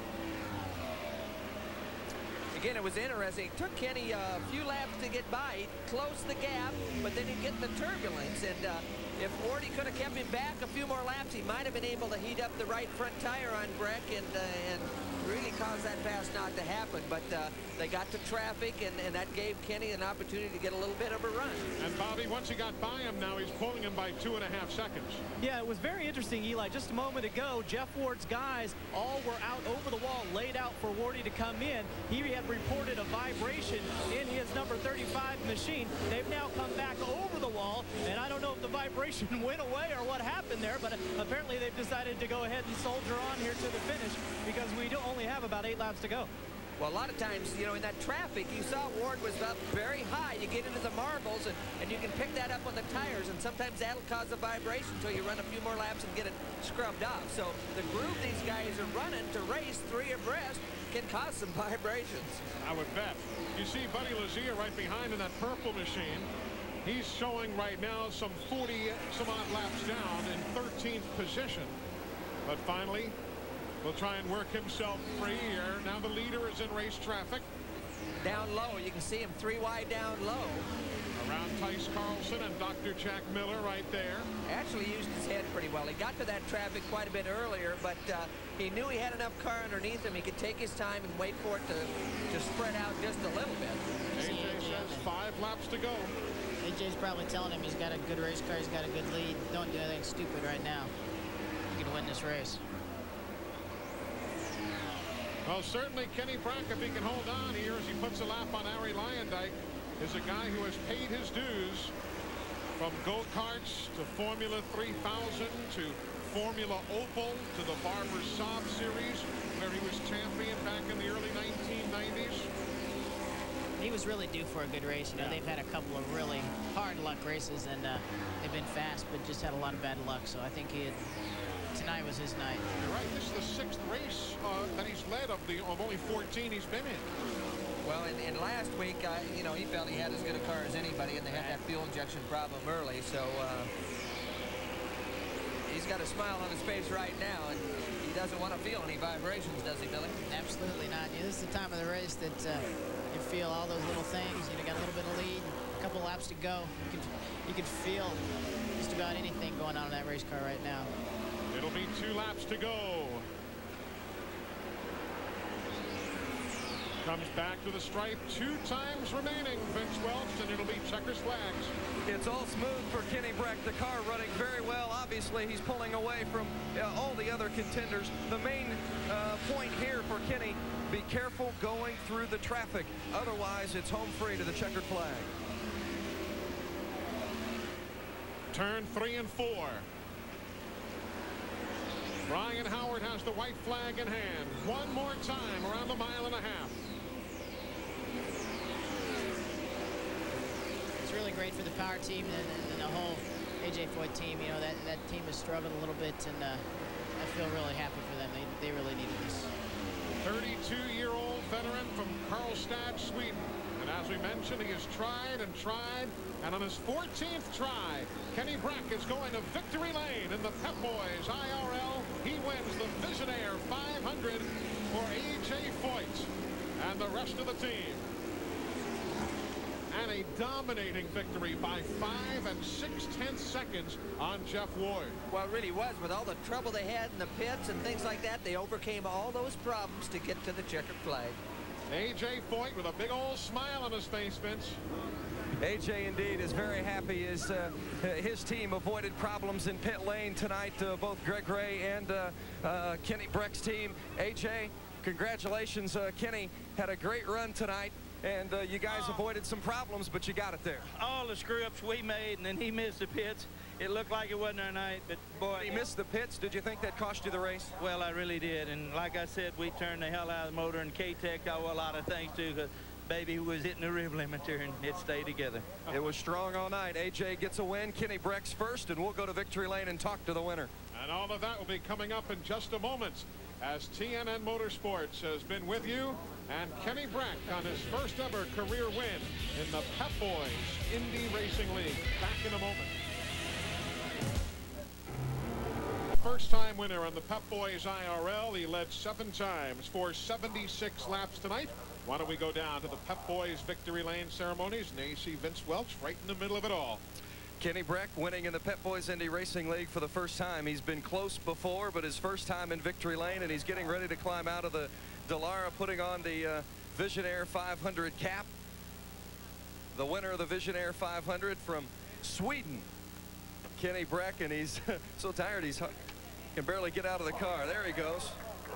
Again, it was interesting. It took Kenny a few laps to get by. He closed the gap, but then he'd get in the turbulence. And uh, if Wardy could have kept him back a few more laps, he might have been able to heat up the right front tire on Breck and, uh, and really cause that pass not to happen. But uh, they got to traffic, and, and that gave Kenny an opportunity to get a little bit of a run. And Bobby, once he got by him, now he's pulling him by two and a half seconds. Yeah, it was very interesting, Eli. Just a moment ago, Jeff Ward's guys all were out over the wall, laid out for Wardy to come in. He had reported a vibration in his number thirty-five machine. They've now come back over the wall, and I don't know if the vibration went away or what happened there, but apparently they've decided to go ahead and soldier on here to the finish because we do only have about eight laps to go. Well, a lot of times, you know, in that traffic, you saw Ward was up very high. You get into the marbles, and, and you can pick that up on the tires, and sometimes that'll cause a vibration until you run a few more laps and get it scrubbed off. So the groove these guys are running to race three abreast can cause some vibrations. I would bet. You see Buddy Lazia right behind in that purple machine. He's showing right now some forty some odd laps down in thirteenth position. But finally, will try and work himself free here. Now the leader is in race traffic. Down low, you can see him three wide down low. Around Tice Carlson and Doctor Jack Miller right there. Actually used his head pretty well. He got to that traffic quite a bit earlier, but uh, he knew he had enough car underneath him. He could take his time and wait for it to, to spread out just a little bit. A J says five laps to go. A J's probably telling him he's got a good race car, he's got a good lead. Don't do anything stupid right now. You can win this race. Well, certainly Kenny Brack, if he can hold on here as he puts a lap on Ari Lyondike, is a guy who has paid his dues from go-karts to Formula three thousand to Formula Opel to the Barbara Saab Series, where he was champion back in the early nineteen nineties. He was really due for a good race. You know, yeah. They've had a couple of really hard luck races, and uh, they've been fast, but just had a lot of bad luck. So I think he had, tonight was his night. You're right. This is the sixth race uh, that he's led of the of only fourteen he's been in. Well, in, in last week, uh, you know, he felt he had as good a car as anybody, and they had that fuel injection problem early. So uh, he's got a smile on his face right now, and he doesn't want to feel any vibrations, does he, Billy? Absolutely not. You know, this is the time of the race that uh, you feel all those little things. You know, got a little bit of lead, a couple laps to go. You can, you can feel just about anything going on in that race car right now. It'll be two laps to go. Comes back to the stripe, two times remaining, Vince Welch, and it'll be checkers flags. It's all smooth for Kenny Brack. The car running very well. Obviously, he's pulling away from uh, all the other contenders. The main uh, point here for Kenny, be careful going through the traffic. Otherwise, it's home free to the checkered flag. Turn three and four. Ryan Howard has the white flag in hand. One more time around the mile and a half. It's really great for the power team and, and the whole A J Foyt team. You know, that, that team has struggled a little bit, and uh, I feel really happy for them. They, they really needed this. thirty-two-year-old veteran from Karlstad, Sweden. And as we mentioned, he has tried and tried, and on his fourteenth try, Kenny Brack is going to victory lane in the Pep Boys I R L. He wins the Visionaire five hundred for A J Foyt and the rest of the team. And a dominating victory by five and six-tenths seconds on Jeff Ward. Well, it really was. With all the trouble they had in the pits and things like that, they overcame all those problems to get to the checkered flag. A J Foyt with a big old smile on his face, Vince. A J indeed is very happy as uh, his team avoided problems in pit lane tonight. Uh, both Greg Ray and uh, uh, Kenny Brack's team. A J, congratulations. Uh, Kenny had a great run tonight, and uh, you guys oh. avoided some problems, but you got it there. All the screw-ups we made, and then he missed the pits. It looked like it wasn't our night, but boy. He missed the pits. Did you think that cost you the race? Well, I really did, and like I said, we turned the hell out of the motor, and K-Tech I owe a lot of thanks to, because baby was hitting the rev limiter, and it stayed together. It was strong all night. A J gets a win. Kenny Brack's first, and we'll go to victory lane and talk to the winner. And all of that will be coming up in just a moment, as T N N Motorsports has been with you, and Kenny Brack on his first ever career win in the Pep Boys Indy Racing League. Back in a moment. First-time winner on the Pep Boys I R L. He led seven times for seventy-six laps tonight. Why don't we go down to the Pep Boys victory lane ceremonies, and you see Vince Welch right in the middle of it all. Kenny Brack winning in the Pep Boys Indy Racing League for the first time. He's been close before, but his first time in victory lane, and he's getting ready to climb out of the Dallara, putting on the uh, Visionaire five hundred cap. The winner of the Visionaire five hundred from Sweden, Kenny Brack, and he's so tired he's can barely get out of the car. There he goes.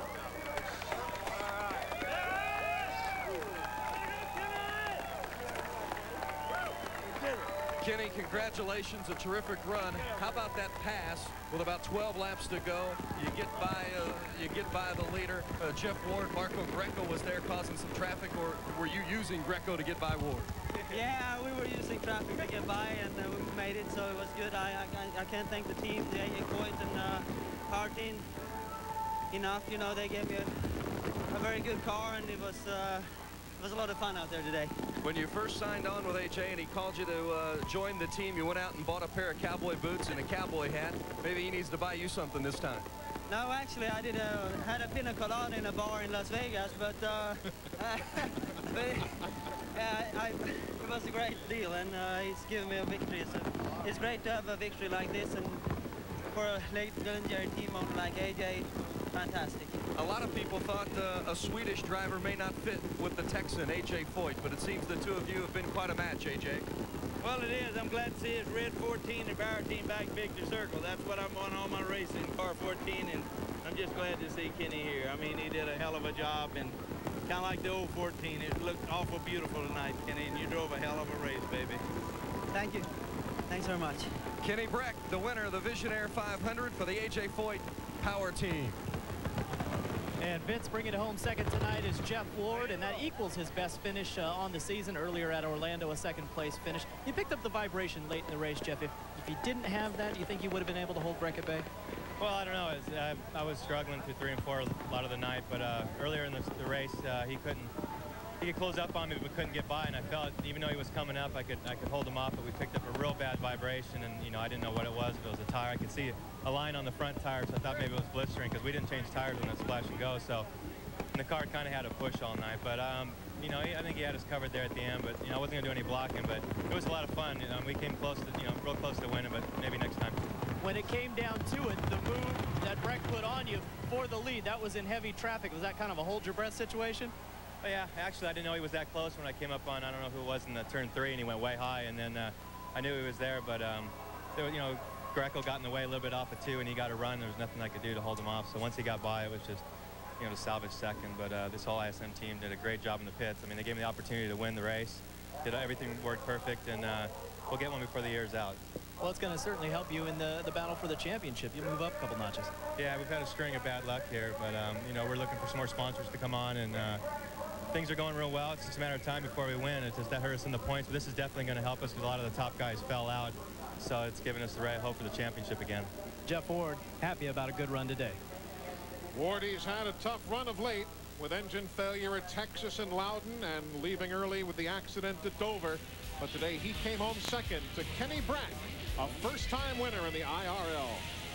Kenny, congratulations, a terrific run. How about that pass with about twelve laps to go? You get by, uh, you get by the leader, uh, Jeff Ward. Marco Greco was there causing some traffic, or were you using Greco to get by Ward? Yeah, we were using traffic to get by, and uh, we made it, so it was good. I I, I can't thank the team, the A J Foyt and uh, our team enough. You know, they gave me a, a very good car, and it was uh, it was a lot of fun out there today. When you first signed on with A J and he called you to uh, join the team, you went out and bought a pair of cowboy boots and a cowboy hat. Maybe he needs to buy you something this time. No, actually, I did a, had a pina colada in a bar in Las Vegas, but, uh, but yeah, I, I, it was a great deal, and uh, he's given me a victory. So it's great to have a victory like this, and for a legendary team owner like A J, fantastic. A lot of people thought uh, a Swedish driver may not fit with the Texan, A J Foyt, but it seems the two of you have been quite a match, A J. Well, it is. I'm glad to see his red fourteen and Bauer team back Victor Circle. That's what I'm on all my racing, car fourteen, and I'm just glad to see Kenny here. I mean, he did a hell of a job, and kind of like the old fourteen. It looked awful beautiful tonight, Kenny, and you drove a hell of a race, baby. Thank you. Thanks very much. Kenny Breck, the winner of the Visionaire five hundred for the A J Foyt Power Team. And Vince bringing it home second tonight is Jeff Ward, and that equals his best finish uh, on the season. Earlier at Orlando, a second place finish. He picked up the vibration late in the race, Jeff. If, if he didn't have that, do you think he would have been able to hold Breck at bay? Well, I don't know. It's, uh, I was struggling through three and four a lot of the night, but uh, earlier in the, the race, uh, he couldn't. He could close up on me, but couldn't get by, and I felt even though he was coming up, I could I could hold him off. But we picked up a real bad vibration, and you know I didn't know what it was. If it was a tire, I could see a line on the front tire, so I thought maybe it was blistering because we didn't change tires when it splash and go. So and the car kind of had a push all night, but um, you know he, I think he had us covered there at the end. But you know I wasn't gonna do any blocking, but it was a lot of fun. You know, we came close to you know real close to winning, but maybe next time. When it came down to it, the move that Breck put on you for the lead, that was in heavy traffic. Was that kind of a hold your breath situation? Oh, yeah, actually, I didn't know he was that close when I came up on, I don't know who it was in the turn three, and he went way high, and then uh, I knew he was there, but, um, there, you know, Greco got in the way a little bit off of two, and he got a run. There was nothing I could do to hold him off, so once he got by, it was just, you know, to salvage second, but uh, this whole I S M team did a great job in the pits. I mean, they gave me the opportunity to win the race, did everything worked perfect, and uh, we'll get one before the year's out. Well, it's going to certainly help you in the, the battle for the championship. You move up a couple notches. Yeah, we've had a string of bad luck here, but, um, you know, we're looking for some more sponsors to come on, and uh, things are going real well. It's just a matter of time before we win. It's just that hurt us in the points, but this is definitely going to help us because a lot of the top guys fell out, so it's given us the right hope for the championship again. Jeff Ward, happy about a good run today. Wardy's had a tough run of late with engine failure at Texas and Loudon and leaving early with the accident at Dover, but today he came home second to Kenny Breck, a first-time winner in the I R L.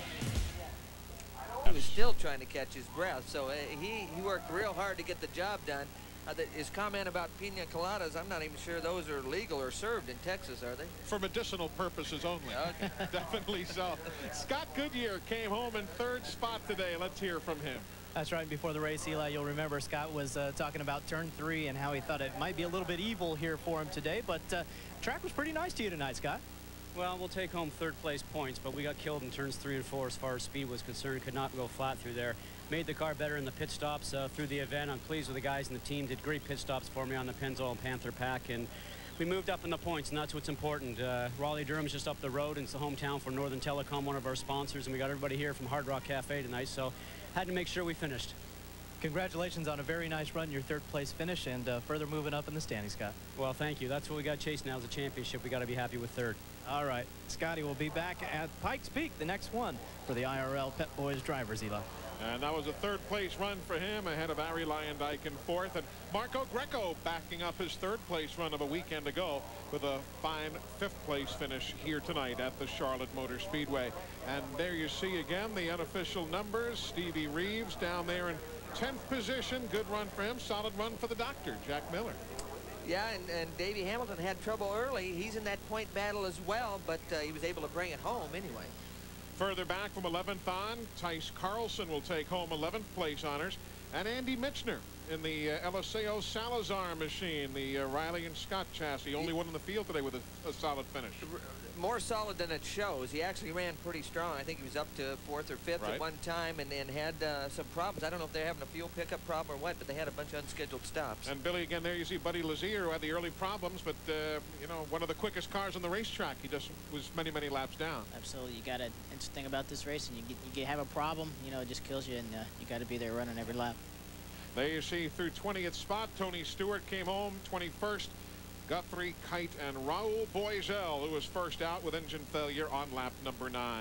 He was still trying to catch his breath, so uh, he, he worked real hard to get the job done. Uh, the, his comment about pina coladas, I'm not even sure those are legal or served in Texas, are they? For medicinal purposes only. Okay. Definitely so. Scott Goodyear came home in third spot today. Let's hear from him. That's right. Before the race, Eli, you'll remember Scott was uh, talking about turn three and how he thought it might be a little bit evil here for him today, but uh, track was pretty nice to you tonight, Scott. Well, we'll take home third place points, but we got killed in turns three and four as far as speed was concerned. Could not go flat through there. Made the car better in the pit stops uh, through the event. I'm pleased with the guys in the team. Did great pit stops for me on the Pennzoil and Panther pack, and we moved up in the points, and that's what's important. Uh, Raleigh-Durham's just up the road, and it's the hometown for Northern Telecom, one of our sponsors, and we got everybody here from Hard Rock Cafe tonight, so had to make sure we finished. Congratulations on a very nice run, your third place finish, and uh, further moving up in the standings, Scott. Well, thank you. That's what we got chasing now is a championship. We got to be happy with third. All right. Scotty will be back at Pikes Peak, the next one for the I R L Pet Boys drivers, Eli. And that was a third place run for him ahead of Ari Lyondike in fourth, and Marco Greco backing up his third place run of a weekend ago with a fine fifth place finish here tonight at the Charlotte Motor Speedway. And there you see again the unofficial numbers. Stevie Reeves down there in tenth position. Good run for him. Solid run for the doctor, Jack Miller. Yeah, and, and Davey Hamilton had trouble early. He's in that point battle as well, but uh, he was able to bring it home anyway. Further back from eleventh on, Tice Carlson will take home eleventh place honors, and Andy Mitchner in the uh, Eliseo Salazar machine, the uh, Riley and Scott chassis, only one in the field today with a, a solid finish. More solid than it shows. He actually ran pretty strong. I think he was up to fourth or fifth right. at one time, and, and had uh, some problems. I don't know if they're having a fuel pickup problem or what, but they had a bunch of unscheduled stops. And Billy, again, there you see Buddy Lazier, who had the early problems, but uh, you know, one of the quickest cars on the racetrack. He just was many, many laps down. Absolutely. You got to. Interesting thing about this race, and you get, you get have a problem, you know, it just kills you, and uh, you got to be there running every lap. There you see through twentieth spot, Tony Stewart came home twenty-first. Guthrie, Kite, and Raul Boisel, who was first out with engine failure on lap number nine.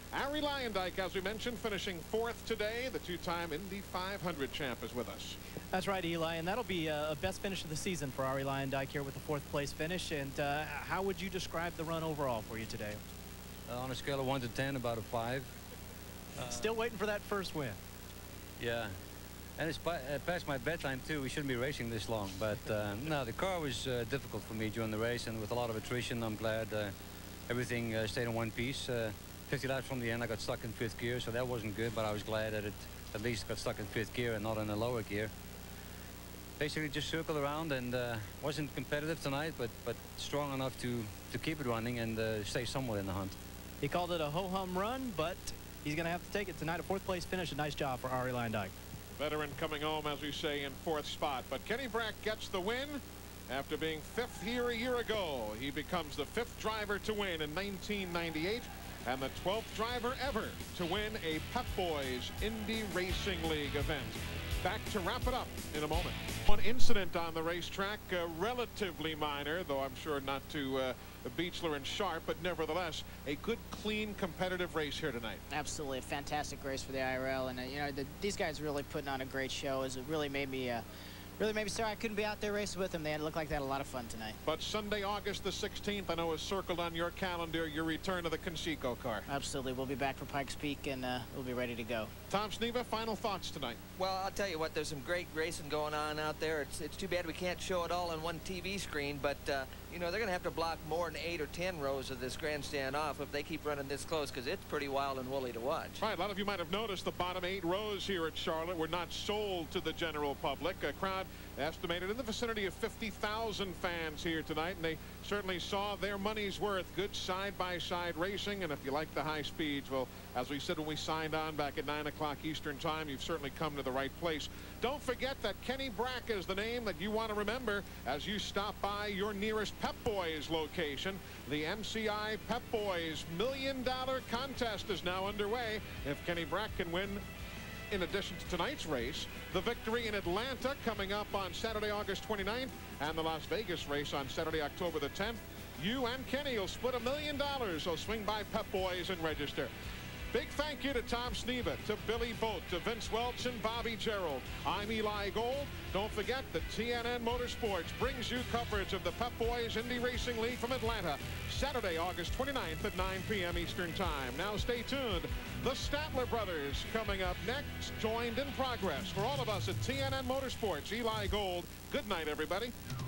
Arie Luyendyk, as we mentioned, finishing fourth today. The two-time Indy five hundred champ is with us. That's right, Eli, and that'll be a best finish of the season for Arie Luyendyk here with the fourth place finish. And uh, how would you describe the run overall for you today? Uh, on a scale of one to ten, about a five. Uh, Still waiting for that first win. Yeah, and it's pa uh, past my bedtime too. We shouldn't be racing this long, but uh, no, the car was uh, difficult for me during the race, and with a lot of attrition, I'm glad uh, everything uh, stayed in one piece. Uh, fifty laps from the end, I got stuck in fifth gear, so that wasn't good, but I was glad that it at least got stuck in fifth gear and not in a lower gear. Basically just circled around and uh, wasn't competitive tonight, but but strong enough to to keep it running and uh, stay somewhat in the hunt. He called it a ho-hum run, but he's going to have to take it tonight. A fourth place finish. A nice job for Arie Luyendyk. Veteran coming home, as we say, in fourth spot. But Kenny Brack gets the win after being fifth here a year ago. He becomes the fifth driver to win in nineteen ninety-eight and the twelfth driver ever to win a Pep Boys Indy Racing League event. Back to wrap it up in a moment. One incident on the racetrack, uh, relatively minor, though I'm sure not to uh, Beechler and Sharp, but nevertheless a good, clean, competitive race here tonight. Absolutely a fantastic race for the I R L, and uh, you know the, these guys really putting on a great show. It really made me uh, really made me sorry I couldn't be out there racing with them. They had looked like they had a lot of fun tonight. But Sunday, August the sixteenth, I know is circled on your calendar, your return to the Conseco car. Absolutely, we'll be back for Pikes Peak, and uh, we'll be ready to go. Tom Sneva, final thoughts tonight. Well, I'll tell you what, there's some great racing going on out there. It's, it's too bad we can't show it all on one T V screen, but, uh, you know, they're going to have to block more than eight or ten rows of this grandstand off if they keep running this close, because it's pretty wild and woolly to watch. Right, a lot of you might have noticed the bottom eight rows here at Charlotte were not sold to the general public. A crowd estimated in the vicinity of fifty thousand fans here tonight, and they certainly saw their money's worth. Good side-by-side racing, and if you like the high speeds, well, as we said when we signed on back at nine o'clock Eastern time, you've certainly come to the right place. Don't forget that Kenny Brack is the name that you want to remember as you stop by your nearest Pep Boys location. The M C I Pep Boys Million Dollar Contest is now underway. If Kenny Brack can win, in addition to tonight's race, the victory in Atlanta coming up on Saturday, August twenty-ninth, and the Las Vegas race on Saturday, October the tenth, you and Kenny will split a million dollars, so swing by Pep Boys and register. Big thank you to Tom Sneva, to Billy Boat, to Vince Welch and Bobby Gerald. I'm Eli Gold. Don't forget that T N N Motorsports brings you coverage of the Pep Boys Indy Racing League from Atlanta, Saturday, August twenty-ninth at nine p m Eastern Time. Now stay tuned. The Statler Brothers coming up next, joined in progress. For all of us at T N N Motorsports, Eli Gold. Good night, everybody.